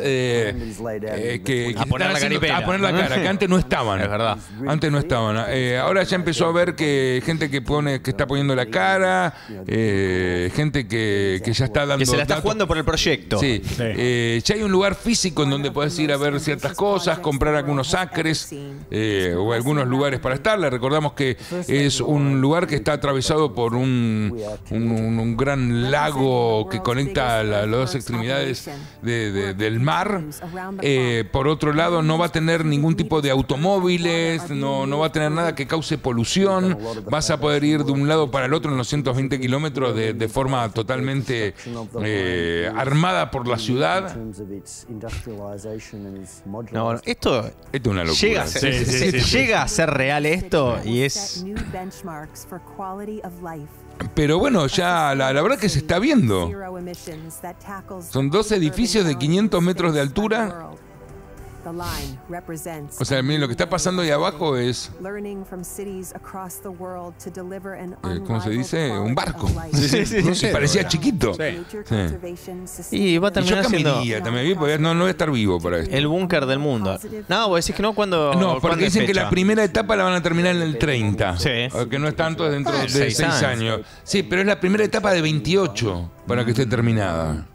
que A poner la están haciendo- caripela. a poner la cara, que antes no estaban. Es verdad. Antes no estaban. Ahora ya empezó a ver que gente que está poniendo la cara, gente que ya está dando Que se la está datos. jugando por el proyecto. Sí. Ya hay un lugar físico en donde puedes ir a ver ciertas cosas, comprar algunos acres o algunos lugares para estar. Le recordamos que es un lugar que está atravesado por un gran lago que conecta las dos extremidades del mar. Por otro lado, no va a tener ningún tipo de automóviles, no va a tener nada que cause polución. Vas a poder ir de un lado para el otro en los 120 kilómetros de forma totalmente armada por la ciudad. No, esto Esto es una locura. llega a ser real esto y es... Pero bueno, ya la verdad que se está viendo. Son 2 edificios de 500 metros de altura. O sea, miren, lo que está pasando ahí abajo es... ¿cómo se dice? Un barco. Sí, parecía chiquito. Y va a Y yo terminar siendo caminaría también, porque no voy a estar vivo para esto. el búnker del mundo. No, vos decís que no cuando... No, porque ¿cuándo es dicen que fecha? la primera etapa la van a terminar en el 30. Sí. Que no es tanto dentro de 6 6 años. Sí, pero es la primera etapa de 28 para que esté terminada.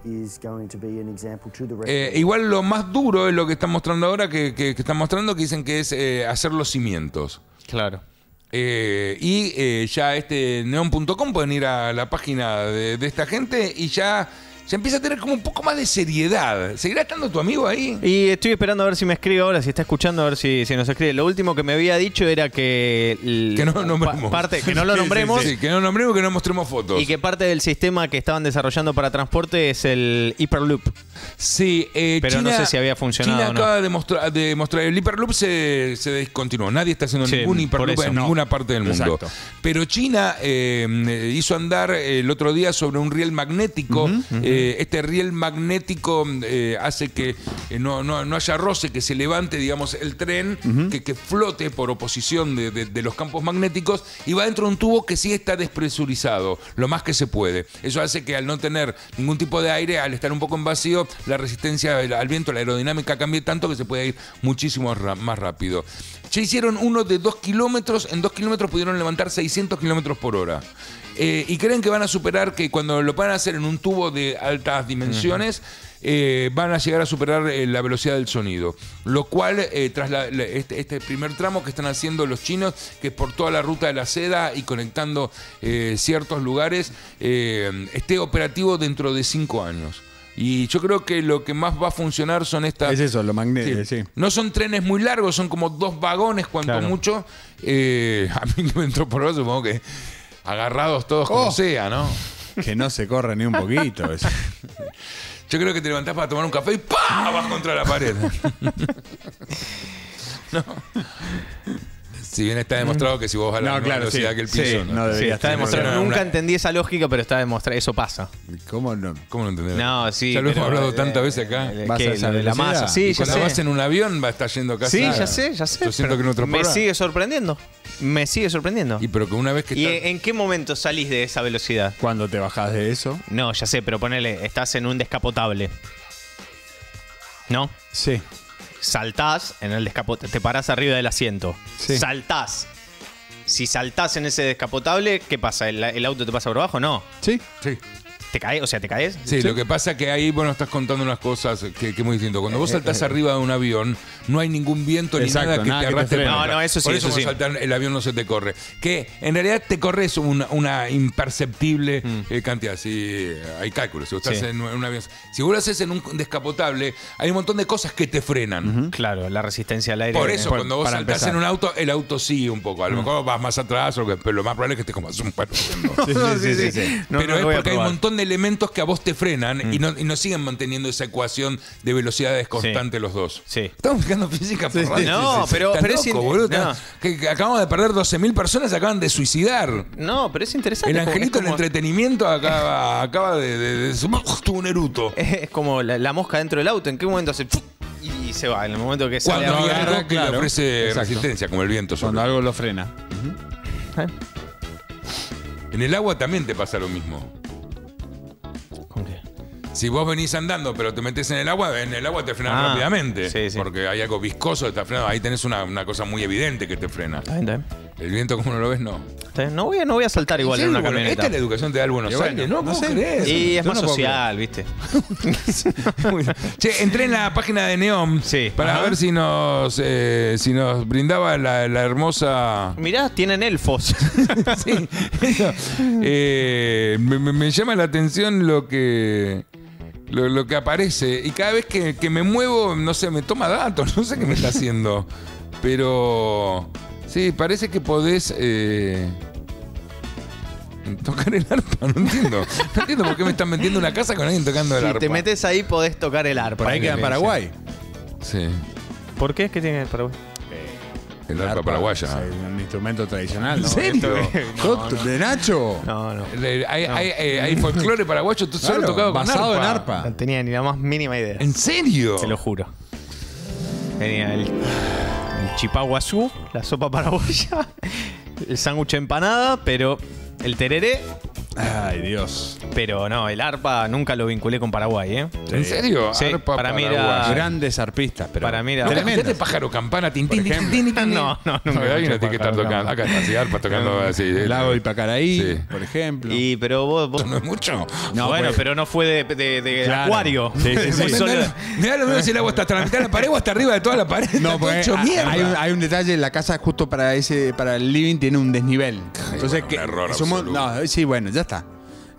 Igual lo más duro es lo que están mostrando ahora, que están mostrando, que dicen que es hacer los cimientos. Claro. Ya neon.com pueden ir a la página de esta gente y ya ya empieza a tener como un poco más de seriedad. ¿Seguirá estando tu amigo ahí? Y estoy esperando a ver si me escribe ahora, si está escuchando, a ver si nos escribe. Lo último que me había dicho era que... Que no nombremos. Que no lo nombremos. Sí, que no nombremos, que no mostremos fotos. Y que parte del sistema que estaban desarrollando para transporte es el Hyperloop. Sí, pero China, no sé si había funcionado China o no. acaba de mostrar el Hyperloop se descontinuó. Nadie está haciendo ningún Hyperloop en ninguna parte del mundo. Exacto. Pero China hizo andar el otro día sobre un riel magnético. Este riel magnético hace que no haya roce, que se levante, digamos, el tren, que flote por oposición de los campos magnéticos y va dentro de un tubo que sí está despresurizado, lo más que se puede. Eso hace que al no tener ningún tipo de aire, al estar un poco en vacío, la resistencia al viento, la aerodinámica cambie tanto que se puede ir muchísimo más rápido. Ya hicieron uno de 2 kilómetros, en 2 kilómetros pudieron levantar 600 kilómetros por hora. Y creen que van a superar, que cuando lo van a hacer en un tubo de altas dimensiones, van a llegar a superar la velocidad del sonido. Lo cual, tras este primer tramo que están haciendo los chinos, que es por toda la ruta de la seda y conectando ciertos lugares, esté operativo dentro de 5 años. Y yo creo que lo que más va a funcionar son estas... Es eso, lo magnético, sí. No son trenes muy largos, son como 2 vagones, cuanto mucho. A 1000 kilómetros por hora, supongo que agarrados todos como sea, ¿no? Que no se corre ni un poquito. Yo creo que te levantás para tomar un café y ¡pah! Vas contra la pared. No. Si bien está demostrado que si vos vas a la misma velocidad que el piso, no debería está demostrado. Nunca entendí esa lógica, pero está demostrado. Eso pasa. ¿Cómo no? ¿Cómo no entendés? No, sí. Ya lo hemos hablado tantas veces acá. Lo de la masa. Sí, y cuando vas en un avión va a estar yendo casi. Sí, ya sé. Yo siento que en otro programa. Me sigue sorprendiendo. Y pero que una vez que ¿Y en qué momento salís de esa velocidad? ¿Cuándo te bajás de eso? No, ya sé, pero ponele, estás en un descapotable. ¿No? Sí. Saltás en el descapotable, te parás arriba del asiento. Sí. Saltás. Si saltás en ese descapotable, ¿qué pasa? ¿El auto te pasa por abajo? No. Sí. ¿Te caes? O sea, ¿te caes? Sí, lo que pasa es que ahí, bueno, estás contando unas cosas que es muy distinto. Cuando vos saltás arriba de un avión, no hay ningún viento ni nada que te arrastre. No, eso sí. Por eso sí. saltar el avión no se te corre. Que en realidad te corres una imperceptible cantidad. Si hay cálculos. Si vos estás en un avión. Si vos lo haces en un descapotable, hay un montón de cosas que te frenan. Claro, la resistencia al aire. Por eso, cuando vos saltás en un auto, el auto sigue un poco. A lo mejor vas más atrás, pero lo más probable es que te comas un palo. Sí. Pero es porque hay un montón de elementos que a vos te frenan y no siguen manteniendo esa ecuación de velocidades constantes los dos. Sí. Estamos buscando física por radio. No, pero es boludo, que acabamos de perder 12.000 personas, se acaban de suicidar. No, pero es interesante. El angelito del entretenimiento acaba de tuvo un eruto. Es como la mosca dentro del auto. ¿En qué momento hace y se va? En el momento que sale cuando hay afuera, algo que le ofrece resistencia, como el viento. Cuando algo lo frena. En el agua también te pasa lo mismo. ¿Con qué? Si vos venís andando pero te metes en el agua te frenas rápidamente. Sí. Porque hay algo viscoso que está frenado. Ahí tenés una cosa muy evidente que te frena. Está bien. El viento, como no lo ves, no. No voy a saltar igual en una camioneta. Esta es la educación te da el Buenos Aires, ¿no? ¿Cómo crees? Y es más social, ¿viste? Che, entré en la página de Neom para ver si nos brindaba la hermosa... Mirá, tienen elfos. Sí. Me llama la atención lo que aparece. Y cada vez que me muevo, no sé, me toma datos. No sé qué me está haciendo. Pero... Sí, parece que podés tocar el arpa, no entiendo. No entiendo por qué me están vendiendo una casa con alguien tocando el arpa. Si te metes ahí, podés tocar el arpa. Por ahí queda en Paraguay. Sí. ¿Por qué? ¿Qué tiene el Paraguay? El arpa paraguaya. Es un instrumento tradicional, ¿no? ¿En serio? ¿De Nacho? No. Hay folclore paraguayo solo tocado con arpa. Basado en arpa. No tenía ni la más mínima idea. ¿En serio? Te lo juro. Tenía el chipaguazú, la sopa paraguaya, el sándwich empanada, pero el tereré. Ay, Dios. Pero no, el arpa nunca lo vinculé con Paraguay, ¿eh? ¿En serio? Sí, arpa para mí era... Grandes arpistas, pero... Para mí era... ¿No escuchaste pájaro campana? Tin. No, nunca. Hay una que estar tocando. Acá está, sí, arpa tocando así. Lago Ipacaraí, por ejemplo. Y pero vos... ¿No es mucho? No, bueno, pero no fue de claro. Acuario. Sí. Mirá lo mismo si el agua está hasta la mitad de la pared o hasta arriba de toda la pared. No, está hecho mierda. Hay un detalle, la casa justo para el living tiene un desnivel. Entonces, un error absoluto. No, sí, bueno, ya está.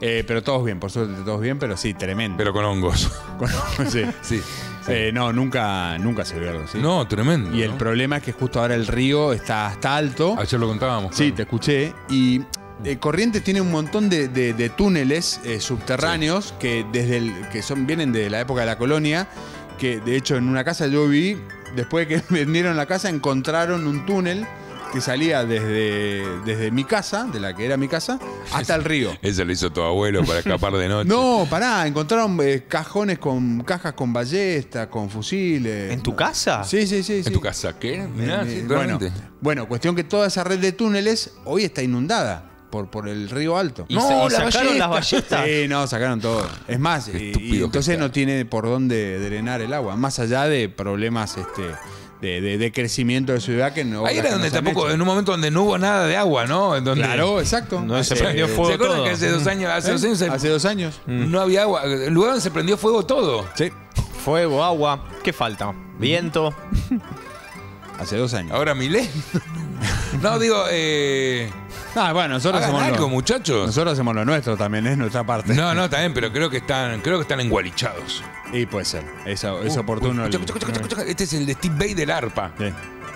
Pero todos bien, por suerte todos bien, pero sí, tremendo. Pero con hongos. Sí. Sí. No, nunca se vio algo así. No, tremendo. Y el ¿no? problema es que justo ahora el río está alto. Ayer lo contábamos. Sí, te escuché. Y Corrientes tiene un montón de túneles subterráneos que vienen de la época de la colonia. Que de hecho en una casa yo viví, después de que vendieron la casa, encontraron un túnel que salía desde mi casa, de la que era mi casa, hasta el río. Eso lo hizo tu abuelo para escapar de noche. No, pará, encontraron cajones con cajas con ballestas, con fusiles. ¿En tu casa? Sí. ¿En tu casa qué? Mirá, sí, realmente. Bueno, cuestión que toda esa red de túneles hoy está inundada por el río Alto. ¿Y sacaron las ballestas? Sí, no, sacaron todo. Es más, y entonces no tiene por dónde drenar el agua, más allá de problemas de crecimiento de ciudad que no. Ahí era donde tampoco, en un momento donde no hubo nada de agua, ¿no? En donde, claro, exacto. No se prendió fuego. ¿Se acuerdan todo? que hace 2 años? Hace 2 años. No había agua. El lugar donde se prendió fuego todo. Sí. Fuego, agua. ¿Qué falta? Viento. Hace 2 años. Ahora Milei. No, digo, bueno, nosotros hacemos algo, muchachos. Nosotros hacemos lo nuestro también, es nuestra parte. No, también, pero creo que están engualichados. Y puede ser. Es oportuno. Escucha. Este es el de Steve Vai del arpa. Sí.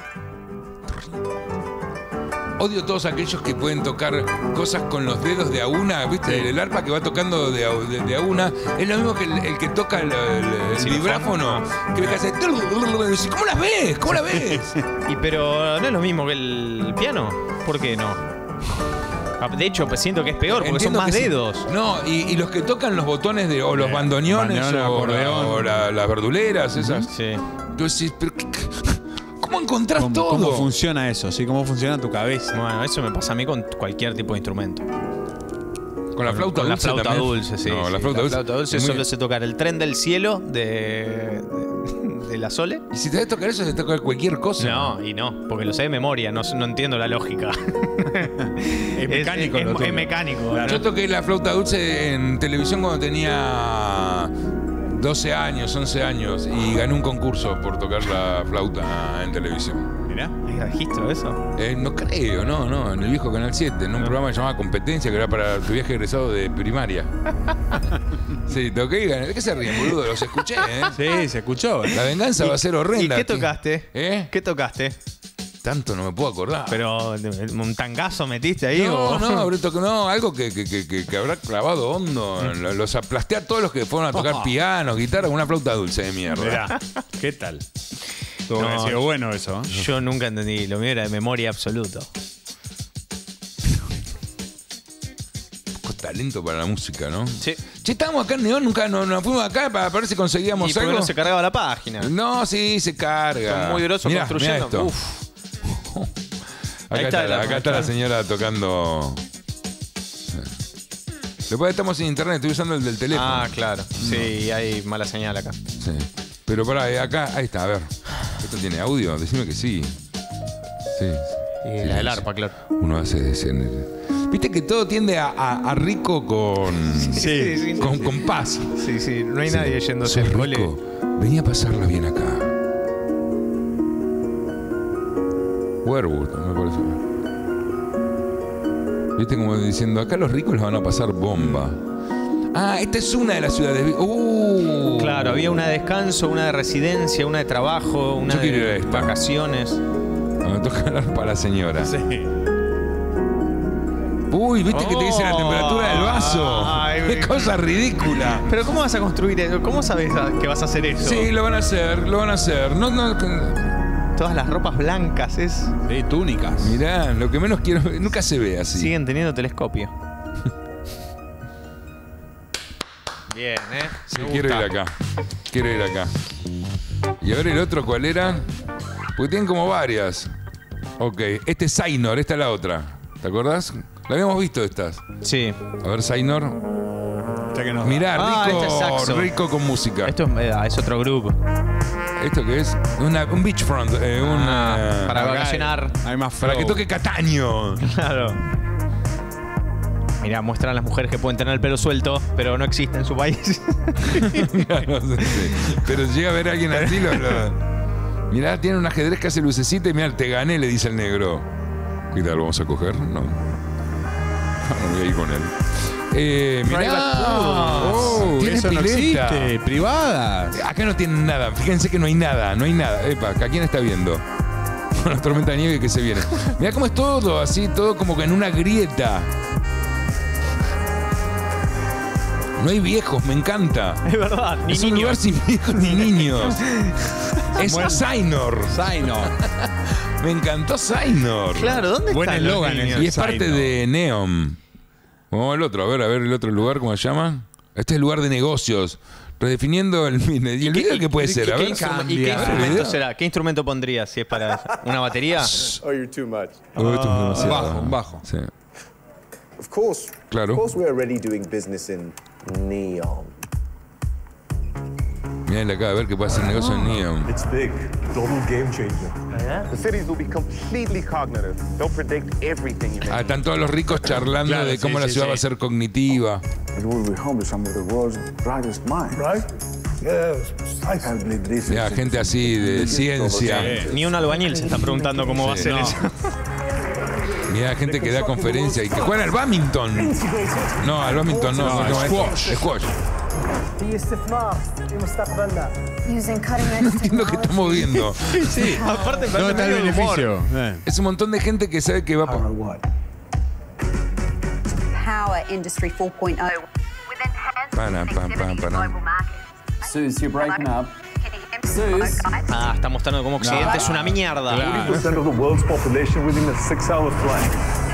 Odio todos aquellos que pueden tocar cosas con los dedos de a una, ¿viste? Sí. El arpa que va tocando de a una. Es lo mismo que el que toca el vibráfono. Que ves que hace. ¿Cómo las ves? ¿Cómo la ves? Pero no es lo mismo que el piano. ¿Por qué no? De hecho, pues siento que es peor, porque Entiendo son más que sí. dedos. No, y los que tocan los botones o los bandoneones o las verduleras, esas. Sí. Entonces, pero ¿cómo encontrás todo? ¿Cómo funciona eso? ¿Sí? ¿Cómo funciona tu cabeza? Bueno, eso me pasa a mí con cualquier tipo de instrumento. Con la flauta con dulce. La flauta también. dulce, sí. No, sí. la flauta dulce solo sé tocar el tren del cielo de la Sole. Y si te debes tocar eso, te tocar cualquier cosa. No, porque lo sé de memoria, no entiendo la lógica. Es mecánico. Es mecánico. Claro. Yo toqué la flauta dulce en televisión cuando tenía 12 años, 11 años y gané un concurso por tocar la flauta en televisión. Mirá. ¿Hay registro de eso? No creo, no, en el viejo Canal 7, en un programa que se llamaba Competencia, que era para tu viaje egresado de primaria. Sí, toqué y gané. ¿De qué se ríen, boludo? Los escuché, ¿eh? Sí, se escuchó. La venganza va a ser horrenda. ¿Y qué tocaste? ¿Qué tocaste? Tanto no me puedo acordar. ¿Pero un tangazo metiste ahí? No, algo que habrá clavado hondo. Los aplasté a todos los que fueron a tocar piano, guitarra, con una flauta dulce de mierda. Mirá, ¿qué tal? Tuvo que haber sido bueno eso. Yo nunca entendí, lo mío era de memoria absoluto. Poco talento para la música, ¿no? Sí. Che, estábamos acá en Neón, nunca nos fuimos acá para ver si conseguíamos ¿Y por qué algo. no se cargaba la página? No, sí, se carga. Son muy grosos Mirá, construyendo. mirá esto. Acá está la señora tocando. Después estamos en internet, estoy usando el del teléfono. Ah, claro. Sí, hay mala señal acá. Sí. Pero pará, acá, ahí está, a ver. ¿Esto tiene audio? Decime que sí. Sí. Y la del arpa, claro. Uno hace viste que todo tiende a rico con. Sí. Con paz. Sí, no hay nadie yéndose al cole. Rico. Venía a pasarla bien acá. Werwood, me parece. Viste como diciendo, acá los ricos les van a pasar bomba. Ah, esta es una de las ciudades. Claro, había una de descanso, una de residencia, una de trabajo, una Yo quiero ir a de esta. vacaciones. Me toca hablar para la señora. Sí. Uy, ¿viste que te dice la temperatura del vaso? Ay, Qué cosa ridícula. Pero ¿cómo vas a construir eso? ¿Cómo sabes que vas a hacer eso? Sí, lo van a hacer. No, Todas las ropas blancas es. Sí, túnicas. mirá, lo que menos quiero, nunca se ve así. Siguen teniendo telescopio. Bien, Sí, Me quiero ir gusta. acá. Y a ver el otro, ¿cuál era? Porque tienen como varias. Ok, este es Zainor, esta es la otra. ¿Te acordás? La habíamos visto estas. Sí. A ver, Zainor. Mirá, rico, este es saxo. rico con música. Esto es otro grupo. ¿Esto qué es? Un beachfront. Para vacacionar. Hay más Para flow. que toque Cataño. Claro. Mirá, muestran a las mujeres que pueden tener el pelo suelto, pero no existe en su país. Claro, sí. Pero si llega a ver a alguien así, mirá, tiene un ajedrez que hace lucecita y mirá, te gané, le dice el negro. ¿Qué tal? ¿Vamos a coger? No. voy a ir con él. Mirá, tiene eso no pileta. existe, privada. Acá no tienen nada. Fíjense que no hay nada. Epa, ¿a quién está viendo? Una tormenta de nieve que se viene. Mirá cómo es todo, así, todo como que en una grieta. No hay viejos, me encanta. Es verdad, ni es un niños. lugar sin viejos ni niños. Es Zainor. Me encantó Zainor. Claro, ¿dónde Buen están los eslogan niños? ese. Y es parte Zainor. de Neom. Vamos al otro, a ver el otro lugar, ¿cómo se llama? Este es el lugar de negocios. Redefiniendo el... ¿Y el video qué puede ser? A ver. ¿Y qué instrumento será? ¿Qué instrumento pondría si es para una batería? Oh, you're too much. Oh, esto es demasiado. Un bajo. Sí. Of course. Claro. Of course, we are already doing business in Neon. Mirá acá, a ver qué puede hacer negocio en Neom. It's big. Global game changer. The cities will be completely cognitive. They'll predict everything you make. Están todos los ricos charlando Claro, de cómo la ciudad va a ser cognitiva. It will be home to some of the world's brightest minds. Right? Yes, precisely. Mirá, gente así de ciencia. Ni un albañil se está preguntando cómo va a ser eso. Mirá, gente que da conferencias y que juega al badminton. No, al badminton no, squash. No entiendo qué estamos viendo. Sí. Aparte, ¿Dónde está el beneficio? Es un montón de gente que sabe que va por... Power Industry 4.0 Suze, you're breaking up. Ah, está mostrando cómo Occidente es una mierda. 80% of the world's population within a 6-hour flight.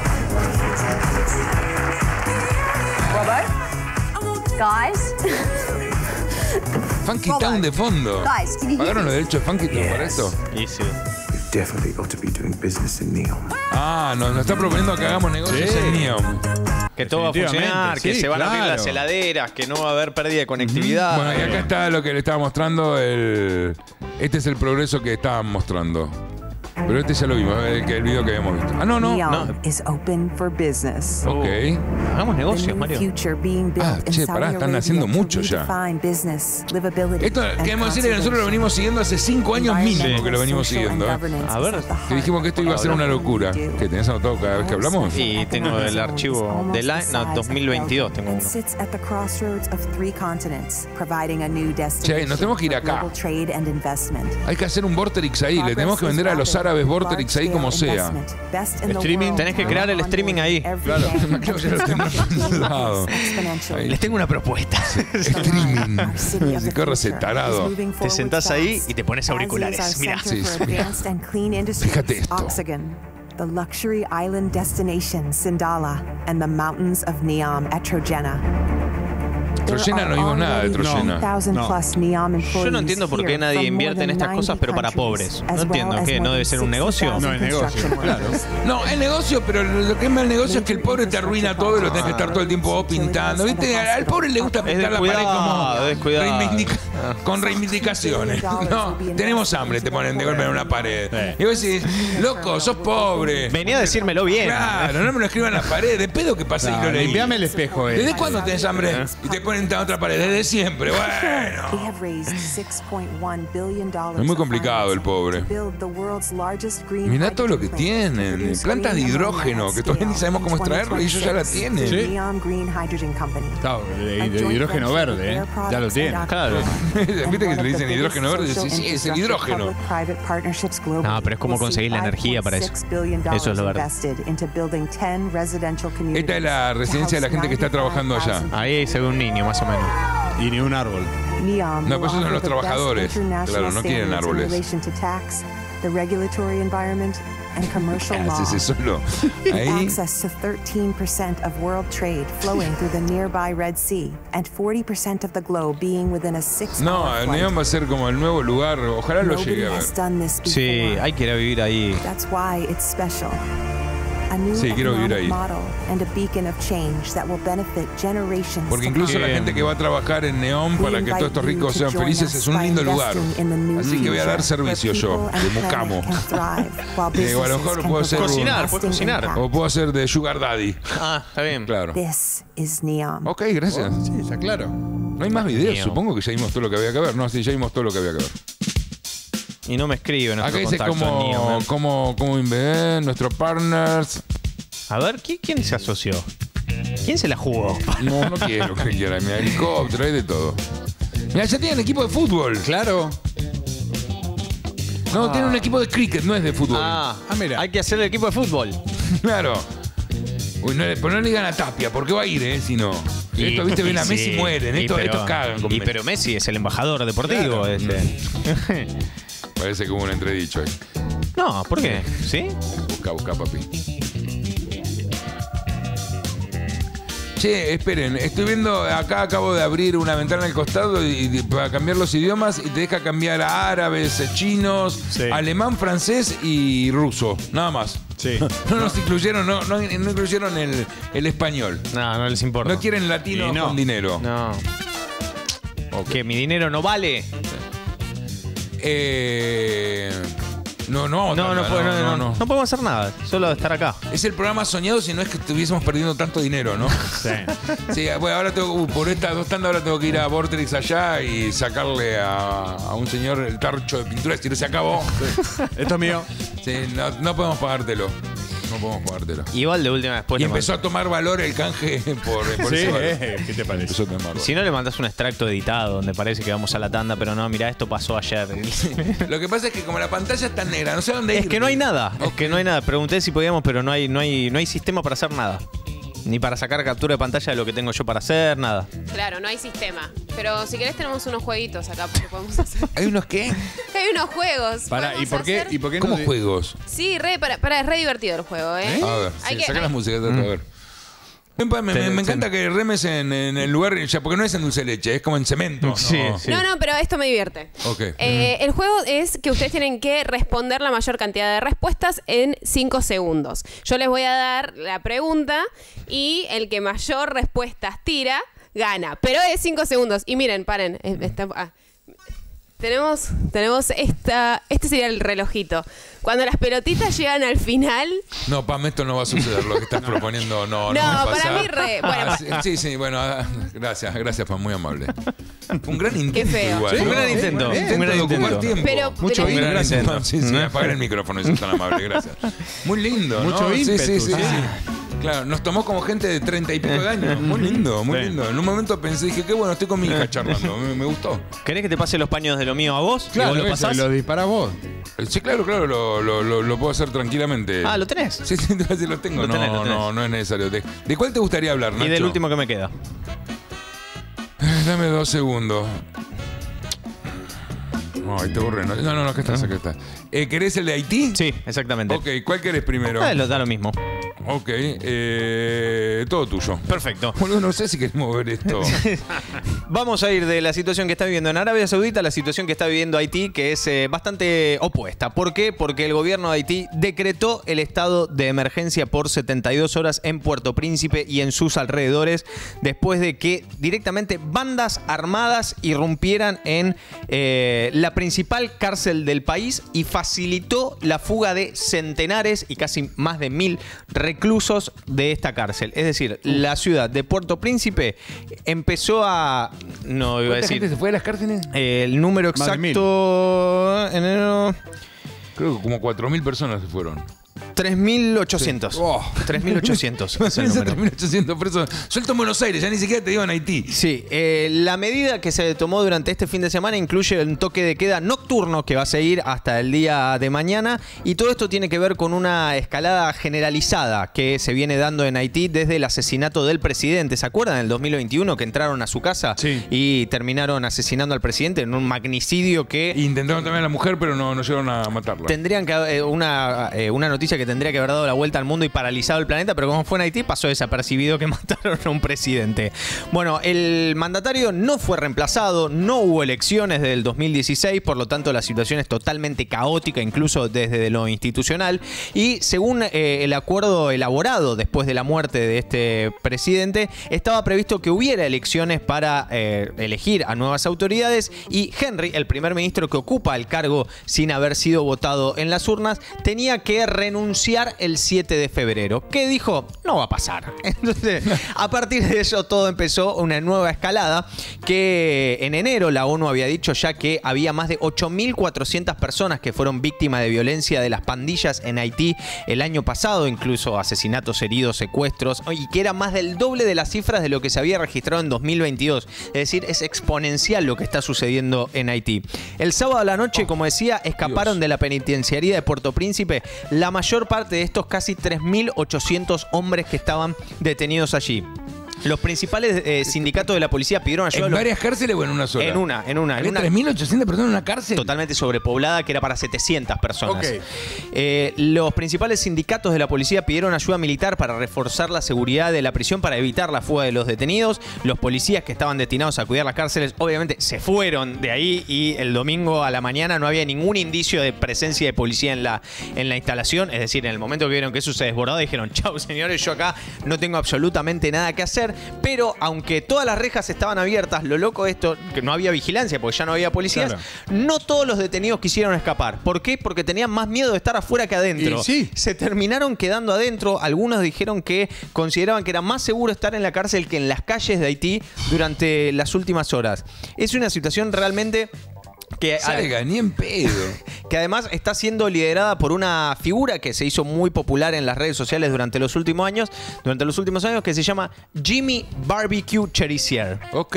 Guys. Funky Town de fondo. Guys, can you hear ¿Pagaron los me? derechos de Funky Town para esto? Y sí. Definitely ought to be doing business in Neon. Ah, nos está proponiendo que hagamos negocios en Neom. Que todo va a funcionar, que sí, se van a abrir claro. las heladeras, que no va a haber pérdida de conectividad. Bueno, y acá está lo que le estaba mostrando. Este es el progreso que estaban mostrando. Pero este ya lo vimos, el video que habíamos visto. Ah, no. Neon is open for business. Ok. Hagamos The negocios, new Mario. future being built Ah, in che, Saudi pará, están Arabia haciendo to mucho ya. redefine business, livability, Esto, and queremos decir que nosotros lo venimos siguiendo hace 5 años mínimo que lo venimos siguiendo. A ver. Que dijimos que esto iba a ser una locura. ¿Qué tenés anotado cada vez que hablamos? Y tengo el archivo de la... No, 2022 tengo uno. sits at the crossroads of 3 continents, providing a new destination nos tenemos que ir for acá. global trade and investment. Hay que hacer un Vorterix ahí. Le tenemos que vender a los árabes Vorterix ahí como sea. Streaming. Tenés que crear el streaming ahí. Claro, creo que ya lo tengo pensado. Ahí. Les tengo una propuesta. Streaming. Corre ese tarado. Te sentás ahí y te pones auriculares. Mirá. Sí, mira. Fíjate esto. Oxygen, the luxury island destination Sindala, and the mountains of Neom at Trojena. Trojena no vimos nada de Trojena. Yo no entiendo por qué nadie invierte en estas cosas, pero para pobres. No entiendo. ¿Qué? ¿No debe ser un negocio? No es negocio, claro. No, es negocio, pero lo que es mal negocio es que el pobre te arruina todo y lo tenés que estar todo el tiempo vos pintando. ¿Viste? Al pobre le gusta pintar la pared como con reivindicaciones. No, tenemos hambre, te ponen de golpe en una pared. Y vos decís, loco, sos pobre. Venía a decírmelo bien. Claro, no me lo escriban en la pared. De pedo que pasa y lo leí. Limpiame el espejo, ¿Desde cuándo tenés hambre? Y te ponen en otra pared. Desde siempre. Bueno. Es muy complicado el pobre. Mirá todo lo que tienen. Plantas de hidrógeno, que todavía ni sabemos cómo extraerlo y ellos ya la tienen. Sí. Claro, de hidrógeno verde, ¿eh? Ya lo tienen. Claro. ¿Viste que le dicen hidrógeno verde? Decís, sí, es el hidrógeno. No, pero es como conseguir la energía para eso. Eso es lo verde. Esta es la residencia de la gente que está trabajando allá. Ahí se ve un niño, más o menos. Y ni un árbol. No, pues esos son los trabajadores. Claro, no quieren árboles. Haces eso solo. Ahí. Access to 13% of world trade flowing through the nearby Red Sea, and 40% of the globe being within a 6-hour No, el Neon va a ser como el nuevo lugar. Ojalá lo llegue a ver. Sí, hay que ir a vivir ahí. That's why it's special. A new Sí, quiero vivir ahí. model and a beacon of change that will benefit generations. Porque incluso la gente que va a trabajar en Neón para que todos estos ricos sean felices es un lindo lugar. Así que voy a dar servicio yo, de mucamo. O a lo mejor puedo hacer Cocinar, puedes cocinar. O puedo hacer de Sugar Daddy. Ah, está bien. Claro. This is Neon. Ok, gracias. Sí, está claro. No hay más videos, Neon. supongo que ya vimos todo lo que había que ver. No, sí, ya vimos todo lo que había que ver. Y no me escriben. Acá dice cómo nuestros partners. A ver, ¿quién se asoció? ¿Quién se la jugó? No quiero que quiera. Mira, helicóptero, hay de todo. Mira, ya tienen equipo de fútbol. Claro. No, tienen un equipo de cricket, no es de fútbol. Mira. Hay que hacer el equipo de fútbol. Claro. Uy, no le digan a Tapia, porque va a ir, si no. Esto, viste, ven a Messi sí. mueren. Estos cagan con Messi. Pero Messi es el embajador deportivo. Claro. Parece que hubo un entredicho ahí. No, ¿por qué? ¿Sí? Busca, papi. Che, esperen, estoy viendo, acá acabo de abrir una ventana al costado para cambiar los idiomas y te deja cambiar a árabes, chinos, alemán, francés y ruso, nada más. Sí. No nos incluyeron, no incluyeron el español. No les importa. No quieren latinos con dinero. No. ¿Qué? ¿Mi dinero no vale? No podemos hacer nada, solo estar acá. Es el programa soñado si no es que estuviésemos perdiendo tanto dinero, ¿no? Sí, bueno, ahora por estas 2 tandas ahora tengo que ir a Vortex allá y sacarle a un señor el tarcho de pintura y decirle, se acabó. Sí. Esto es mío. Sí, no podemos pagártelo. No podemos pagártelo. Igual de última después. Y empezó a tomar valor el canje por sí, ese ¿qué te parece? Empezó a tomar valor. Si no le mandas un extracto editado donde parece que vamos a la tanda, pero no, mira, esto pasó ayer. Lo que pasa es que como la pantalla está negra, no sé dónde ir. Es que no hay nada. Okay. Es que no hay nada. Pregunté si podíamos, pero no hay sistema para hacer nada. Ni para sacar captura de pantalla de lo que tengo yo para hacer, nada. Claro, no hay sistema. Pero si querés tenemos unos jueguitos acá que podemos hacer. ¿Hay unos qué? Hay unos juegos. ¿Y por qué? ¿Cómo juegos? Sí, es re divertido el juego, ¿eh? A ver, saca la música, a ver. Me encanta que remes en el lugar, porque no es en dulce de leche, es como en cemento. Sí. No, pero esto me divierte. Okay. El juego es que ustedes tienen que responder la mayor cantidad de respuestas en 5 segundos. Yo les voy a dar la pregunta y el que mayor respuestas tira, gana. Pero es 5 segundos. Y miren, paren. Tenemos este sería el relojito. Cuando las pelotitas llegan al final... No, Pam, esto no va a suceder. Lo que estás proponiendo no para pasar. mí bueno, sí, bueno, gracias, Pam, muy amable. Fue un gran intento. Qué feo. Igual, un gran intento. Un gran intento. Tiempo. Pero, mucho un gran gracias. intento. Sí, voy a apagar el micrófono, eso es tan amable, gracias. Muy lindo, mucho ¿no? ímpetu. Sí. Claro, nos tomó como gente de 30 y pico de años. Muy lindo, muy lindo. En un momento dije, qué bueno, estoy con mi hija charlando. Me gustó. ¿Querés que te pase los paños de lo mío a vos? Claro, ¿Vos lo pasás? lo disparás vos. Sí, claro, lo puedo hacer tranquilamente. ¿Lo tenés? Sí, lo tengo. Lo tenés. No es necesario. ¿De cuál te gustaría hablar, Nacho? Y del último que me queda. Dame 2 segundos. Ay, te borré. No, acá está. ¿Querés el de Haití? Sí, exactamente. Ok, ¿cuál querés primero? Da lo mismo. Ok, todo tuyo. Perfecto. Bueno, no sé si queremos ver esto. Vamos a ir de la situación que está viviendo en Arabia Saudita a la situación que está viviendo Haití, que es bastante opuesta. ¿Por qué? Porque el gobierno de Haití decretó el estado de emergencia por 72 horas en Puerto Príncipe y en sus alrededores, después de que directamente bandas armadas irrumpieran en la principal cárcel del país y facilitó la fuga de centenares y casi más de 1000 reclusos de esta cárcel. Es decir, la ciudad de Puerto Príncipe empezó a... No iba a decir... ¿Cuánta gente se fue de las cárceles? El número exacto... Enero... Creo que como 4.000 personas se fueron. 3.800. Sí. Oh. 3.800. Es el número. 3.800 presos. Suelto en Buenos Aires, ya ni siquiera te digo en Haití. Sí, la medida que se tomó durante este fin de semana incluye un toque de queda nocturno que va a seguir hasta el día de mañana. Y todo esto tiene que ver con una escalada generalizada que se viene dando en Haití desde el asesinato del presidente. ¿Se acuerdan? En el 2021 que entraron a su casa y terminaron asesinando al presidente en un magnicidio que... Intentaron también a la mujer, pero no llegaron a matarla. Tendrían que una noticia que tendría que haber dado la vuelta al mundo y paralizado el planeta, pero como fue en Haití, pasó desapercibido que mataron a un presidente. Bueno, el mandatario no fue reemplazado, no hubo elecciones desde el 2016, por lo tanto la situación es totalmente caótica, incluso desde lo institucional, y según el acuerdo elaborado después de la muerte de este presidente, estaba previsto que hubiera elecciones para elegir a nuevas autoridades y Henry, el primer ministro que ocupa el cargo sin haber sido votado en las urnas, tenía que renunciar renunciar el 7 de febrero. ¿Qué dijo? No va a pasar. Entonces, a partir de eso todo empezó una nueva escalada que en enero la ONU había dicho ya que había más de 8.400 personas que fueron víctimas de violencia de las pandillas en Haití el año pasado, incluso asesinatos, heridos, secuestros, y que era más del doble de las cifras de lo que se había registrado en 2022. Es decir, es exponencial lo que está sucediendo en Haití. El sábado a la noche, como decía, escaparon de la penitenciaría de Puerto Príncipe la mayor parte de estos casi 3.800 hombres que estaban detenidos allí. Los principales sindicatos de la policía pidieron ayuda. ¿En varias cárceles o en una sola? En una. ¿Había 3.800 personas en una cárcel? Totalmente sobrepoblada, que era para 700 personas. Ok. Los principales sindicatos de la policía pidieron ayuda militar para reforzar la seguridad de la prisión para evitar la fuga de los detenidos. Los policías que estaban destinados a cuidar las cárceles obviamente se fueron de ahí y el domingo a la mañana no había ningún indicio de presencia de policía en la instalación. Es decir, en el momento que vieron que eso se desbordó dijeron: chau señores, yo acá no tengo absolutamente nada que hacer. Pero aunque todas las rejas estaban abiertas, lo loco de esto, que no había vigilancia porque ya no había policías, no todos los detenidos quisieron escapar. ¿Por qué? Porque tenían más miedo de estar afuera que adentro. Y sí. Se terminaron quedando adentro. Algunos dijeron que consideraban que era más seguro estar en la cárcel que en las calles de Haití durante las últimas horas. Es una situación realmente que salga, ni en pedo. Que además está siendo liderada por una figura que se hizo muy popular en las redes sociales durante los últimos años, que se llama Jimmy Barbecue Cherizier. Ok.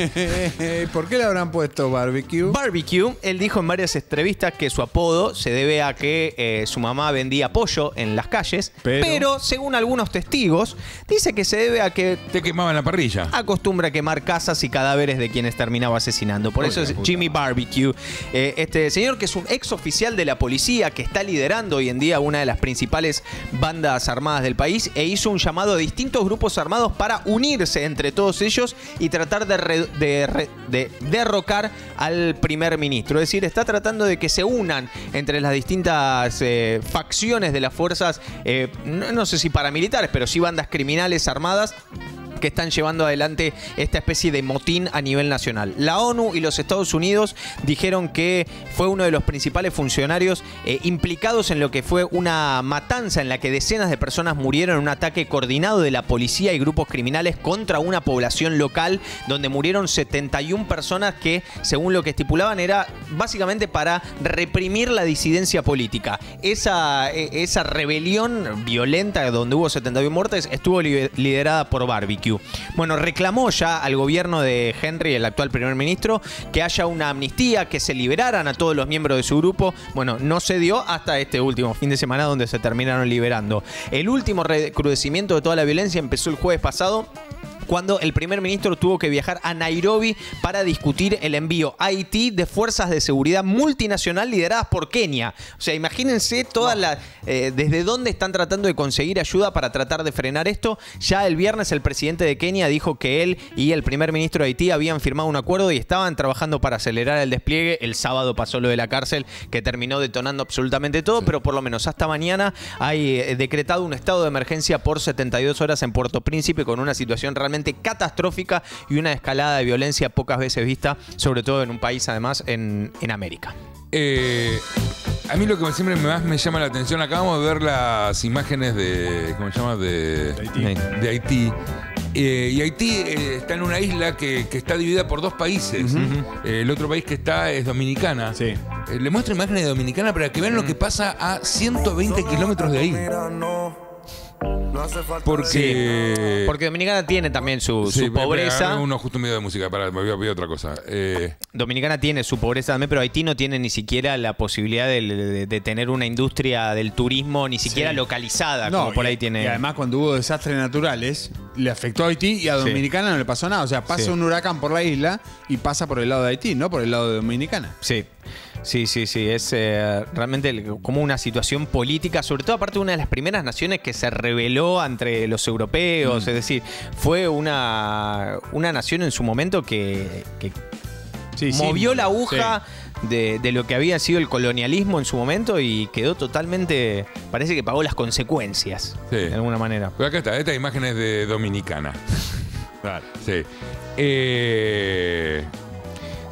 ¿Por qué le habrán puesto Barbecue? Barbecue, él dijo en varias entrevistas que su apodo se debe a que su mamá vendía pollo en las calles, pero según algunos testigos, dice que se debe a que te quemaban la parrilla. Acostumbra a quemar casas y cadáveres de quienes terminaba asesinando. Por eso es Jimmy Barbecue. Este señor, que es un ex oficial de la policía, que está liderando hoy en día una de las principales bandas armadas del país, e hizo un llamado a distintos grupos armados para unirse entre todos ellos y tratar de derrocar al primer ministro. Es decir, está tratando de que se unan entre las distintas facciones de las fuerzas, no sé si paramilitares, pero sí bandas criminales armadas, que están llevando adelante esta especie de motín a nivel nacional. La ONU y los Estados Unidos dijeron que fue uno de los principales funcionarios implicados en lo que fue una matanza en la que decenas de personas murieron en un ataque coordinado de la policía y grupos criminales contra una población local, donde murieron 71 personas que, según lo que estipulaban, era básicamente para reprimir la disidencia política. Esa rebelión violenta donde hubo 71 muertes estuvo liderada por Barbecue. Bueno, reclamó ya al gobierno de Henry, el actual primer ministro, que haya una amnistía, que se liberaran a todos los miembros de su grupo. Bueno, no se dio hasta este último fin de semana, donde se terminaron liberando. El último recrudecimiento de toda la violencia empezó el jueves pasado, cuando el primer ministro tuvo que viajar a Nairobi para discutir el envío a Haití de fuerzas de seguridad multinacional lideradas por Kenia. O sea, imagínense todas las desde dónde están tratando de conseguir ayuda para tratar de frenar esto. Ya el viernes el presidente de Kenia dijo que él y el primer ministro de Haití habían firmado un acuerdo y estaban trabajando para acelerar el despliegue. El sábado pasó lo de la cárcel, que terminó detonando absolutamente todo, pero por lo menos hasta mañana hay decretado un estado de emergencia por 72 horas en Puerto Príncipe, con una situación realmente catastrófica y una escalada de violencia pocas veces vista, sobre todo en un país además en América. A mí lo que siempre más me llama la atención, acabamos de ver las imágenes de, ¿cómo se llama? De Haití. Y Haití está en una isla que está dividida por dos países. El otro país que está es Dominicana. Sí. Le muestro imágenes de Dominicana para que vean lo que pasa a 120 kilómetros de ahí. Porque Dominicana tiene también su pobreza. Uno justo en medio de música, me voy a otra cosa. Dominicana tiene su pobreza también, pero Haití no tiene ni siquiera la posibilidad de tener una industria del turismo ni siquiera localizada, como por ahí tiene. Y además, cuando hubo desastres naturales, le afectó a Haití y a Dominicana no le pasó nada. O sea, pasa un huracán por la isla y pasa por el lado de Haití, no por el lado de Dominicana. Sí. Es realmente como una situación política, sobre todo aparte de una de las primeras naciones que se rebeló ante los europeos. Es decir, fue una nación en su momento que movió la aguja de lo que había sido el colonialismo en su momento y quedó totalmente, parece que pagó las consecuencias de alguna manera. Pero acá está, esta imagen es de Dominicana. Claro. Sí.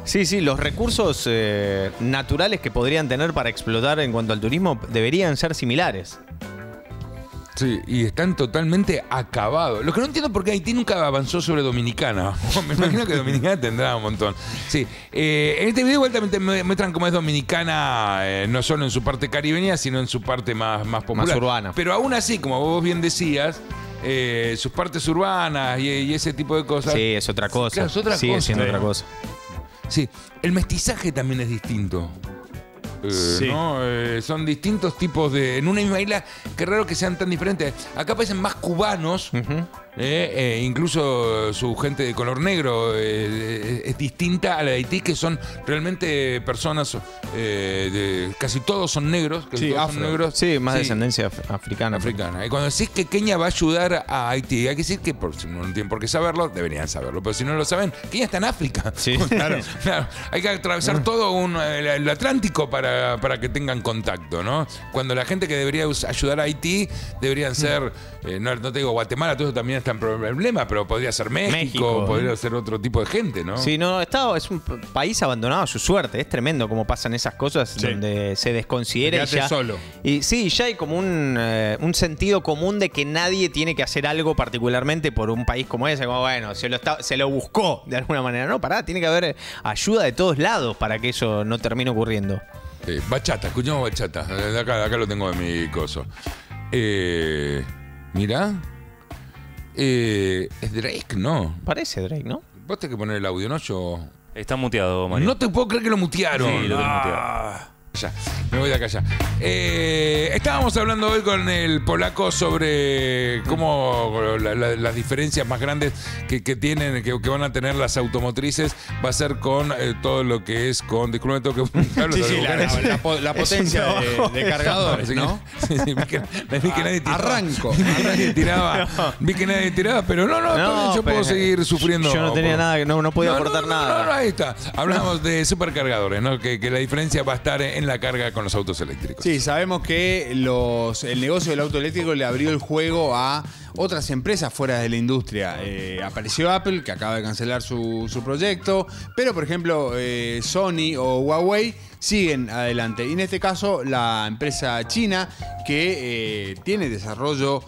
Sí, los recursos naturales que podrían tener para explotar en cuanto al turismo deberían ser similares. Sí, y están totalmente acabados. Lo que no entiendo por qué Haití nunca avanzó sobre Dominicana. Me imagino que Dominicana tendrá un montón. Sí, en este video igual también te muestran cómo es Dominicana, no solo en su parte caribeña, sino en su parte más popular. Más urbana. Pero aún así, como vos bien decías, sus partes urbanas y ese tipo de cosas. Sí, es otra cosa. Claro, es otra Sigue cosa. siendo otra cosa. Sí, el mestizaje también es distinto. Sí. ¿No? Son distintos tipos de... En una misma isla, qué raro que sean tan diferentes. Acá parecen más cubanos. Incluso su gente de color negro es distinta a la de Haití, que son realmente personas... casi todos son negros. Sí, todos son negros. Sí, más descendencia africana. Y cuando decís que Kenia va a ayudar a Haití, hay que decir que, si no tienen por qué saberlo, deberían saberlo. Pero si no lo saben, Kenia está en África. Sí. Claro. Hay que atravesar todo el Atlántico para que tengan contacto, ¿no? Cuando la gente que debería ayudar a Haití deberían ser, no te digo Guatemala, todo eso también está en problema, pero podría ser México, podría ser otro tipo de gente, ¿no? Sí, no, es un país abandonado a su suerte. Es tremendo cómo pasan esas cosas donde se desconsidera y ya solo. Y sí, ya hay como un sentido común de que nadie tiene que hacer algo particularmente por un país como ese, como bueno, se lo buscó de alguna manera. No, pará, tiene que haber ayuda de todos lados para que eso no termine ocurriendo. Bachata, escuchamos bachata. De acá lo tengo en mi coso. Mirá. Es Drake, ¿no? Parece Drake, ¿no? Vos tenés que poner el audio, ¿no? Está muteado, Mario. No te puedo creer que lo mutearon. Sí, lo tengo muteado. Ya, me voy de acá ya. Estábamos hablando hoy con el polaco sobre cómo las diferencias más grandes que tienen, que van a tener las automotrices, va a ser con todo lo que es con... Disculpe, tengo que buscarlo. Sí, la potencia de cargadores, ¿no? Sí, vi que nadie tiraba. Arranco. Vi que nadie tiraba, pero no, yo puedo seguir sufriendo. Yo no tenía nada, no podía aportar nada. No, ahí está. Hablamos de supercargadores, ¿no? Que la diferencia va a estar en la carga con los autos eléctricos. Sí, sabemos que el negocio del auto eléctrico le abrió el juego a otras empresas fuera de la industria. Apareció Apple, que acaba de cancelar su proyecto, pero por ejemplo Sony o Huawei siguen adelante. Y en este caso la empresa china que tiene desarrollo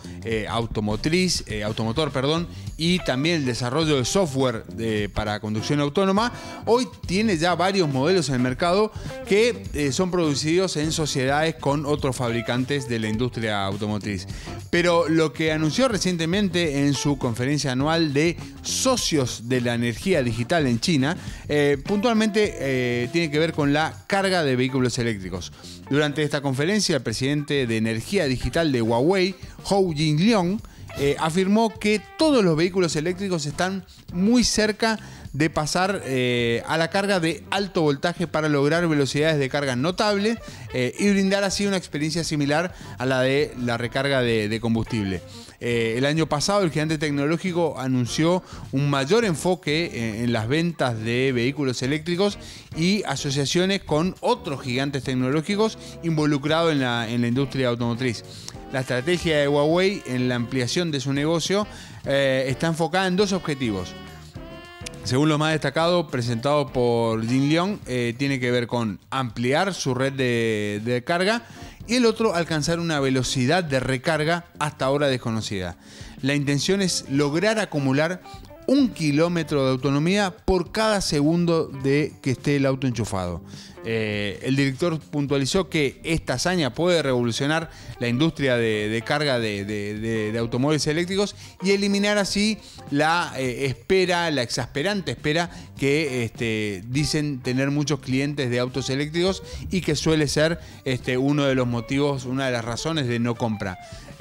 automotor, y también el desarrollo de software para conducción autónoma, hoy tiene ya varios modelos en el mercado que son producidos en sociedades con otros fabricantes de la industria automotriz. Pero lo que anunció recientemente en su conferencia anual de socios de la energía digital en China, puntualmente tiene que ver con la carga de vehículos eléctricos. Durante esta conferencia, el presidente de energía digital de Huawei, Hou Jinliang, afirmó que todos los vehículos eléctricos están muy cerca de pasar a la carga de alto voltaje para lograr velocidades de carga notables y brindar así una experiencia similar a la de la recarga de combustible. El año pasado el gigante tecnológico anunció un mayor enfoque en las ventas de vehículos eléctricos y asociaciones con otros gigantes tecnológicos involucrados en la industria automotriz. La estrategia de Huawei en la ampliación de su negocio está enfocada en dos objetivos. Según lo más destacado presentado por Jinliang, tiene que ver con ampliar su red de carga y el otro alcanzar una velocidad de recarga hasta ahora desconocida. La intención es lograr acumular 1 kilómetro de autonomía por cada segundo de que esté el auto enchufado. El director puntualizó que esta hazaña puede revolucionar la industria de carga de automóviles eléctricos y eliminar así la exasperante espera que dicen tener muchos clientes de autos eléctricos y que suele ser uno de los motivos, una de las razones de no compra.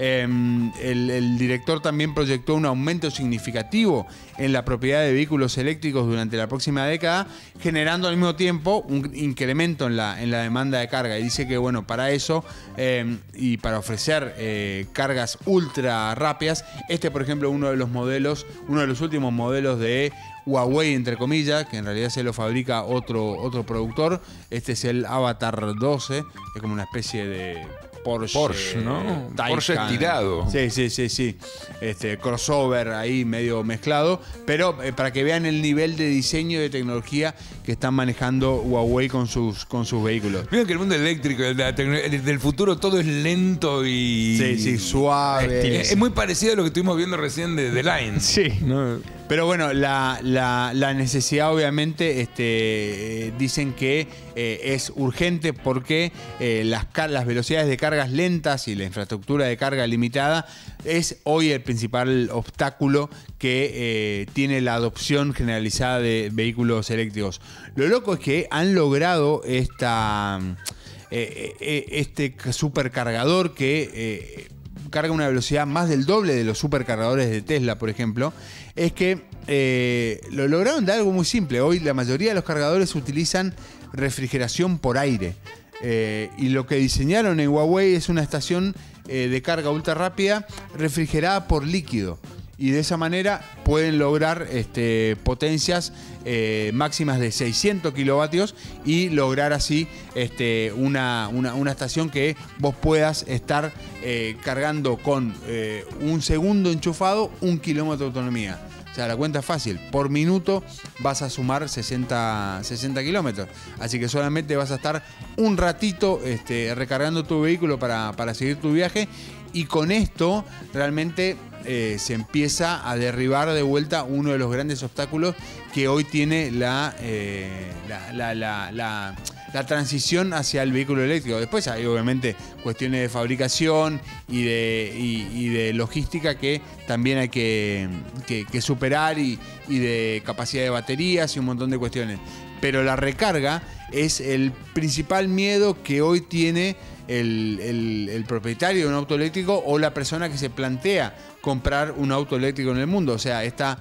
El director también proyectó un aumento significativo en la propiedad de vehículos eléctricos durante la próxima década, generando al mismo tiempo un incremento en la demanda de carga. Y dice que para eso y para ofrecer cargas ultra rápidas, por ejemplo, uno de los últimos modelos de Huawei, entre comillas, que en realidad se lo fabrica otro productor. Este es el Avatar 12, es como una especie de Porsche, ¿no? Taycan. Porsche estirado. Sí. Crossover ahí medio mezclado. Pero para que vean el nivel de diseño y de tecnología que están manejando Huawei con sus vehículos. Miren que el mundo eléctrico, del futuro, todo es lento y... Sí, suave. Es muy parecido a lo que estuvimos viendo recién de Line. Sí. ¿No? Pero bueno, la necesidad obviamente dicen que es urgente porque las velocidades de cargas lentas y la infraestructura de carga limitada es hoy el principal obstáculo que tiene la adopción generalizada de vehículos eléctricos. Lo loco es que han logrado este supercargador que carga una velocidad más del doble de los supercargadores de Tesla, por ejemplo, es que lo lograron de algo muy simple. Hoy la mayoría de los cargadores utilizan refrigeración por aire. Y lo que diseñaron en Huawei es una estación de carga ultra rápida refrigerada por líquido. Y de esa manera pueden lograr potencias máximas de 600 kilovatios y lograr así una estación que vos puedas estar cargando con un segundo enchufado, 1 kilómetro de autonomía. O sea, la cuenta es fácil. Por minuto vas a sumar 60 kilómetros. Así que solamente vas a estar un ratito recargando tu vehículo para seguir tu viaje. Y con esto realmente se empieza a derribar de vuelta uno de los grandes obstáculos que hoy tiene la transición hacia el vehículo eléctrico. Después hay obviamente cuestiones de fabricación y de logística que también hay que superar y de capacidad de baterías y un montón de cuestiones. Pero la recarga es el principal miedo que hoy tiene el propietario de un auto eléctrico o la persona que se plantea comprar un auto eléctrico en el mundo. O sea, esta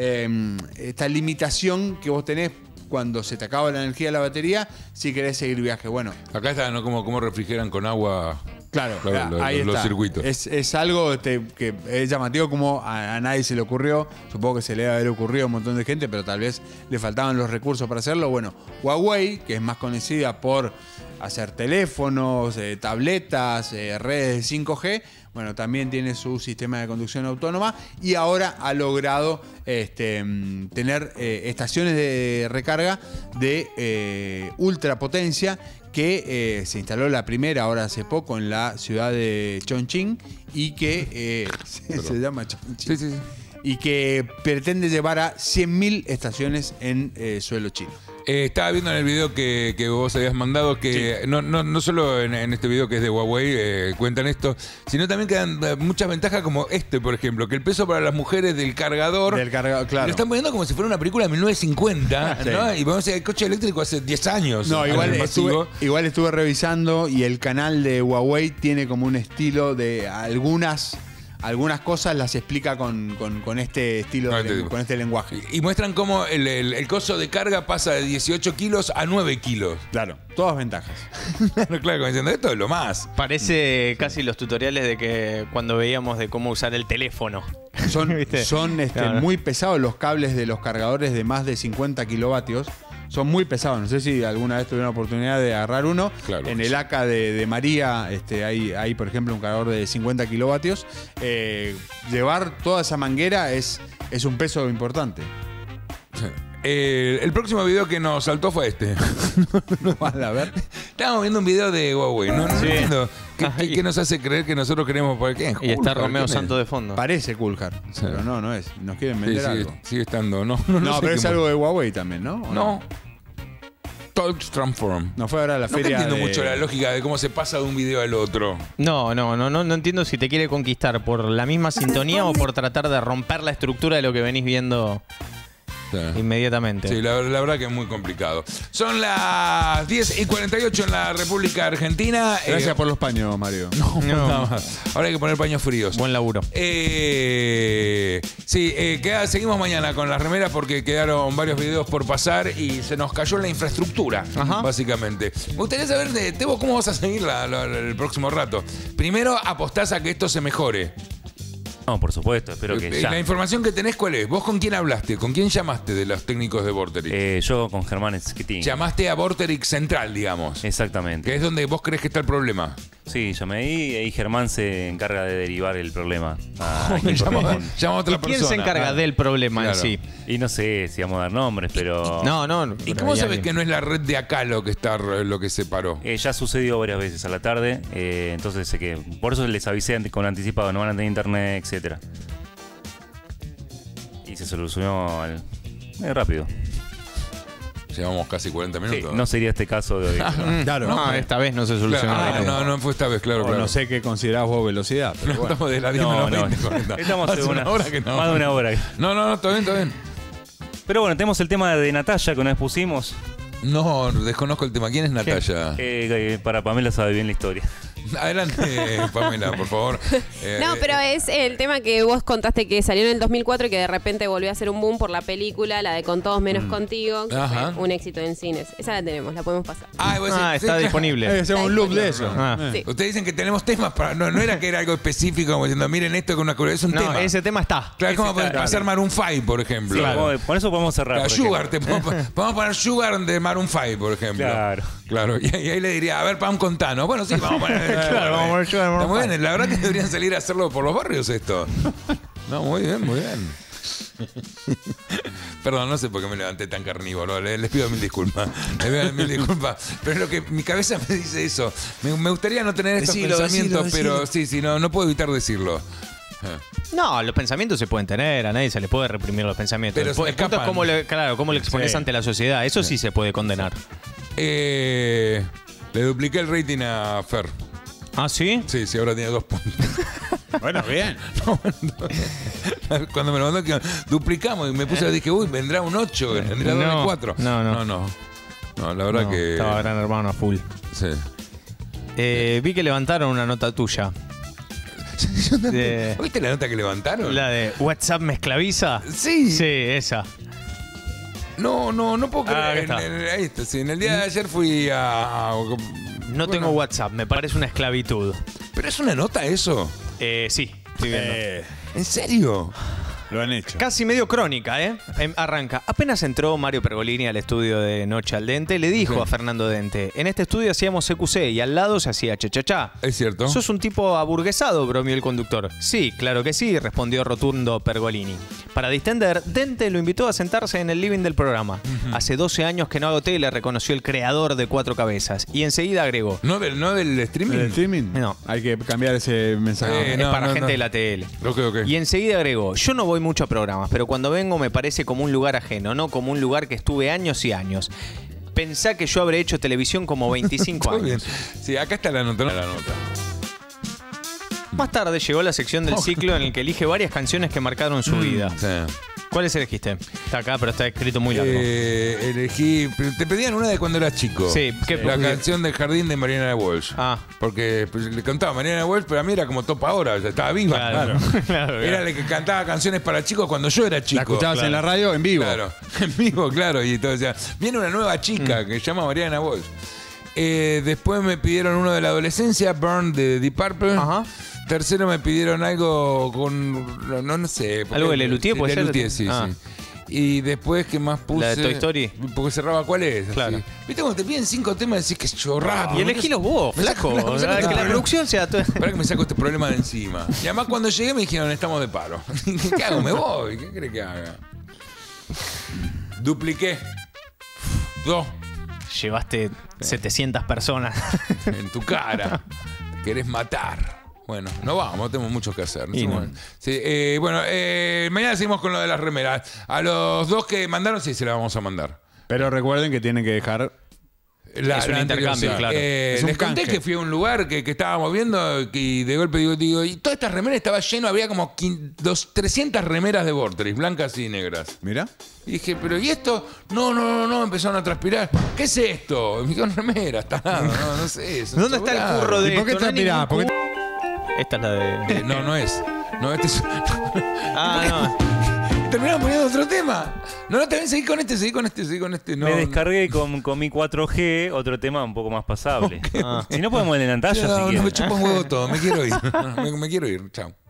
limitación que vos tenés cuando se te acaba la energía de la batería si querés seguir viaje. Bueno, acá está, ¿no? Cómo refrigeran con agua. Claro, ahí los circuitos. Es algo que es llamativo, como a nadie se le ocurrió. Supongo que se le debe haber ocurrido a un montón de gente, pero tal vez le faltaban los recursos para hacerlo. Bueno, Huawei, que es más conocida por hacer teléfonos, tabletas, redes de 5G, bueno, también tiene su sistema de conducción autónoma y ahora ha logrado tener estaciones de recarga de ultrapotencia que se instaló la primera ahora hace poco en la ciudad de Chongqing y que se llama Chongqing. Sí. Y que pretende llevar a 100.000 estaciones en suelo chino. Estaba viendo en el video que vos habías mandado que sí. no solo en este video que es de Huawei cuentan esto, sino también que dan muchas ventajas como por ejemplo, que el peso para las mujeres del cargador, claro. Lo están poniendo como si fuera una película de 1950, sí. ¿no? Y vamos a decir, el coche eléctrico hace 10 años. No, igual estuve revisando y el canal de Huawei tiene como un estilo de algunas cosas las explica con este estilo, con este lenguaje. Y muestran cómo el costo de carga pasa de 18 kilos a 9 kilos. Claro, todas ventajas. Claro, como diciendo, esto es lo más. Parece casi los tutoriales de que cuando veíamos de cómo usar el teléfono. Son claro. Muy pesados los cables de los cargadores de más de 50 kilovatios. Son muy pesados. No sé si alguna vez tuvieron la oportunidad de agarrar uno. Claro, en el AK de María hay, por ejemplo, un cargador de 50 kilovatios. Llevar toda esa manguera es un peso importante. El próximo video que nos saltó fue este. A ver. Estábamos viendo un video de Huawei. No entiendo. ¿Qué nos hace creer que nosotros queremos por qué? Y está Romeo Santos de fondo. Parece Coolcar, sí. Pero no es. Nos quieren vender algo. Sigue estando, no pero es algo de Huawei también, ¿no? No. Touch Transform. No fue ahora la feria. No entiendo mucho la lógica de cómo se pasa de un video al otro. No entiendo si te quiere conquistar por la misma sintonía o por tratar de romper la estructura de lo que venís viendo. Sí. Inmediatamente. Sí, la verdad que es muy complicado. Son las 10:48 en la República Argentina. Gracias por los paños, Mario. No, nada más. Ahora hay que poner paños fríos. Buen laburo. Seguimos mañana con las remeras porque quedaron varios videos por pasar y se nos cayó la infraestructura, básicamente. Me gustaría saber de Tebo cómo vas a seguir el próximo rato. Primero, apostás a que esto se mejore. No, por supuesto, espero que ya. ¿La información que tenés cuál es? ¿Vos con quién hablaste? ¿Con quién llamaste de los técnicos de Vorterix? Yo con Germán Schettini. Llamaste a Vorterix Central, digamos. Exactamente. Que es donde vos crees que está el problema. Sí, llamé ahí y Germán se encarga de derivar el problema. Llama a otra ¿Y quién persona. se encarga del problema Claro. en sí? Y no sé si vamos a dar nombres, pero... No. ¿Y cómo sabes que no es la red de acá lo que separó? Ya sucedió varias veces a la tarde, entonces sé que... Por eso les avisé con anticipado, no van a tener internet, etcétera. Y se solucionó rápido. Llevamos casi 40 minutos. Sí, no sería este caso de hoy. Claro. No, esta vez no se solucionó. Claro, no fue esta vez, claro. No sé qué considerás vos velocidad, pero bueno. Estamos de la 10 menos 20. 40. Estamos Hace en una hora que no. más de una hora. No, todo bien. Pero bueno, tenemos el tema de Natalia que una vez pusimos. No, desconozco el tema. ¿Quién es Natalia? Para Pamela sabe bien la historia. Adelante, Pamela, por favor. No, pero es el tema que vos contaste que salió en el 2004 y que de repente volvió a ser un boom por la película, la de Con Todos Menos Contigo, que Ajá. fue un éxito en cines. Esa la tenemos, la podemos pasar. Está disponible. Hacemos un loop de eso. Sí. Ustedes dicen que tenemos temas para. No era que era algo específico, como diciendo, miren esto con una curiosidad. Es un tema. Ese tema está. Claro, como pasar Maroon 5, por ejemplo. Claro. Por eso podemos cerrar. Claro, Sugar, podemos poner Sugar de Maroon 5, por ejemplo. Claro. Y ahí le diría, a ver, Pam, contanos. Bueno, sí, vamos a poner. Claro, vamos a poner Sugar. Está muy bien, la verdad que deberían salir a hacerlo por los barrios esto. No, muy bien. Perdón, no sé por qué me levanté tan carnívoro. Les pido mil disculpas. Pero es lo que mi cabeza me dice eso. Me gustaría no tener estos pensamientos, pero sí, no puedo evitar decirlo. No, los pensamientos se pueden tener, a nadie se le puede reprimir los pensamientos. Pero El punto es cómo lo expones ante la sociedad. Eso sí se puede condenar. Le dupliqué el rating a Fer. ¿Ah, sí? Sí, ahora tiene 2 puntos. Bueno, bien. Cuando me lo mandó, que duplicamos y me puse, dije, uy, vendrá un 8, vendrá 2 de 4. No, la verdad que. Estaba Gran Hermano a full. Sí. Vi que levantaron una nota tuya. ¿Viste la nota que levantaron? La de WhatsApp me esclaviza. Sí. Sí, esa. No puedo creer. Ahí está, sí. En el día de ayer fui a no tengo WhatsApp, me parece una esclavitud. ¿Pero es una nota eso? Sí, estoy viendo. ¿En serio? Lo han hecho. Casi medio crónica, ¿eh? Arranca. Apenas entró Mario Pergolini al estudio de Noche al Dente, le dijo a Fernando Dente, en este estudio hacíamos CQC y al lado se hacía cha-cha-cha. Es cierto. ¿Sos un tipo aburguesado?, bromeó el conductor. Sí, claro que sí, respondió rotundo Pergolini. Para distender, Dente lo invitó a sentarse en el living del programa. Hace 12 años que no hago tele, reconoció el creador de Cuatro Cabezas. Y enseguida agregó. ¿No del streaming? ¿Del streaming? No. Hay que cambiar ese mensaje. Es para gente de la TL. Okay. Y enseguida agregó, yo no voy mucho a programas, pero cuando vengo me parece como un lugar ajeno, no como un lugar que estuve años y años. Pensá que yo habré hecho televisión como 25 años. Bien. Sí, acá está la nota. Más tarde llegó la sección del ciclo en el que elige varias canciones que marcaron su vida. Sí. ¿Cuáles elegiste? Está acá, pero está escrito muy largo. Elegí. Te pedían una de cuando eras chico. Sí, la canción del jardín de Mariana Walsh. Porque le cantaba Mariana Walsh, pero a mí era como top ahora, ya estaba viva. Claro. Era la que cantaba canciones para chicos cuando yo era chico. La escuchabas en la radio en vivo. Claro, en vivo, claro. Y todo decía, viene una nueva chica que se llama Mariana Walsh. Después me pidieron uno de la adolescencia, Burn de Deep Purple. Ajá. Tercero me pidieron algo con. No sé. ¿Algo de Lelutier? Sí, Lelutier, sí. Y después, ¿qué más puse? ¿La de Toy Story? Porque cerraba, ¿cuál es? Claro. Así. ¿Viste cuando te piden 5 temas y decís que yo rápido? Y elegílos vos, flaco. Que la producción sea todo. Para que me saco este problema de encima. Y además, cuando llegué me dijeron, estamos de paro. ¿Qué hago? Me voy. ¿Qué crees que haga? Dupliqué. 2. Llevaste 700 personas. En tu cara. Querés matar. Bueno, no vamos, tenemos mucho que hacer. Sí, mañana seguimos con lo de las remeras. A los 2 que mandaron, sí, se las vamos a mandar. Pero recuerden que tienen que dejar... Es un intercambio, claro. Les conté que fui a un lugar que estábamos viendo y de golpe digo, y todas estas remeras estaba lleno, había como 300 remeras de Vortex, blancas y negras. Mira. Y dije, pero ¿y esto? No, empezaron a transpirar. ¿Qué es esto? Y me dijeron remeras, no sé eso. ¿Dónde está el curro de ¿Por qué transpirás? Esta es la de... no es. No, este es... no. Terminamos poniendo otro tema. No, también seguí con este. No. Me descargué con mi 4G otro tema un poco más pasable. Si no podemos en la pantalla, No, me chupa un huevo todo. Me quiero ir. Me quiero ir. Chao.